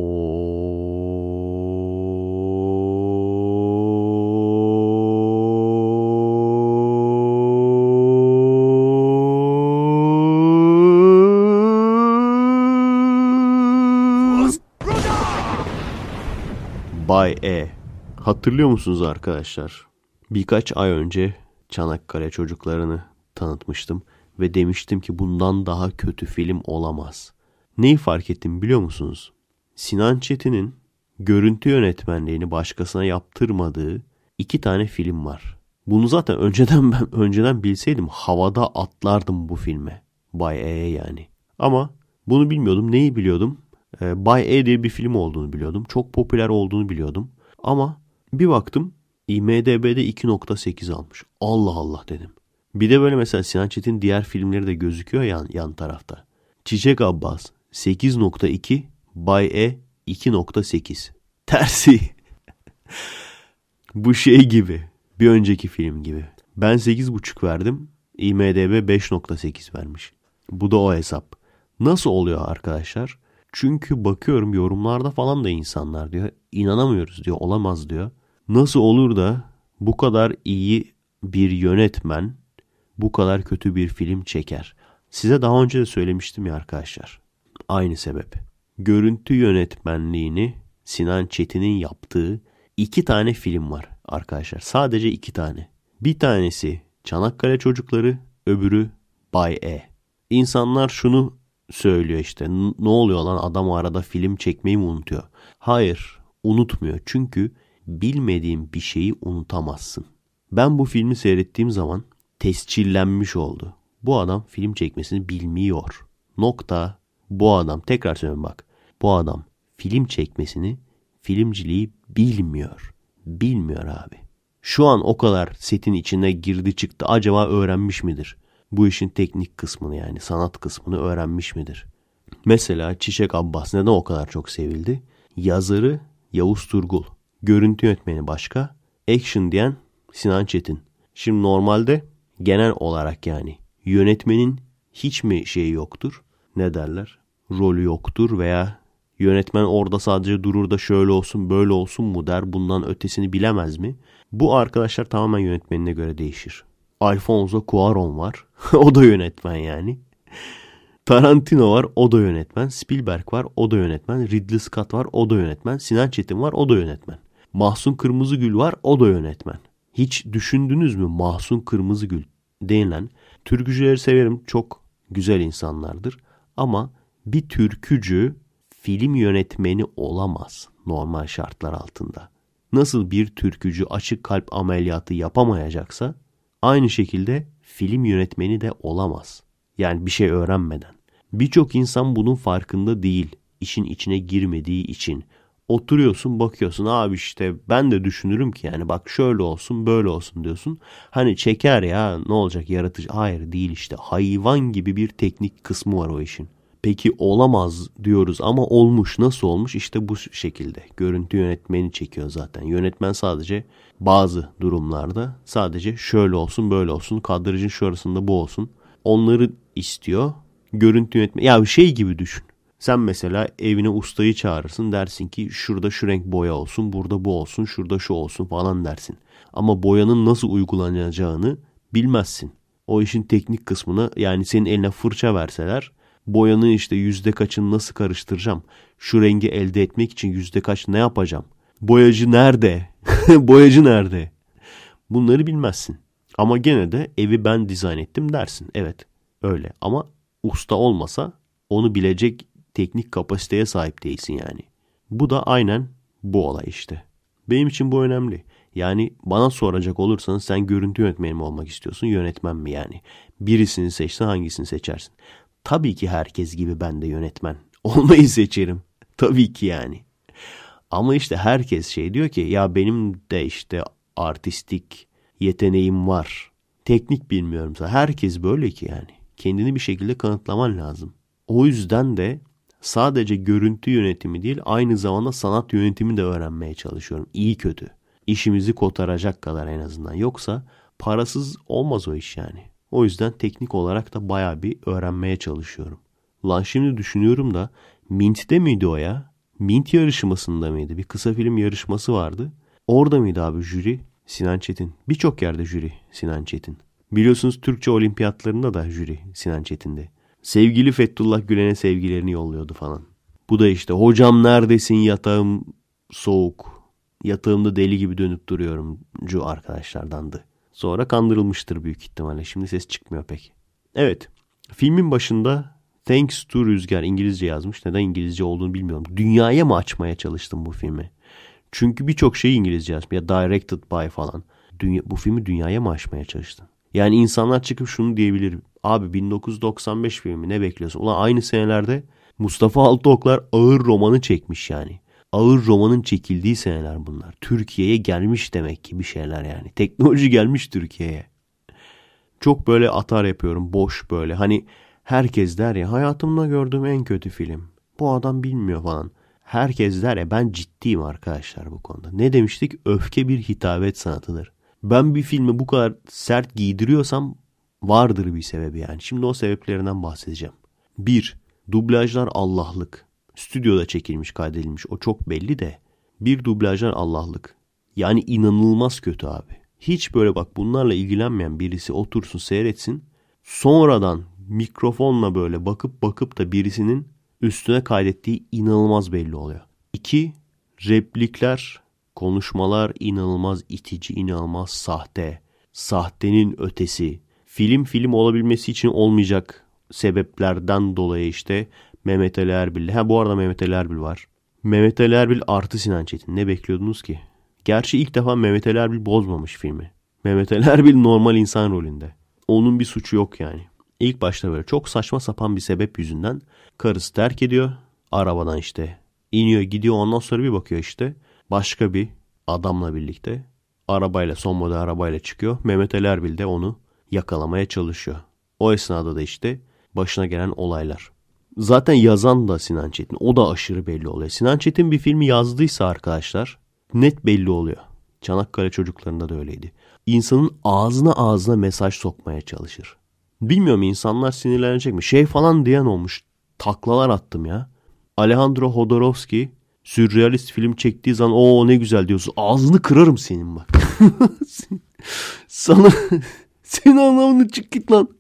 O Bay E. Hatırlıyor musunuz arkadaşlar? Birkaç ay önce Çanakkale Çocuklarını tanıtmıştım ve demiştim ki bundan daha kötü film olamaz. Neyi fark ettim biliyor musunuz? Sinan Çetin'in görüntü yönetmenliğini başkasına yaptırmadığı iki tane film var. Bunu zaten önceden ben önceden bilseydim havada atlardım bu filme. Bay E'ye yani. Ama bunu bilmiyordum. Neyi biliyordum? Ee, Bay E diye bir film olduğunu biliyordum. Çok popüler olduğunu biliyordum. Ama bir baktım I M D B'de iki nokta sekiz almış. Allah Allah dedim. Bir de böyle mesela Sinan Çetin diğer filmleri de gözüküyor yan, yan tarafta. Çiçek Abbas sekiz nokta iki, Bay E iki nokta sekiz. Tersi. Bu şey gibi. Bir önceki film gibi. Ben sekiz buçuk verdim. I M D B beş nokta sekiz vermiş. Bu da o hesap. Nasıl oluyor arkadaşlar? Çünkü bakıyorum yorumlarda falan da insanlar diyor. İnanamıyoruz diyor. Olamaz diyor. Nasıl olur da bu kadar iyi bir yönetmen bu kadar kötü bir film çeker? Size daha önce de söylemiştim ya arkadaşlar. Aynı sebep. Görüntü yönetmenliğini Sinan Çetin'in yaptığı iki tane film var arkadaşlar. Sadece iki tane. Bir tanesi Çanakkale Çocukları, öbürü Bay E. İnsanlar şunu söylüyor işte. Ne oluyor lan adam o arada film çekmeyi mi unutuyor? Hayır, unutmuyor. Çünkü bilmediğin bir şeyi unutamazsın. Ben bu filmi seyrettiğim zaman tescillenmiş oldu. Bu adam film çekmesini bilmiyor. Nokta. Bu adam, tekrar söylüyorum bak. Bu adam film çekmesini, filmciliği bilmiyor. Bilmiyor abi. Şu an o kadar setin içine girdi çıktı. Acaba öğrenmiş midir? Bu işin teknik kısmını, yani sanat kısmını öğrenmiş midir? Mesela Çiçek Abbas neden o kadar çok sevildi? Yazarı Yavuz Turgul. Görüntü yönetmeni başka. Action diyen Sinan Çetin. Şimdi normalde genel olarak yani yönetmenin hiç mi şeyi yoktur? Ne derler? Rolü yoktur veya yönetmen orada sadece durur da şöyle olsun böyle olsun mu der, bundan ötesini bilemez mi? Bu arkadaşlar tamamen yönetmenine göre değişir. Alfonso Cuarón var. O da yönetmen yani. Tarantino var. O da yönetmen. Spielberg var. O da yönetmen. Ridley Scott var. O da yönetmen. Sinan Çetin var. O da yönetmen. Mahsun Kırmızıgül var. O da yönetmen. Hiç düşündünüz mü Mahsun Kırmızıgül denilen, türkücüleri severim. Çok güzel insanlardır. Ama bir türkücü film yönetmeni olamaz normal şartlar altında. Nasıl bir türkücü açık kalp ameliyatı yapamayacaksa aynı şekilde film yönetmeni de olamaz. Yani bir şey öğrenmeden. Birçok insan bunun farkında değil. İşin içine girmediği için. Oturuyorsun bakıyorsun abi işte ben de düşünürüm ki yani bak şöyle olsun böyle olsun diyorsun. Hani çeker ya ne olacak yaratıcı. Hayır değil işte, hayvan gibi bir teknik kısmı var o işin. Peki olamaz diyoruz ama olmuş. Nasıl olmuş? İşte bu şekilde. Görüntü yönetmeni çekiyor zaten. Yönetmen sadece bazı durumlarda sadece şöyle olsun böyle olsun, kadrajın şurasında bu olsun. Onları istiyor. Görüntü yönetmeni. Ya şey gibi düşün. Sen mesela evine ustayı çağırırsın, dersin ki şurada şu renk boya olsun, burada bu olsun, şurada şu olsun falan dersin. Ama boyanın nasıl uygulanacağını bilmezsin. O işin teknik kısmını, yani senin eline fırça verseler boyanın işte yüzde kaçını nasıl karıştıracağım, şu rengi elde etmek için yüzde kaç ne yapacağım, boyacı nerede, boyacı nerede, bunları bilmezsin. Ama gene de evi ben dizayn ettim dersin. Evet öyle ama usta olmasa onu bilecek teknik kapasiteye sahip değilsin yani. Bu da aynen bu olay işte. Benim için bu önemli. Yani bana soracak olursanız sen görüntü yönetmeni mi olmak istiyorsun, yönetmen mi yani? Birisini seçsen hangisini seçersin? Tabii ki herkes gibi ben de yönetmen olmayı seçerim. Tabii ki yani. Ama işte herkes şey diyor ki ya benim de işte artistik yeteneğim var. Teknik bilmiyorum. Herkes böyle ki yani. Kendini bir şekilde kanıtlaman lazım. O yüzden de sadece görüntü yönetimi değil, aynı zamanda sanat yönetimi de öğrenmeye çalışıyorum. İyi kötü. İşimizi kotaracak kadar en azından. Yoksa parasız olmaz o iş yani. O yüzden teknik olarak da bayağı bir öğrenmeye çalışıyorum. Lan şimdi düşünüyorum da Mint'te miydi o ya? Mint yarışmasında mıydı? Bir kısa film yarışması vardı. Orada mıydı abi jüri? Sinan Çetin. Birçok yerde jüri Sinan Çetin. Biliyorsunuz Türkçe olimpiyatlarında da jüri Sinan Çetin'de. Sevgili Fethullah Gülen'e sevgilerini yolluyordu falan. Bu da işte hocam neredesin, yatağım soğuk. Yatağımda deli gibi dönüp duruyorum cu arkadaşlardandı. Sonra kandırılmıştır büyük ihtimalle. Şimdi ses çıkmıyor pek. Evet. Filmin başında Thanks to Rüzgar İngilizce yazmış. Neden İngilizce olduğunu bilmiyorum. Dünyaya mı açmaya çalıştım bu filmi? Çünkü birçok şeyi İngilizce yazmış. Ya directed by falan. Dünya, bu filmi dünyaya mı açmaya çalıştın? Yani insanlar çıkıp şunu diyebilir. Abi bin dokuz yüz doksan beş filmi ne bekliyorsun? Ulan aynı senelerde Mustafa Altıoklar Ağır romanı çekmiş yani. Ağır romanın çekildiği seneler bunlar. Türkiye'ye gelmiş demek ki bir şeyler yani. Teknoloji gelmiş Türkiye'ye. Çok böyle atar yapıyorum. Boş böyle. Hani herkes der ya hayatımda gördüğüm en kötü film. Bu adam bilmiyor falan. Herkes der ya ben ciddiyim arkadaşlar bu konuda. Ne demiştik? Öfke bir hitabet sanatıdır. Ben bir filmi bu kadar sert giydiriyorsam vardır bir sebebi yani. Şimdi o sebeplerinden bahsedeceğim. Bir, dublajlar Allah'lık. Stüdyoda çekilmiş, kaydedilmiş. O çok belli de. Bir, dublajlar Allah'lık. Yani inanılmaz kötü abi. Hiç böyle bak bunlarla ilgilenmeyen birisi otursun seyretsin. Sonradan mikrofonla böyle bakıp bakıp da birisinin üstüne kaydettiği inanılmaz belli oluyor. İki, replikler, konuşmalar inanılmaz itici, inanılmaz sahte. Sahtenin ötesi. Film film olabilmesi için olmayacak sebeplerden dolayı işte Mehmet Ali Erbil. Ha bu arada Mehmet Ali Erbil var. Mehmet Ali Erbil artı Sinan Çetin. Ne bekliyordunuz ki? Gerçi ilk defa Mehmet Ali Erbil bozmamış filmi. Mehmet Ali Erbil normal insan rolünde. Onun bir suçu yok yani. İlk başta böyle çok saçma sapan bir sebep yüzünden karısı terk ediyor. Arabadan işte iniyor gidiyor, ondan sonra bir bakıyor işte başka bir adamla birlikte arabayla, son model arabayla çıkıyor. Mehmet Ali Erbil de onu yakalamaya çalışıyor. O esnada da işte başına gelen olaylar. Zaten yazan da Sinan Çetin. O da aşırı belli oluyor. Sinan Çetin bir filmi yazdıysa arkadaşlar net belli oluyor. Çanakkale Çocukları'nda da öyleydi. İnsanın ağzına ağzına mesaj sokmaya çalışır. Bilmiyorum, insanlar sinirlenecek mi? Şey falan diyen olmuş. Taklalar attım ya. Alejandro Jodorowsky sürrealist film çektiği zaman o ne güzel diyorsun. Ağzını kırarım senin bak. Sana senin anlamını çık git lan.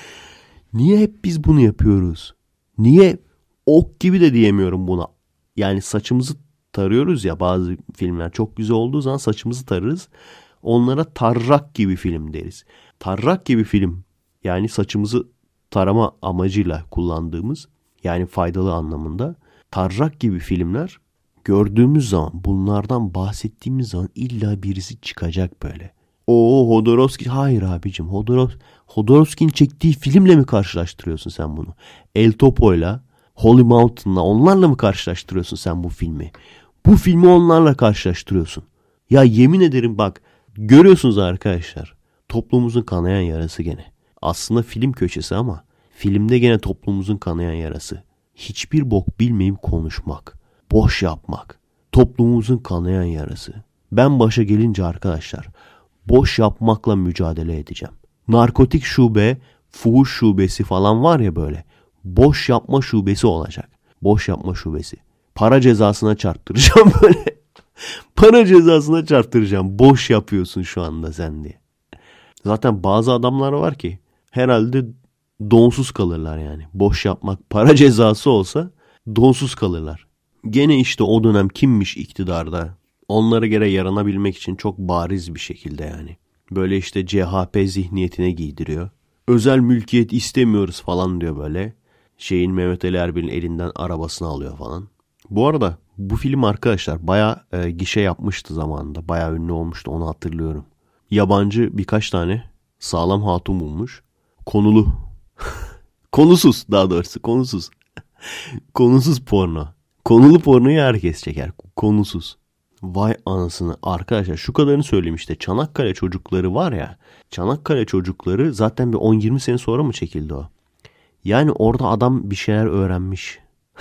Niye hep biz bunu yapıyoruz? Niye ok gibi de diyemiyorum buna. Yani saçımızı tarıyoruz ya, bazı filmler çok güzel olduğu zaman saçımızı tarırız. Onlara tarrak gibi film deriz. Tarrak gibi film yani saçımızı tarama amacıyla kullandığımız, yani faydalı anlamında. Tarrak gibi filmler gördüğümüz zaman, bunlardan bahsettiğimiz zaman illa birisi çıkacak böyle. O Hodorowski, hayır abicim, Hodorowski, Hodorowski'nin çektiği filmle mi karşılaştırıyorsun sen bunu? El Topo'yla, Holy Mountain'la, onlarla mı karşılaştırıyorsun sen bu filmi? Bu filmi onlarla karşılaştırıyorsun. Ya yemin ederim bak, görüyorsunuz arkadaşlar, toplumumuzun kanayan yarası gene. Aslında film köşesi ama filmde gene toplumumuzun kanayan yarası. Hiçbir bok bilmeyip konuşmak, boş yapmak, toplumumuzun kanayan yarası. Ben başa gelince arkadaşlar, boş yapmakla mücadele edeceğim. Narkotik şube, fuhuş şubesi falan var ya böyle. Boş yapma şubesi olacak. Boş yapma şubesi. Para cezasına çarptıracağım böyle. Para cezasına çarptıracağım. Boş yapıyorsun şu anda sen diye. Zaten bazı adamlar var ki herhalde donsuz kalırlar yani. Boş yapmak para cezası olsa donsuz kalırlar. Gene işte o dönem kimmiş iktidarda? Onlara göre yaranabilmek için çok bariz bir şekilde yani. Böyle işte C H P zihniyetine giydiriyor. Özel mülkiyet istemiyoruz falan diyor böyle. Şeyin, Mehmet Ali Erbil'in elinden arabasını alıyor falan. Bu arada bu film arkadaşlar bayağı e, gişe yapmıştı zamanında. Bayağı ünlü olmuştu, onu hatırlıyorum. Yabancı birkaç tane sağlam hatun bulmuş. Konulu. Konusuz daha doğrusu konusuz. Konusuz porno. Konulu pornoyu herkes çeker. Konusuz. Vay anasını arkadaşlar, şu kadarını söyleyeyim işte. Çanakkale Çocukları var ya. Çanakkale Çocukları zaten bir on yirmi sene sonra mı çekildi o? Yani orada adam bir şeyler öğrenmiş.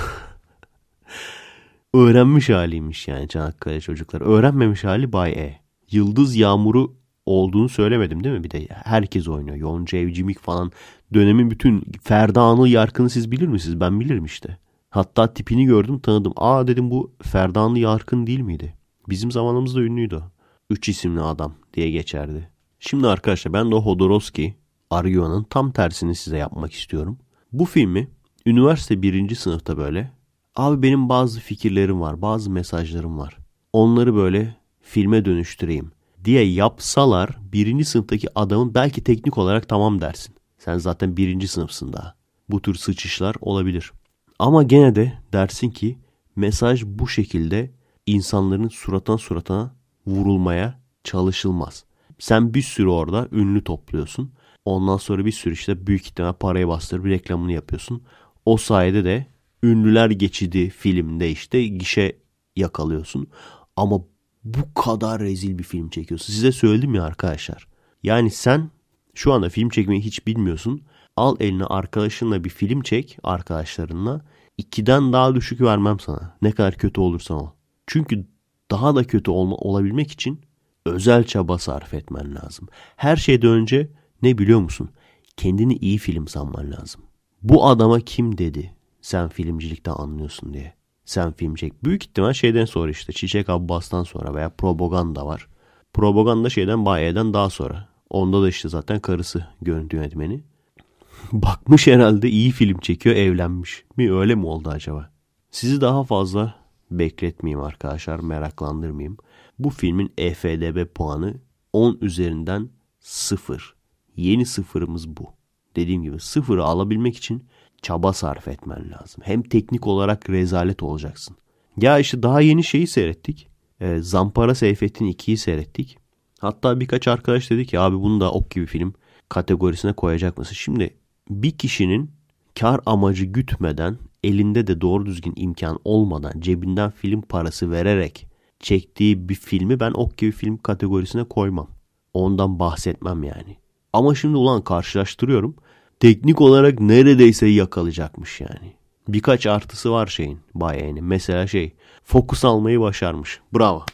Öğrenmiş haliymiş yani Çanakkale Çocukları. Öğrenmemiş hali Bay E. Yıldız Yağmuru olduğunu söylemedim değil mi? Bir de herkes oynuyor. Yonca Evcimik falan. Dönemin bütün Ferda Anıl Yarkın'ı siz bilir misiniz? Ben bilirim işte. Hatta tipini gördüm, tanıdım. Aa dedim, bu Ferda Anıl Yarkın değil miydi? Bizim zamanımızda ünlüydü o. Üç isimli adam diye geçerdi. Şimdi arkadaşlar ben de o Hodorowski Argyon'un tam tersini size yapmak istiyorum. Bu filmi üniversite birinci sınıfta böyle, abi benim bazı fikirlerim var, bazı mesajlarım var, onları böyle filme dönüştüreyim diye yapsalar birinci sınıftaki adamın belki teknik olarak tamam dersin. Sen zaten birinci sınıfsın daha. Bu tür sıçışlar olabilir. Ama gene de dersin ki mesaj bu şekilde insanların suratına suratına vurulmaya çalışılmaz. Sen bir sürü orada ünlü topluyorsun. Ondan sonra bir sürü işte büyük ihtimal paraya bastırıp bir reklamını yapıyorsun. O sayede de Ünlüler Geçidi filmde işte gişe yakalıyorsun. Ama bu kadar rezil bir film çekiyorsun. Size söyledim ya arkadaşlar. Yani sen şu anda film çekmeyi hiç bilmiyorsun. Al eline arkadaşınla bir film çek, arkadaşlarınla. İkiden daha düşük vermem sana. Ne kadar kötü olursan ol. Çünkü daha da kötü olma, olabilmek için özel çaba sarf etmen lazım. Her şeyden önce ne biliyor musun? Kendini iyi film sanman lazım. Bu adama kim dedi sen filmcilikten anlıyorsun diye. Sen film çek. Büyük ihtimal şeyden sonra işte Çiçek Abbas'tan sonra veya Propaganda var. Propaganda şeyden Baye'den daha sonra. Onda da işte zaten karısı görüntü yönetmeni. Bakmış herhalde iyi film çekiyor, evlenmiş. Mi öyle mi oldu acaba? Sizi daha fazla bekletmeyeyim arkadaşlar, meraklandırmayayım. Bu filmin E F D B puanı on üzerinden sıfır. Yeni sıfırımız bu. Dediğim gibi sıfırı alabilmek için çaba sarf etmen lazım. Hem teknik olarak rezalet olacaksın. Ya işte daha yeni şeyi seyrettik. E, Zampara Seyfettin ikiyi seyrettik. Hatta birkaç arkadaş dedi ki abi bunu da ok gibi film. kategorisine koyacak mısın? Şimdi bir kişinin kar amacı gütmeden, elinde de doğru düzgün imkan olmadan, cebinden film parası vererek çektiği bir filmi ben ok gibi film kategorisine koymam. Ondan bahsetmem yani. Ama şimdi ulan karşılaştırıyorum. Teknik olarak neredeyse yakalayacakmış yani. Birkaç artısı var şeyin, Bayern'in. Mesela şey, fokus almayı başarmış. Bravo.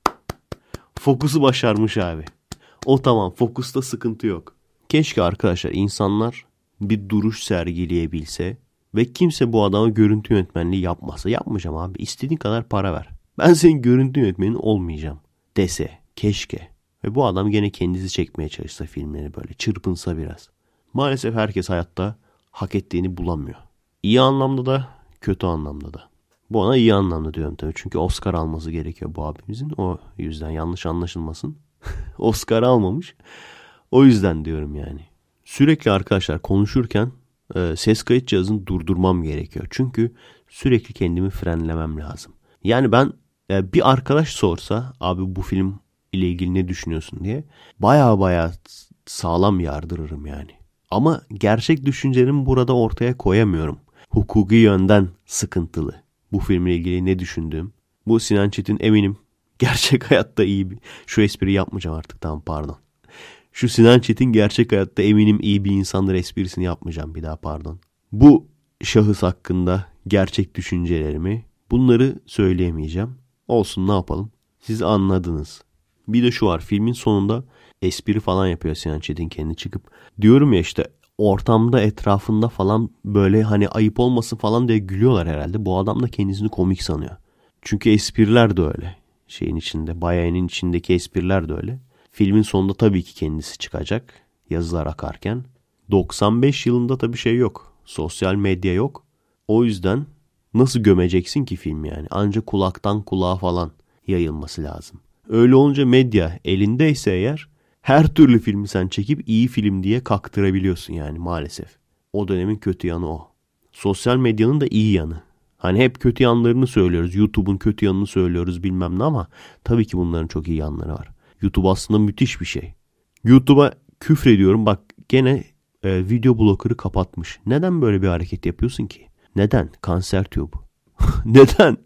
Fokusu başarmış abi. O tamam, fokusta sıkıntı yok. Keşke arkadaşlar insanlar bir duruş sergileyebilse ve kimse bu adama görüntü yönetmenliği yapmasa. Yapmayacağım abi, istediğin kadar para ver. Ben senin görüntü yönetmenin olmayacağım dese keşke. Ve bu adam gene kendisi çekmeye çalışsa filmleri, böyle çırpınsa biraz. Maalesef herkes hayatta hak ettiğini bulamıyor. İyi anlamda da kötü anlamda da. Bu ona iyi anlamda diyorum tabii. Çünkü Oscar alması gerekiyor bu abimizin. O yüzden yanlış anlaşılmasın. Oscar almamış. O yüzden diyorum yani. Sürekli arkadaşlar konuşurken e, ses kayıt cihazını durdurmam gerekiyor. Çünkü sürekli kendimi frenlemem lazım. Yani ben e, bir arkadaş sorsa abi bu film ile ilgili ne düşünüyorsun diye baya baya sağlam yardırırım yani. Ama gerçek düşüncelerimi burada ortaya koyamıyorum. Hukuki yönden sıkıntılı. Bu filmle ilgili ne düşündüğüm. Bu Sinan Çetin eminim gerçek hayatta iyi bir... Şu espriyi yapmayacağım artık, tamam pardon. Şu Sinan Çetin gerçek hayatta eminim iyi bir insandır esprisini yapmayacağım bir daha, pardon. Bu şahıs hakkında gerçek düşüncelerimi, bunları söyleyemeyeceğim. Olsun, ne yapalım. Siz anladınız. Bir de şu var, filmin sonunda espri falan yapıyor Sinan Çetin kendi çıkıp. Diyorum ya işte ortamda, etrafında falan böyle hani ayıp olmasın falan diye gülüyorlar herhalde. Bu adam da kendisini komik sanıyor. Çünkü espriler de öyle. Şeyin içinde, Bayern'in içindeki espriler de öyle. Filmin sonunda tabii ki kendisi çıkacak yazılar akarken. doksan beş yılında tabii şey yok. Sosyal medya yok. O yüzden nasıl gömeceksin ki film yani? Ancak kulaktan kulağa falan yayılması lazım. Öyle olunca medya elindeyse eğer her türlü filmi sen çekip iyi film diye kaktırabiliyorsun yani maalesef. O dönemin kötü yanı o. Sosyal medyanın da iyi yanı. Hani hep kötü yanlarını söylüyoruz. YouTube'un kötü yanını söylüyoruz bilmem ne ama tabii ki bunların çok iyi yanları var. YouTube aslında müthiş bir şey. YouTube'a küfrediyorum, bak gene e, video blokörü kapatmış. Neden böyle bir hareket yapıyorsun ki? Neden? Kanser tüyobu. Neden?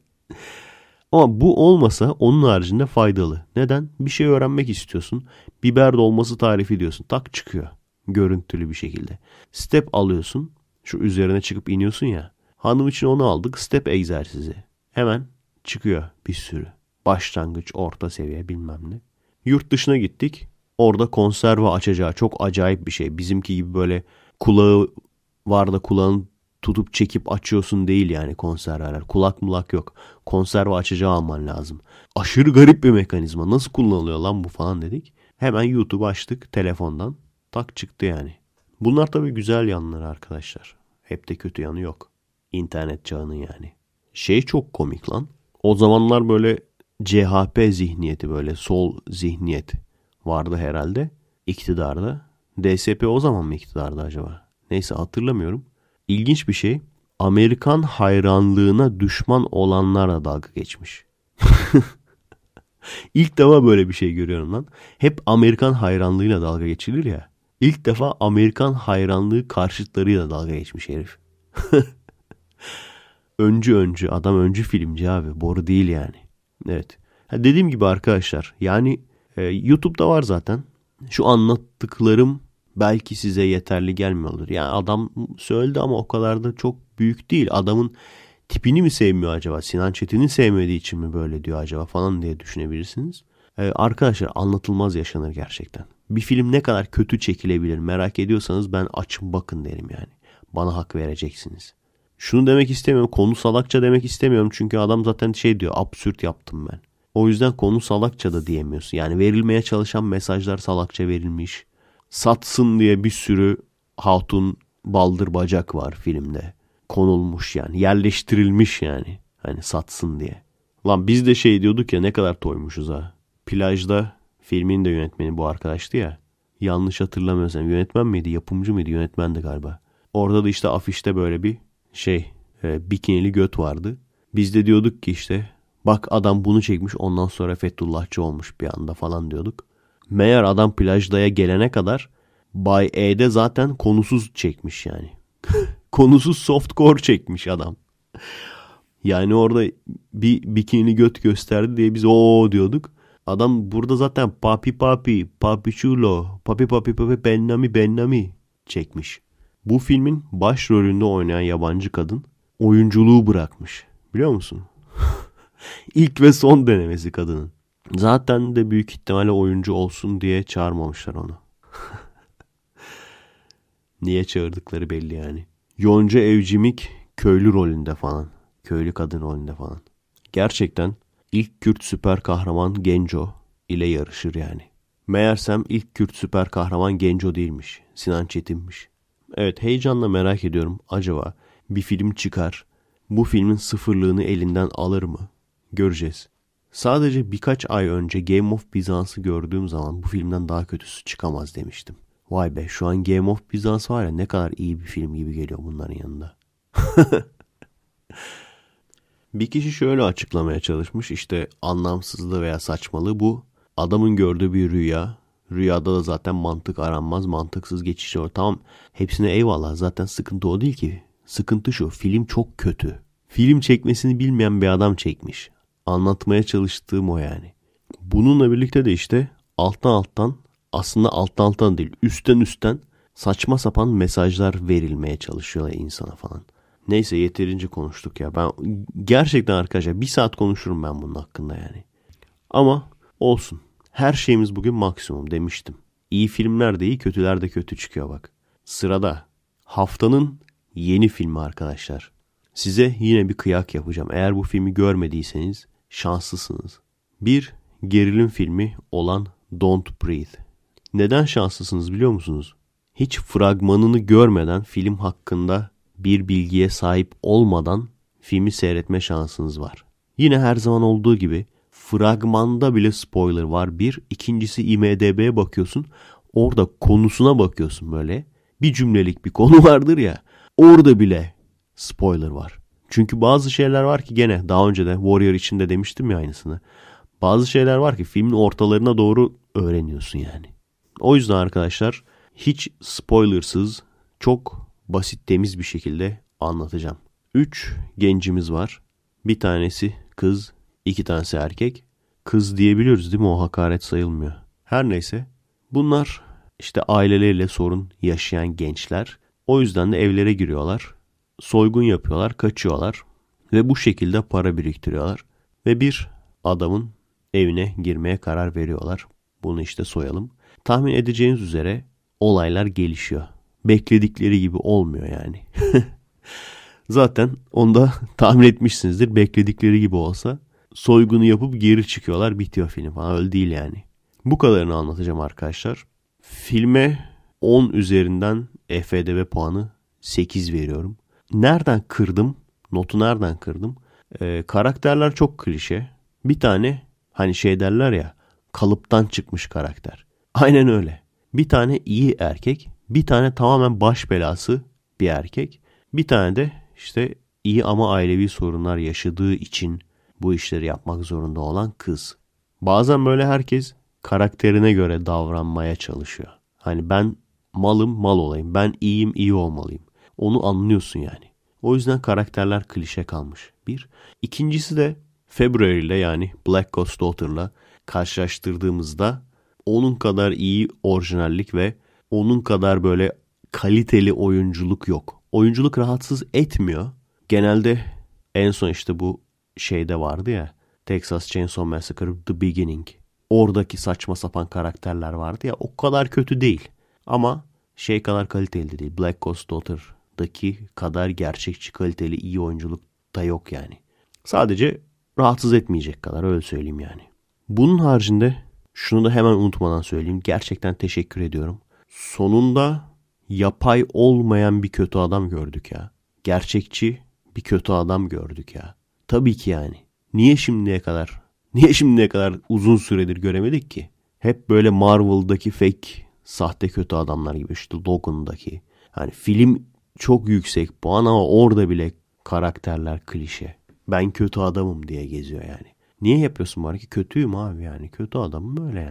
Ama bu olmasa onun haricinde faydalı. Neden? Bir şey öğrenmek istiyorsun. Biber dolması tarifi diyorsun. Tak çıkıyor. Görüntülü bir şekilde. Step alıyorsun. Şu üzerine çıkıp iniyorsun ya. Hanım için onu aldık. Step egzersizi. Hemen çıkıyor bir sürü. Başlangıç, orta seviye bilmem ne. Yurt dışına gittik. Orada konserve açacağı çok acayip bir şey. Bizimki gibi böyle kulağı var da kulağını tutup çekip açıyorsun değil yani konserveler. Kulak mulak yok. Konserve açacağı alman lazım. Aşırı garip bir mekanizma. Nasıl kullanılıyor lan bu falan dedik. Hemen YouTube açtık telefondan. Tak çıktı yani. Bunlar tabii güzel yanları arkadaşlar. Hep de kötü yanı yok. İnternet çağının yani. Şey çok komik lan. O zamanlar böyle C H P zihniyeti, böyle sol zihniyet vardı herhalde iktidarda. D S P o zaman mı iktidarda acaba? Neyse hatırlamıyorum. İlginç bir şey. Amerikan hayranlığına düşman olanlarla dalga geçmiş. İlk defa böyle bir şey görüyorum lan. Hep Amerikan hayranlığıyla dalga geçilir ya. İlk defa Amerikan hayranlığı karşıtlarıyla dalga geçmiş herif. Öncü öncü. Adam öncü filmci abi. Boru değil yani. Evet. Ha, dediğim gibi arkadaşlar. Yani e, YouTube'da var zaten. Şu anlattıklarım belki size yeterli gelmiyordur. Yani adam söyledi ama o kadar da çok büyük değil. Adamın tipini mi sevmiyor acaba? Sinan Çetin'i sevmediği için mi böyle diyor acaba falan diye düşünebilirsiniz. Ee, arkadaşlar anlatılmaz yaşanır gerçekten. Bir film ne kadar kötü çekilebilir merak ediyorsanız ben açın bakın derim yani. Bana hak vereceksiniz. Şunu demek istemiyorum. Konu salakça demek istemiyorum. Çünkü adam zaten şey diyor. Absürt yaptım ben. O yüzden konu salakça da diyemiyorsun. Yani verilmeye çalışan mesajlar salakça verilmiş. Satsın diye bir sürü hatun baldır bacak var filmde. Konulmuş yani. Yerleştirilmiş yani. Hani satsın diye. Lan biz de şey diyorduk ya, ne kadar toymuşuz ha. Plajda filmin de yönetmeni bu arkadaştı ya. Yanlış hatırlamıyorsam yönetmen miydi, yapımcı mıydı? Yönetmendi galiba. Orada da işte afişte böyle bir şey e, bikinili göt vardı. Biz de diyorduk ki işte bak adam bunu çekmiş ondan sonra Fethullahçı olmuş bir anda falan diyorduk. Meğer adam plajdaya gelene kadar Bay E'de zaten konusuz çekmiş yani. Konusuz softcore çekmiş adam. Yani orada bir bikini göt gösterdi diye biz o diyorduk. Adam burada zaten papi papi, papi chulo, papi papi papi bennami bennami çekmiş. Bu filmin başrolünde oynayan yabancı kadın oyunculuğu bırakmış. Biliyor musun? İlk ve son denemesi kadının. Zaten de büyük ihtimalle oyuncu olsun diye çağırmamışlar onu. Niye çağırdıkları belli yani. Yonca Evcimik köylü rolünde falan. Köylü kadın rolünde falan. Gerçekten ilk Kürt süper kahraman Genco ile yarışır yani. Meğersem ilk Kürt süper kahraman Genco değilmiş. Sinan Çetin'miş. Evet, heyecanla merak ediyorum. Acaba bir film çıkar. Bu filmin sıfırlığını elinden alır mı? Göreceğiz. Sadece birkaç ay önce Game of Bizans'ı gördüğüm zaman bu filmden daha kötüsü çıkamaz demiştim. Vay be, şu an Game of Bizans var ya, ne kadar iyi bir film gibi geliyor bunların yanında. Bir kişi şöyle açıklamaya çalışmış, işte anlamsızlığı veya saçmalığı bu. Adamın gördüğü bir rüya. Rüyada da zaten mantık aranmaz, mantıksız geçişiyor. Tamam, hepsine eyvallah, zaten sıkıntı o değil ki. Sıkıntı şu, film çok kötü. Film çekmesini bilmeyen bir adam çekmiş. Anlatmaya çalıştığım o yani. Bununla birlikte de işte alttan alttan, aslında alttan alttan değil, üstten üstten saçma sapan mesajlar verilmeye çalışıyorlar insana falan. Neyse, yeterince konuştuk ya. Ben gerçekten arkadaşlar bir saat konuşurum ben bunun hakkında yani. Ama olsun. Her şeyimiz bugün maksimum demiştim. İyi filmler de iyi, kötüler de kötü çıkıyor bak. Sırada haftanın yeni filmi arkadaşlar. Size yine bir kıyak yapacağım. Eğer bu filmi görmediyseniz şanslısınız. Bir gerilim filmi olan Don't Breathe. Neden şanslısınız biliyor musunuz? Hiç fragmanını görmeden, film hakkında bir bilgiye sahip olmadan filmi seyretme şansınız var. Yine her zaman olduğu gibi fragmanda bile spoiler var. Bir. İkincisi I M D B'ye bakıyorsun. Orada konusuna bakıyorsun böyle. Bir cümlelik bir konu vardır ya. Orada bile spoiler var. Çünkü bazı şeyler var ki, gene daha önce de Warrior içinde demiştim ya aynısını. Bazı şeyler var ki filmin ortalarına doğru öğreniyorsun yani. O yüzden arkadaşlar hiç spoilersız, çok basit, temiz bir şekilde anlatacağım. Üç gencimiz var. Bir tanesi kız, iki tanesi erkek. Kız diyebiliyoruz değil mi? O hakaret sayılmıyor. Her neyse. Bunlar işte aileleriyle sorun yaşayan gençler. O yüzden de evlere giriyorlar. Soygun yapıyorlar, kaçıyorlar. Ve bu şekilde para biriktiriyorlar. Ve bir adamın evine girmeye karar veriyorlar. Bunu işte soyalım. Tahmin edeceğiniz üzere olaylar gelişiyor. Bekledikleri gibi olmuyor yani. Zaten onu da tahmin etmişsinizdir. Bekledikleri gibi olsa soygunu yapıp geri çıkıyorlar, bitiyor film falan. Öyle değil yani. Bu kadarını anlatacağım arkadaşlar. Filme on üzerinden E F D B puanı sekiz veriyorum. Nereden kırdım? Notu nereden kırdım? Ee, karakterler çok klişe. Bir tane hani şey derler ya, kalıptan çıkmış karakter. Aynen öyle. Bir tane iyi erkek, bir tane tamamen baş belası bir erkek, bir tane de işte iyi ama ailevi sorunlar yaşadığı için bu işleri yapmak zorunda olan kız. Bazen böyle herkes karakterine göre davranmaya çalışıyor. Hani ben malım, mal olayım. Ben iyiyim, iyi olmalıyım. Onu anlıyorsun yani. O yüzden karakterler klişe kalmış. Bir. İkincisi de February ile, yani Black Ghost Daughter'la karşılaştırdığımızda onun kadar iyi orijinallik ve onun kadar böyle kaliteli oyunculuk yok. Oyunculuk rahatsız etmiyor. Genelde en son işte bu şeyde vardı ya, Texas Chainsaw Massacre The Beginning. Oradaki saçma sapan karakterler vardı ya, o kadar kötü değil. Ama şey kadar kaliteli değil. Black Ghost Daughter'daki kadar gerçekçi, kaliteli, iyi oyunculuk da yok yani. Sadece rahatsız etmeyecek kadar, öyle söyleyeyim yani. Bunun haricinde şunu da hemen unutmadan söyleyeyim. Gerçekten teşekkür ediyorum. Sonunda yapay olmayan bir kötü adam gördük ya. Gerçekçi bir kötü adam gördük ya. Tabii ki yani. Niye şimdiye kadar, niye şimdiye kadar uzun süredir göremedik ki? Hep böyle Marvel'daki fake, sahte kötü adamlar gibi, işte Logan'daki. Hani film çok yüksek puan ama orada bile karakterler klişe. Ben kötü adamım diye geziyor yani. Niye yapıyorsun bari ki? Kötüyüm abi yani. Kötü adamım öyle yani.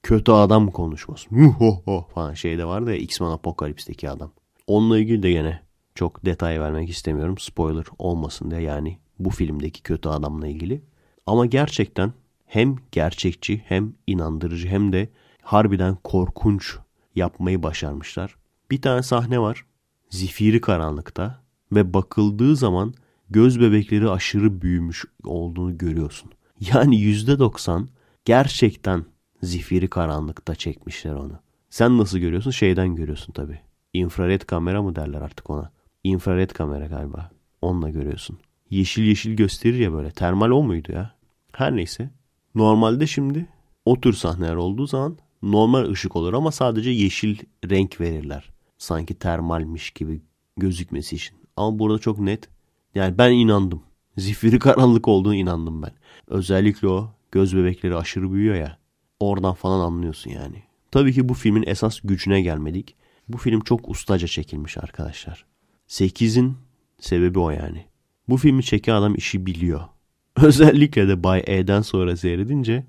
kötü adam konuşması. Muhoho falan şeyde vardı ya, X-Men Apocalypse'deki adam. Onunla ilgili de gene çok detay vermek istemiyorum. Spoiler olmasın diye, yani bu filmdeki kötü adamla ilgili. Ama gerçekten hem gerçekçi hem inandırıcı hem de harbiden korkunç yapmayı başarmışlar. Bir tane sahne var. Zifiri karanlıkta ve bakıldığı zaman göz bebekleri aşırı büyümüş olduğunu görüyorsun. Yani yüzde doksan gerçekten zifiri karanlıkta çekmişler onu. Sen nasıl görüyorsun? Şeyden görüyorsun tabii. İnfrared kamera mı derler artık ona? İnfrared kamera galiba. Onunla görüyorsun. Yeşil yeşil gösterir ya böyle. Termal o muydu ya? Her neyse. Normalde şimdi o tür sahneler olduğu zaman normal ışık olur ama sadece yeşil renk verirler. Sanki termalmiş gibi gözükmesi için. Ama burada çok net. Yani ben inandım. Zifiri karanlık olduğunu inandım ben. Özellikle o göz bebekleri aşırı büyüyor ya. Oradan falan anlıyorsun yani. Tabii ki bu filmin esas gücüne gelmedik. Bu film çok ustaca çekilmiş arkadaşlar. sekizin sebebi o yani. Bu filmi çeken adam işi biliyor. Özellikle de Bay E'den sonra seyredince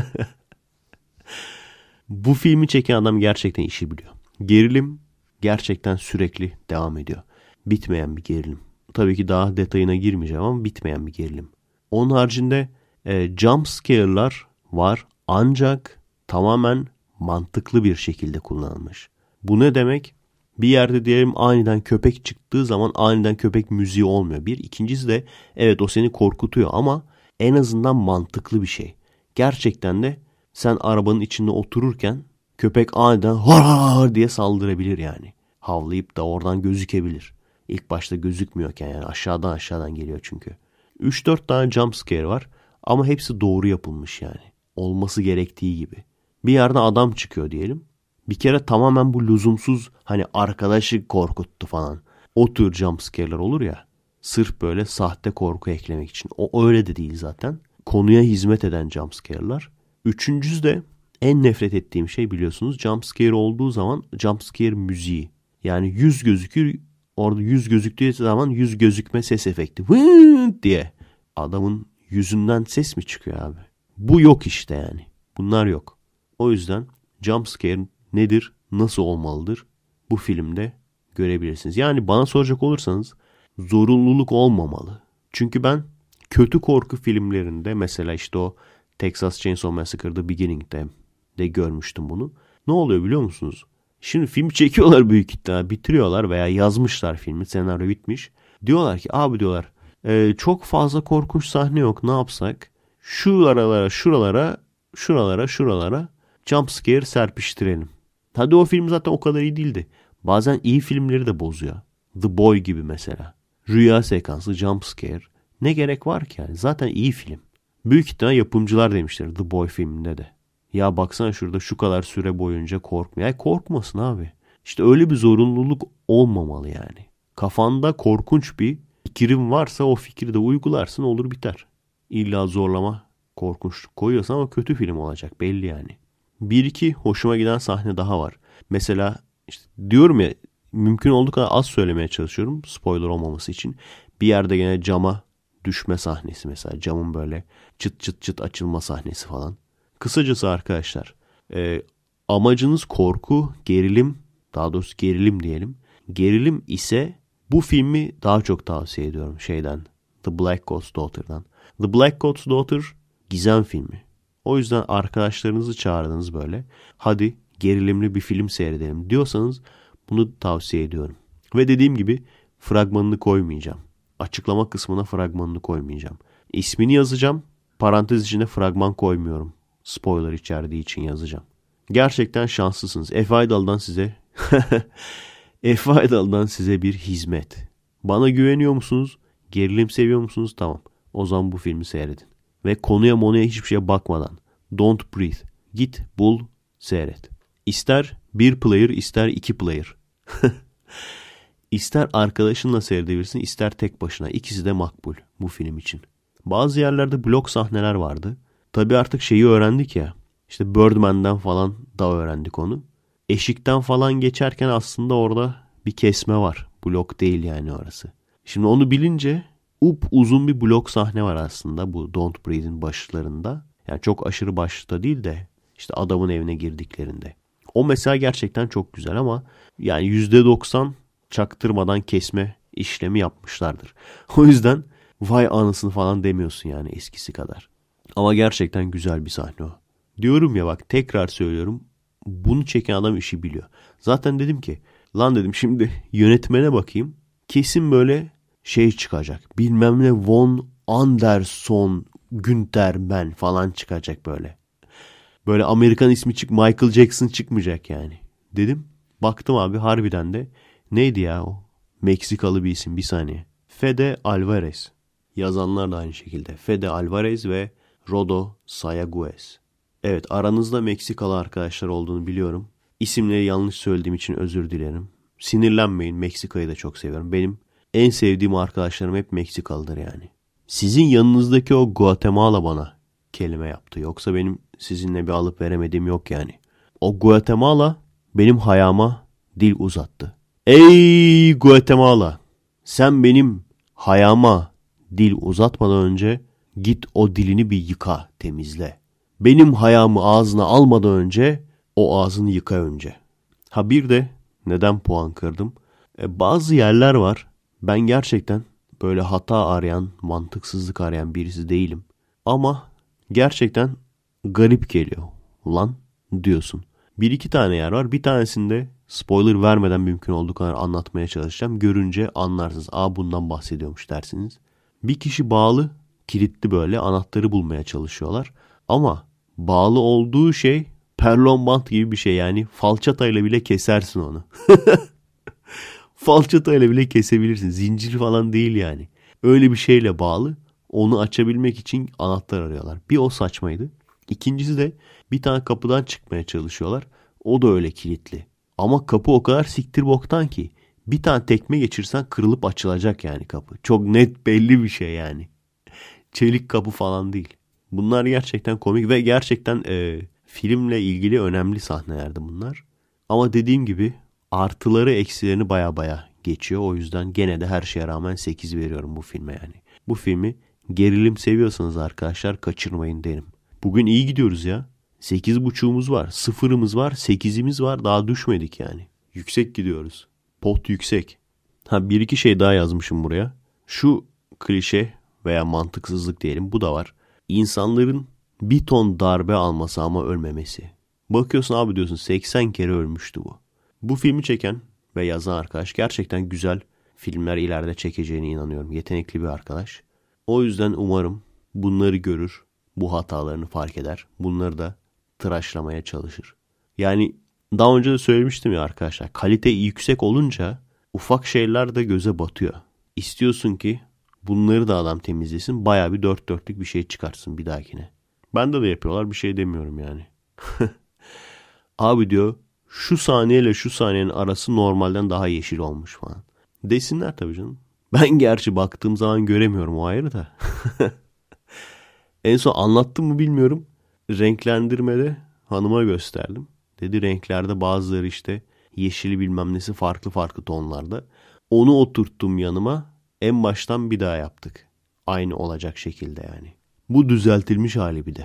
bu filmi çeken adam gerçekten işi biliyor. Gerilim gerçekten sürekli devam ediyor. Bitmeyen bir gerilim. Tabii ki daha detayına girmeyeceğim ama bitmeyen bir gerilim. Onun haricinde e, jump scare'lar var ancak tamamen mantıklı bir şekilde kullanılmış. Bu ne demek? Bir yerde diyelim aniden köpek çıktığı zaman aniden köpek müziği olmuyor. Bir. İkincisi de evet o seni korkutuyor ama en azından mantıklı bir şey. Gerçekten de sen arabanın içinde otururken köpek aniden har diye saldırabilir yani. Havlayıp da oradan gözükebilir. İlk başta gözükmüyorken yani aşağıdan aşağıdan geliyor çünkü. üç dört tane jump scare var ama hepsi doğru yapılmış yani. Olması gerektiği gibi. Bir yerde adam çıkıyor diyelim. Bir kere tamamen bu lüzumsuz hani arkadaşı korkuttu falan. O tür jumpscare'lar olur ya. Sırf böyle sahte korku eklemek için. O öyle de değil zaten. Konuya hizmet eden jumpscare'lar. Üçüncüsü de en nefret ettiğim şey biliyorsunuz. Jumpscare olduğu zaman jumpscare müziği. Yani yüz gözükür. Orada yüz gözüktüğü zaman yüz gözükme ses efekti. Vıııı diye. Adamın yüzünden ses mi çıkıyor abi? Bu yok işte yani. Bunlar yok. O yüzden jumpscare nedir, nasıl olmalıdır bu filmde görebilirsiniz. Yani bana soracak olursanız zorunluluk olmamalı. Çünkü ben kötü korku filmlerinde mesela işte o Texas Chainsaw Massacre The Beginning'de de görmüştüm bunu. Ne oluyor biliyor musunuz? Şimdi film çekiyorlar büyük ihtimalle, bitiriyorlar veya yazmışlar filmi, senaryo bitmiş. Diyorlar ki abi diyorlar e, çok fazla korkunç sahne yok, ne yapsak? Şu aralara, şuralara, şuralara, şuralara jumpscare serpiştirelim. Hadi o film zaten o kadar iyi değildi. Bazen iyi filmleri de bozuyor. The Boy gibi mesela. Rüya sekansı, jumpscare. Ne gerek var ki yani? Zaten iyi film. Büyük ihtimalle yapımcılar demişler The Boy filminde de. Ya baksana şurada şu kadar süre boyunca korkmuyor. Ya korkmasın abi. İşte öyle bir zorunluluk olmamalı yani. Kafanda korkunç bir fikrin varsa o fikri de uygularsın, olur biter. İlla zorlama korkunçluk koyuyorsan ama kötü film olacak belli yani. Bir iki hoşuma giden sahne daha var. Mesela işte diyorum ya, mümkün olduğu kadar az söylemeye çalışıyorum spoiler olmaması için. Bir yerde gene cama düşme sahnesi mesela. Camın böyle çıt çıt çıt açılma sahnesi falan. Kısacası arkadaşlar e, amacınız korku, gerilim, daha doğrusu gerilim diyelim. Gerilim ise bu filmi daha çok tavsiye ediyorum şeyden. The Black Ghost Daughter'dan. The Black Ghost Daughter gizem filmi. O yüzden arkadaşlarınızı çağırdınız böyle. Hadi gerilimli bir film seyredelim diyorsanız bunu tavsiye ediyorum. Ve dediğim gibi fragmanını koymayacağım. Açıklama kısmına fragmanını koymayacağım. İsmini yazacağım. Parantez içinde fragman koymuyorum. Spoiler içerdiği için yazacağım. Gerçekten şanslısınız. Efe Aydal'dan size Efe Aydal'dan size bir hizmet. Bana güveniyor musunuz? Gerilim seviyor musunuz? Tamam. O zaman bu filmi seyredin. Ve konuya monuya hiçbir şeye bakmadan. Don't breathe. Git bul seyret. İster bir player ister iki player. İster arkadaşınla seyredebilirsin ister tek başına. İkisi de makbul bu film için. Bazı yerlerde blok sahneler vardı. Tabii artık şeyi öğrendik ya. İşte Birdman'den falan da öğrendik onu. Eşikten falan geçerken aslında orada bir kesme var. Blok değil yani orası. Şimdi onu bilince up uzun bir blok sahne var aslında bu Don't Breathe'in başlarında. Yani çok aşırı başta değil de İşte adamın evine girdiklerinde. O mesela gerçekten çok güzel ama yani yüzde doksan çaktırmadan kesme işlemi yapmışlardır. O yüzden vay anasını falan demiyorsun yani eskisi kadar. Ama gerçekten güzel bir sahne o. Diyorum ya bak tekrar söylüyorum. Bunu çeken adam işi biliyor. Zaten dedim ki lan dedim şimdi yönetmene bakayım. Kesin böyle şey çıkacak. Bilmem ne Von Anderson Günterman falan çıkacak böyle. Böyle Amerikan ismi çık Michael Jackson çıkmayacak yani. Dedim. Baktım abi harbiden de. Neydi ya o? Meksikalı bir isim bir saniye. Fede Alvarez. Yazanlar da aynı şekilde. Fede Alvarez ve Rodo Sayaguez. Evet aranızda Meksikalı arkadaşlar olduğunu biliyorum. İsimleri yanlış söylediğim için özür dilerim. Sinirlenmeyin, Meksika'yı da çok seviyorum. Benim en sevdiğim arkadaşlarım hep Meksikalıdır yani. Sizin yanınızdaki o Guatemala bana kelime yaptı. Yoksa benim sizinle bir alıp veremediğim yok yani. O Guatemala benim hayama dil uzattı. Ey Guatemala, sen benim hayama dil uzatmadan önce git o dilini bir yıka, temizle. Benim hayamı ağzına almadan önce o ağzını yıka önce. Ha bir de neden puan kırdım? E, bazı yerler var. Ben gerçekten böyle hata arayan, mantıksızlık arayan birisi değilim. Ama gerçekten garip geliyor. Ulan diyorsun. Bir iki tane yer var. Bir tanesinde spoiler vermeden mümkün olduğu kadar anlatmaya çalışacağım. Görünce anlarsınız. Aa bundan bahsediyormuş dersiniz. Bir kişi bağlı, kilitli böyle anahtarı bulmaya çalışıyorlar. Ama bağlı olduğu şey perlon bant gibi bir şey yani. Falçatayla bile kesersin onu. Falçatayla bile kesebilirsin. Zincir falan değil yani. Öyle bir şeyle bağlı. Onu açabilmek için anahtar arıyorlar. Bir o saçmaydı. İkincisi de bir tane kapıdan çıkmaya çalışıyorlar. O da öyle kilitli. Ama kapı o kadar siktir boktan ki bir tane tekme geçirsen kırılıp açılacak yani kapı. Çok net belli bir şey yani. Çelik kapı falan değil. Bunlar gerçekten komik ve gerçekten e, filmle ilgili önemli sahnelerdi bunlar. Ama dediğim gibi artıları eksilerini baya baya geçiyor. O yüzden gene de her şeye rağmen sekiz veriyorum bu filme yani. Bu filmi gerilim seviyorsanız arkadaşlar kaçırmayın derim. Bugün iyi gidiyoruz ya. sekiz buçuğumuz var, sıfırımız var, sekizimiz var. Daha düşmedik yani. Yüksek gidiyoruz. Pot yüksek. Ha bir iki şey daha yazmışım buraya. Şu klişe veya mantıksızlık diyelim bu da var. İnsanların bir ton darbe alması ama ölmemesi. Bakıyorsun abi diyorsun seksen kere ölmüştü bu. Bu filmi çeken ve yazan arkadaş gerçekten güzel filmler ileride çekeceğine inanıyorum. Yetenekli bir arkadaş. O yüzden umarım bunları görür, bu hatalarını fark eder. Bunları da tıraşlamaya çalışır. Yani daha önce de söylemiştim ya arkadaşlar. Kalite yüksek olunca ufak şeyler de göze batıyor. İstiyorsun ki bunları da adam temizlesin. Bayağı bir dört dörtlük bir şey çıkartsın bir dahakine. Bende de yapıyorlar bir şey demiyorum yani. Abi diyor şu saniyeyle şu saniyenin arası normalden daha yeşil olmuş falan. Desinler tabii canım. Ben gerçi baktığım zaman göremiyorum o ayrı da. En son anlattım mı bilmiyorum. Renklendirmede hanıma gösterdim. Dedi renklerde bazıları işte yeşili bilmem nesi farklı farklı tonlarda. Onu oturttum yanıma. En baştan bir daha yaptık. Aynı olacak şekilde yani. Bu düzeltilmiş hali bir de.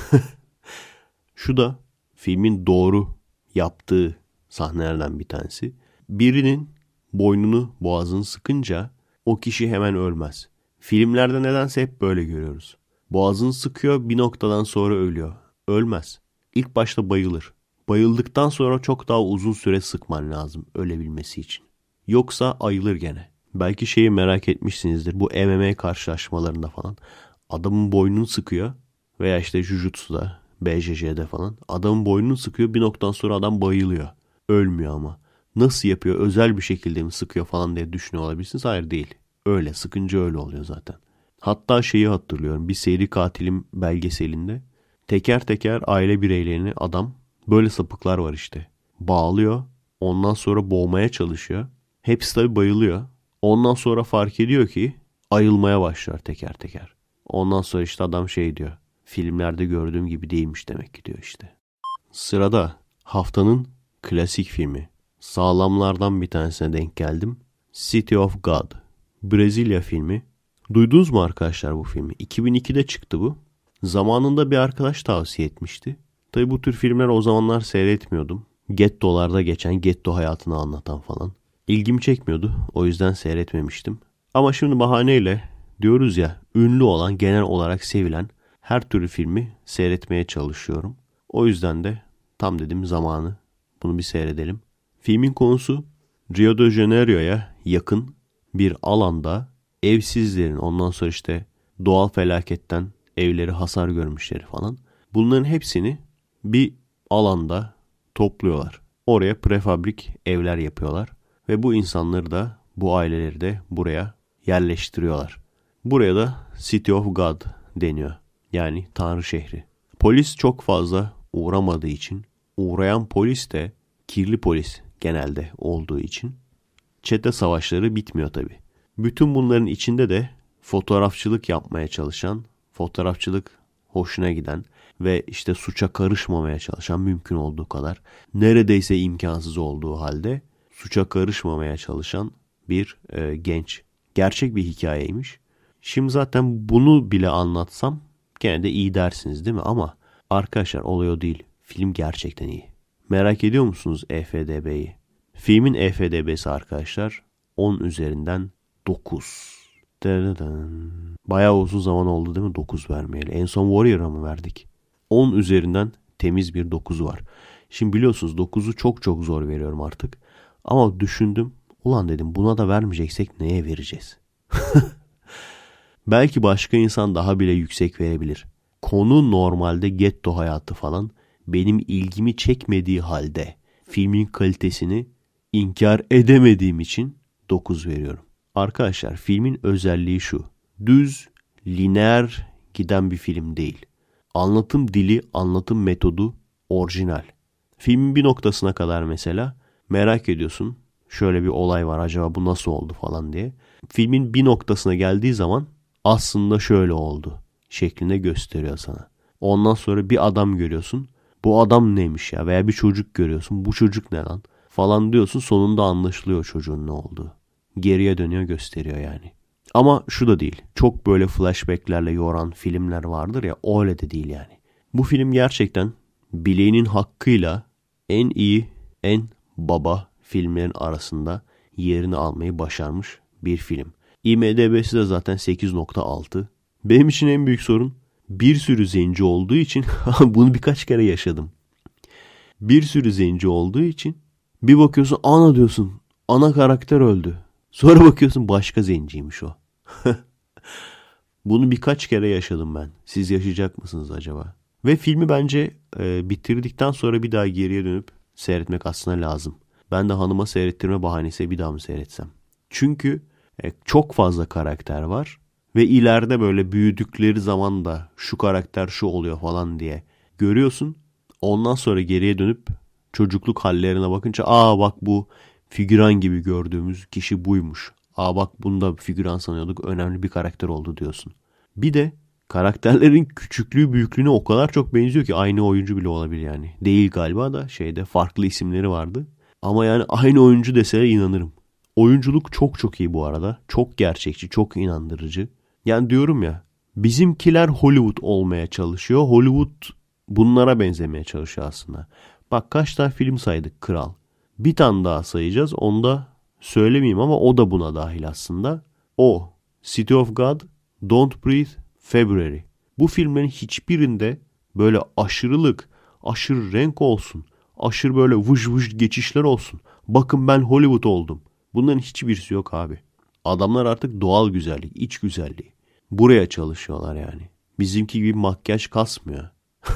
Şu da filmin doğru yaptığı sahnelerden bir tanesi. Birinin boynunu boğazını sıkınca o kişi hemen ölmez. Filmlerde nedense hep böyle görüyoruz. Boğazını sıkıyor bir noktadan sonra ölüyor. Ölmez. İlk başta bayılır. Bayıldıktan sonra çok daha uzun süre sıkman lazım ölebilmesi için. Yoksa ayılır gene. Belki şeyi merak etmişsinizdir. Bu M M A karşılaşmalarında falan adamın boynunu sıkıyor veya işte Jujutsu'da, B J J'de falan adamın boynunu sıkıyor bir noktadan sonra adam bayılıyor. Ölmüyor ama. Nasıl yapıyor? Özel bir şekilde mi sıkıyor falan diye düşünüyor olabilirsiniz. Hayır değil. Öyle. Sıkınca öyle oluyor zaten. Hatta şeyi hatırlıyorum. Bir seri katilim belgeselinde teker teker aile bireylerini adam böyle sapıklar var işte. Bağlıyor. Ondan sonra boğmaya çalışıyor. Hepsi tabii bayılıyor. Ondan sonra fark ediyor ki ayılmaya başlıyor teker teker. Ondan sonra işte adam şey diyor. Filmlerde gördüğüm gibi değilmiş demek ki diyor işte. Sırada haftanın klasik filmi. Sağlamlardan bir tanesine denk geldim. City of God. Brezilya filmi. Duydunuz mu arkadaşlar bu filmi? iki bin ikide çıktı bu. Zamanında bir arkadaş tavsiye etmişti. Tabii bu tür filmler o zamanlar seyretmiyordum. Gettolarda geçen, getto hayatını anlatan falan. İlgimi çekmiyordu. O yüzden seyretmemiştim. Ama şimdi bahaneyle diyoruz ya, ünlü olan, genel olarak sevilen her türlü filmi seyretmeye çalışıyorum. O yüzden de tam dedim zamanı bunu bir seyredelim. Filmin konusu Rio de Janeiro'ya yakın bir alanda evsizlerin, ondan sonra işte doğal felaketten evleri hasar görmüşleri falan. Bunların hepsini bir alanda topluyorlar. Oraya prefabrik evler yapıyorlar. Ve bu insanları da, bu aileleri de buraya yerleştiriyorlar. Buraya da City of God deniyor. Yani Tanrı şehri. Polis çok fazla uğramadığı için, uğrayan polis de kirli polis genelde olduğu için çete savaşları bitmiyor tabii. Bütün bunların içinde de fotoğrafçılık yapmaya çalışan, fotoğrafçılık hoşuna giden ve işte suça karışmamaya çalışan, mümkün olduğu kadar, neredeyse imkansız olduğu halde suça karışmamaya çalışan bir e, genç. Gerçek bir hikayeymiş. Şimdi zaten bunu bile anlatsam gene de iyi dersiniz değil mi? Ama arkadaşlar olay o değil. Film gerçekten iyi. Merak ediyor musunuz E F D B'yi? Filmin E F D B'si arkadaşlar on üzerinden dokuz. Bayağı uzun zaman oldu değil mi dokuz vermeyeli? En son Warrior'a mı verdik? on üzerinden temiz bir dokuzu var. Şimdi biliyorsunuz dokuzu çok çok zor veriyorum artık. Ama düşündüm. Ulan dedim, buna da vermeyeceksek neye vereceğiz? Belki başka insan daha bile yüksek verebilir. Konu normalde getto hayatı falan, benim ilgimi çekmediği halde filmin kalitesini inkar edemediğim için dokuz veriyorum. Arkadaşlar filmin özelliği şu. Düz, lineer giden bir film değil. Anlatım dili, anlatım metodu orijinal. Filmin bir noktasına kadar mesela merak ediyorsun. Şöyle bir olay var, acaba bu nasıl oldu falan diye. Filmin bir noktasına geldiği zaman aslında şöyle oldu şeklinde gösteriyor sana. Ondan sonra bir adam görüyorsun. Bu adam neymiş ya? Veya bir çocuk görüyorsun. Bu çocuk ne lan? Falan diyorsun. Sonunda anlaşılıyor çocuğun ne olduğu. Geriye dönüyor, gösteriyor yani. Ama şu da değil. Çok böyle flashbacklerle yoran filmler vardır ya. Öyle de değil yani. Bu film gerçekten bileğinin hakkıyla en iyi, en baba filmlerin arasında yerini almayı başarmış bir film. I M D B'si de zaten sekiz nokta altı. Benim için en büyük sorun bir sürü zenci olduğu için bunu birkaç kere yaşadım. Bir sürü zenci olduğu için bir bakıyorsun ana diyorsun, ana karakter öldü. Sonra bakıyorsun başka zenciymiş o. Bunu birkaç kere yaşadım ben. Siz yaşayacak mısınız acaba? Ve filmi bence e, bitirdikten sonra bir daha geriye dönüp seyretmek aslında lazım. Ben de hanıma seyrettirme bahanesi bir daha mı seyretsem? Çünkü e, çok fazla karakter var. Ve ileride böyle büyüdükleri zaman da şu karakter şu oluyor falan diye görüyorsun. Ondan sonra geriye dönüp çocukluk hallerine bakınca aa bak bu figüran gibi gördüğümüz kişi buymuş. Aa bak bunu da figüran sanıyorduk, önemli bir karakter oldu diyorsun. Bir de karakterlerin küçüklüğü büyüklüğüne o kadar çok benziyor ki aynı oyuncu bile olabilir yani. Değil galiba da şeyde farklı isimleri vardı. Ama yani aynı oyuncu deseler inanırım. Oyunculuk çok çok iyi bu arada. Çok gerçekçi, çok inandırıcı. Yani diyorum ya, bizimkiler Hollywood olmaya çalışıyor. Hollywood bunlara benzemeye çalışıyor aslında. Bak kaç tane film saydık kral. Bir tane daha sayacağız. Onu da söylemeyeyim ama o da buna dahil aslında. O, City of God, Don't Breathe, February. Bu filmlerin hiçbirinde böyle aşırılık, aşırı renk olsun, aşırı böyle vıj vıj geçişler olsun. Bakın ben Hollywood oldum. Bunların hiçbirisi yok abi. Adamlar artık doğal güzellik, iç güzelliği. Buraya çalışıyorlar yani. Bizimki gibi makyaj kasmıyor.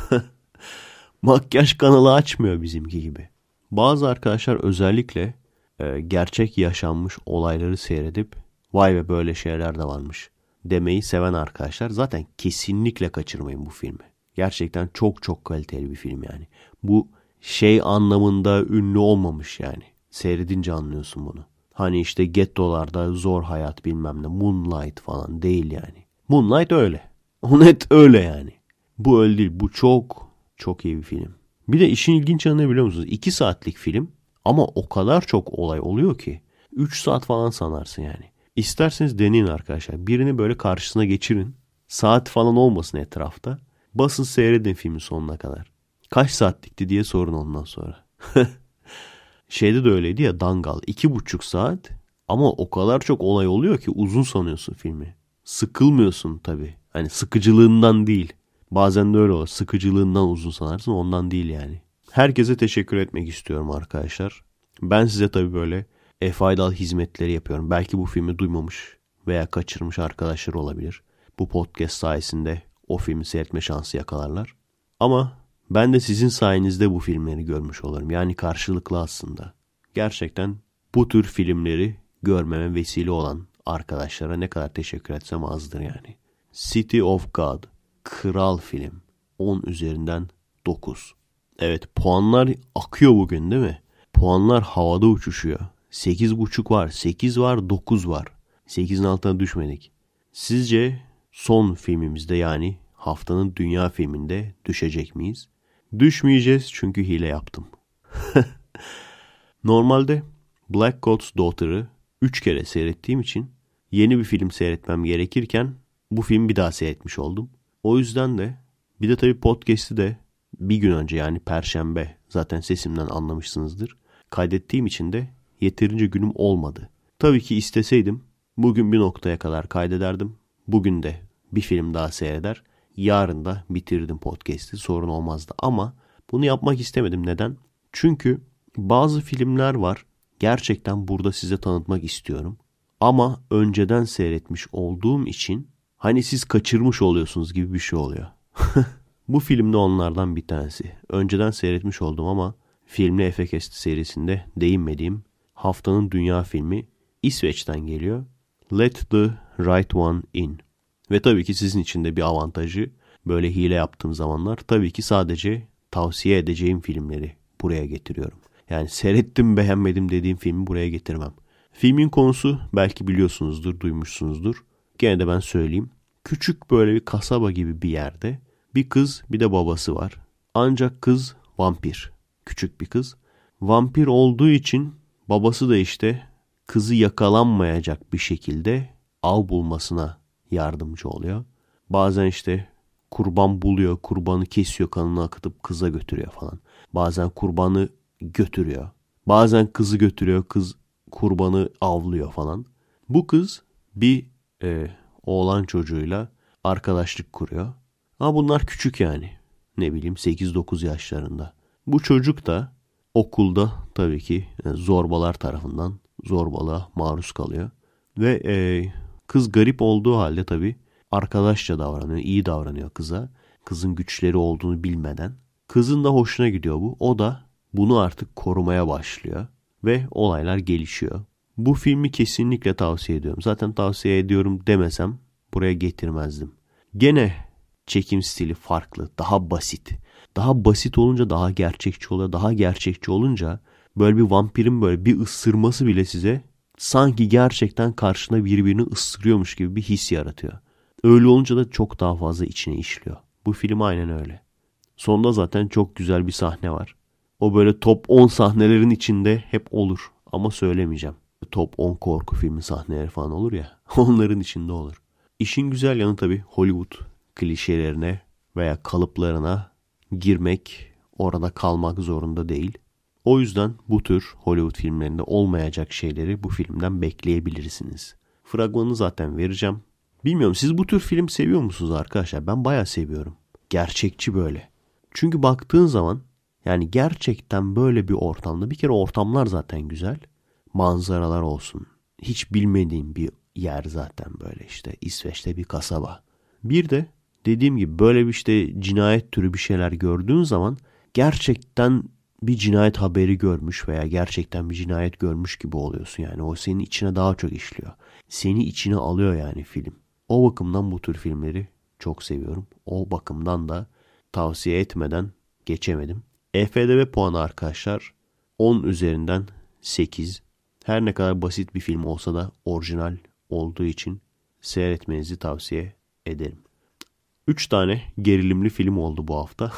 Makyaj kanalı açmıyor bizimki gibi. Bazı arkadaşlar özellikle e, gerçek yaşanmış olayları seyredip vay be böyle şeyler de varmış demeyi seven arkadaşlar zaten kesinlikle kaçırmayın bu filmi. Gerçekten çok çok kaliteli bir film yani. Bu şey anlamında ünlü olmamış yani. Seyredince anlıyorsun bunu. Hani işte gettolarda zor hayat bilmem ne, Moonlight falan değil yani. Moonlight öyle. O net öyle yani. Bu öyle değil. Bu çok çok iyi bir film. Bir de işin ilginç yanı ne biliyor musunuz? iki saatlik film ama o kadar çok olay oluyor ki üç saat falan sanarsın yani. İsterseniz deneyin arkadaşlar. Birini böyle karşısına geçirin. Saat falan olmasın etrafta. Basın seyredin filmin sonuna kadar. Kaç saatlikti diye sorun ondan sonra. Şeyde de öyleydi ya, Dangal. iki buçuk saat ama o kadar çok olay oluyor ki uzun sanıyorsun filmi. Sıkılmıyorsun tabii. Hani sıkıcılığından değil. Bazen de öyle olur. Sıkıcılığından uzun sanarsın, ondan değil yani. Herkese teşekkür etmek istiyorum arkadaşlar. Ben size tabii böyle e, faydalı hizmetleri yapıyorum. Belki bu filmi duymamış veya kaçırmış arkadaşlar olabilir. Bu podcast sayesinde o filmi seyretme şansı yakalarlar. Ama ben de sizin sayenizde bu filmleri görmüş olurum. Yani karşılıklı aslında. Gerçekten bu tür filmleri görmeme vesile olan arkadaşlara ne kadar teşekkür etsem azdır yani. City of God. Kral film. on üzerinden dokuz. Evet, puanlar akıyor bugün değil mi? Puanlar havada uçuşuyor. sekiz buçuk var, sekiz var, dokuz var. sekizin altına düşmedik. Sizce son filmimizde, yani haftanın dünya filminde düşecek miyiz? Düşmeyeceğiz çünkü hile yaptım. Normalde Black God's Daughter'ı üç kere seyrettiğim için yeni bir film seyretmem gerekirken bu filmi bir daha seyretmiş oldum. O yüzden de bir de tabii podcast'i de bir gün önce, yani Perşembe, zaten sesimden anlamışsınızdır, kaydettiğim için de yeterince günüm olmadı. Tabii ki isteseydim bugün bir noktaya kadar kaydederdim. Bugün de bir film daha seyreder. Yarın da bitirdim podcast'i, sorun olmazdı. Ama bunu yapmak istemedim. Neden? Çünkü bazı filmler var. Gerçekten burada size tanıtmak istiyorum. Ama önceden seyretmiş olduğum için hani siz kaçırmış oluyorsunuz gibi bir şey oluyor. Bu film de onlardan bir tanesi. Önceden seyretmiş oldum ama Filmli Efekest serisinde değinmediğim haftanın dünya filmi İsveç'ten geliyor. Let the Right One In. Ve tabii ki sizin için de bir avantajı, böyle hile yaptığım zamanlar tabii ki sadece tavsiye edeceğim filmleri buraya getiriyorum. Yani seyrettim beğenmedim dediğim filmi buraya getirmem. Filmin konusu belki biliyorsunuzdur, duymuşsunuzdur. Gene de ben söyleyeyim. Küçük böyle bir kasaba gibi bir yerde bir kız bir de babası var. Ancak kız vampir. Küçük bir kız. Vampir olduğu için babası da işte kızı yakalanmayacak bir şekilde av bulmasına yardımcı oluyor. Bazen işte kurban buluyor, kurbanı kesiyor, kanını akıtıp kıza götürüyor falan. Bazen kurbanı götürüyor. Bazen kızı götürüyor, kız kurbanı avlıyor falan. Bu kız bir e, oğlan çocuğuyla arkadaşlık kuruyor. Ama bunlar küçük yani. Ne bileyim sekiz dokuz yaşlarında. Bu çocuk da okulda tabii ki zorbalar tarafından zorbalığa maruz kalıyor. Ve e, kız garip olduğu halde tabii arkadaşça davranıyor, iyi davranıyor kıza. Kızın güçleri olduğunu bilmeden. Kızın da hoşuna gidiyor bu. O da bunu artık korumaya başlıyor. Ve olaylar gelişiyor. Bu filmi kesinlikle tavsiye ediyorum. Zaten tavsiye ediyorum demesem buraya getirmezdim. Gene çekim stili farklı, daha basit. Daha basit olunca daha gerçekçi oluyor. Daha gerçekçi olunca böyle bir vampirin böyle bir ısırması bile size sanki gerçekten karşına birbirini ısırıyormuş gibi bir his yaratıyor. Öyle olunca da çok daha fazla içine işliyor. Bu film aynen öyle. Sonunda zaten çok güzel bir sahne var. O böyle top on sahnelerin içinde hep olur. Ama söylemeyeceğim. Top on korku filmi sahneleri falan olur ya. Onların içinde olur. İşin güzel yanı tabii Hollywood klişelerine veya kalıplarına girmek, orada kalmak zorunda değil. O yüzden bu tür Hollywood filmlerinde olmayacak şeyleri bu filmden bekleyebilirsiniz. Fragmanını zaten vereceğim. Bilmiyorum, siz bu tür film seviyor musunuz arkadaşlar? Ben bayağı seviyorum. Gerçekçi böyle. Çünkü baktığın zaman yani gerçekten böyle bir ortamda, bir kere ortamlar zaten güzel. Manzaralar olsun. Hiç bilmediğim bir yer zaten böyle işte. İsveç'te bir kasaba. Bir de dediğim gibi böyle bir işte cinayet türü bir şeyler gördüğün zaman gerçekten bir cinayet haberi görmüş veya gerçekten bir cinayet görmüş gibi oluyorsun. Yani o senin içine daha çok işliyor. Seni içine alıyor yani film. O bakımdan bu tür filmleri çok seviyorum. O bakımdan da tavsiye etmeden geçemedim. E F D B puanı arkadaşlar on üzerinden sekiz. Her ne kadar basit bir film olsa da orijinal olduğu için seyretmenizi tavsiye ederim. üç tane gerilimli film oldu bu hafta.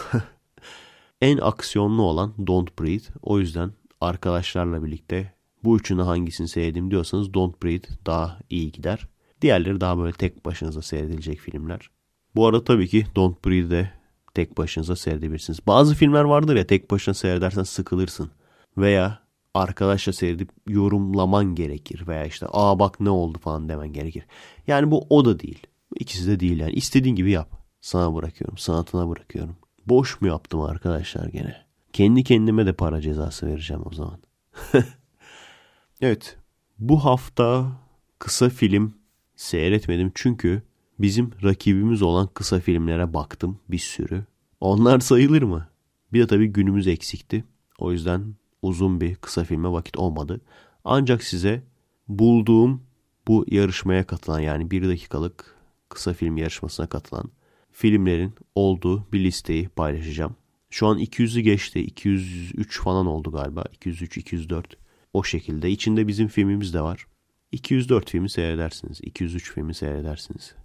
En aksiyonlu olan Don't Breathe. O yüzden arkadaşlarla birlikte bu üçünü hangisini seyredim diyorsanız Don't Breathe daha iyi gider. Diğerleri daha böyle tek başınıza seyredilecek filmler. Bu arada tabii ki Don't Breathe de tek başınıza seyredebilirsiniz. Bazı filmler vardır ya, tek başına seyredersen sıkılırsın. Veya arkadaşla seyredip yorumlaman gerekir. Veya işte aa bak ne oldu falan demen gerekir. Yani bu o da değil. İkisi de değil yani. İstediğin gibi yap. Sana bırakıyorum. Sanatına bırakıyorum. Boş mu yaptım arkadaşlar gene? Kendi kendime de para cezası vereceğim o zaman. Evet. Bu hafta kısa film seyretmedim. Çünkü bizim rakibimiz olan kısa filmlere baktım bir sürü. Onlar sayılır mı? Bir de tabii günümüz eksikti. O yüzden uzun bir kısa filme vakit olmadı. Ancak size bulduğum bu yarışmaya katılan, yani bir dakikalık kısa film yarışmasına katılan filmlerin olduğu bir listeyi paylaşacağım. Şu an iki yüzü geçti. iki yüz üç falan oldu galiba. iki yüz üç iki yüz dört o şekilde. İçinde bizim filmimiz de var. iki yüz dört filmi seyredersiniz. iki yüz üç filmi seyredersiniz.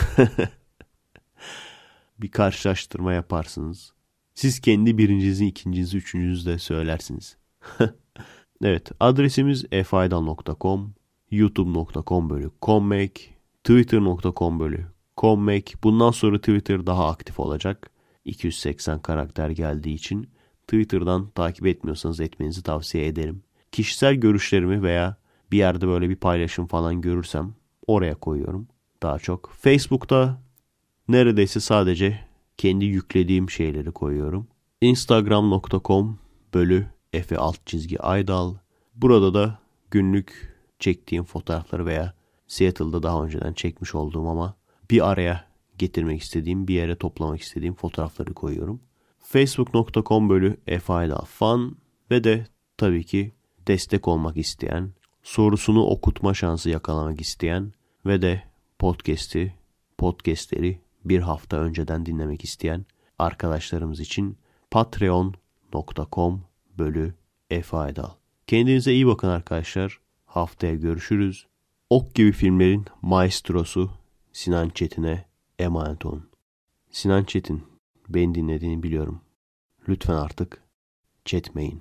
Bir karşılaştırma yaparsınız. Siz kendi birincinizi, ikincinizi, üçüncünüzü de söylersiniz. Evet, adresimiz efaydal nokta com, youtube nokta com bölü kommek, twitter nokta com bölü kommek. Bundan sonra Twitter daha aktif olacak. iki yüz seksen karakter geldiği için Twitter'dan takip etmiyorsanız etmenizi tavsiye ederim. Kişisel görüşlerimi veya bir yerde böyle bir paylaşım falan görürsem oraya koyuyorum daha çok. Facebook'ta neredeyse sadece kendi yüklediğim şeyleri koyuyorum. instagram nokta com bölü efe alt çizgi aydal. Burada da günlük çektiğim fotoğrafları veya Seattle'da daha önceden çekmiş olduğum ama bir araya getirmek istediğim, bir yere toplamak istediğim fotoğrafları koyuyorum. facebook nokta com bölü efe aydal fan ve de tabii ki destek olmak isteyen, sorusunu okutma şansı yakalamak isteyen ve de podcast'i, podcastleri bir hafta önceden dinlemek isteyen arkadaşlarımız için patreon nokta com bölü efe aydal. Kendinize iyi bakın arkadaşlar. Haftaya görüşürüz. Ok gibi filmlerin maestrosu Sinan Çetin'e emanet olun. Sinan Çetin, beni dinlediğini biliyorum. Lütfen artık çetmeyin.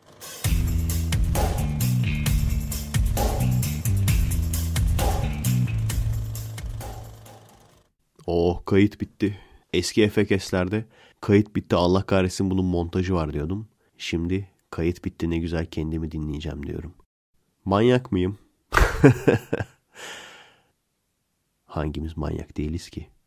Oh, kayıt bitti. Eski F K S'lerde kayıt bitti, Allah kahretsin bunun montajı var diyordum. Şimdi kayıt bitti, ne güzel kendimi dinleyeceğim diyorum. Manyak mıyım? Hangimiz manyak değiliz ki?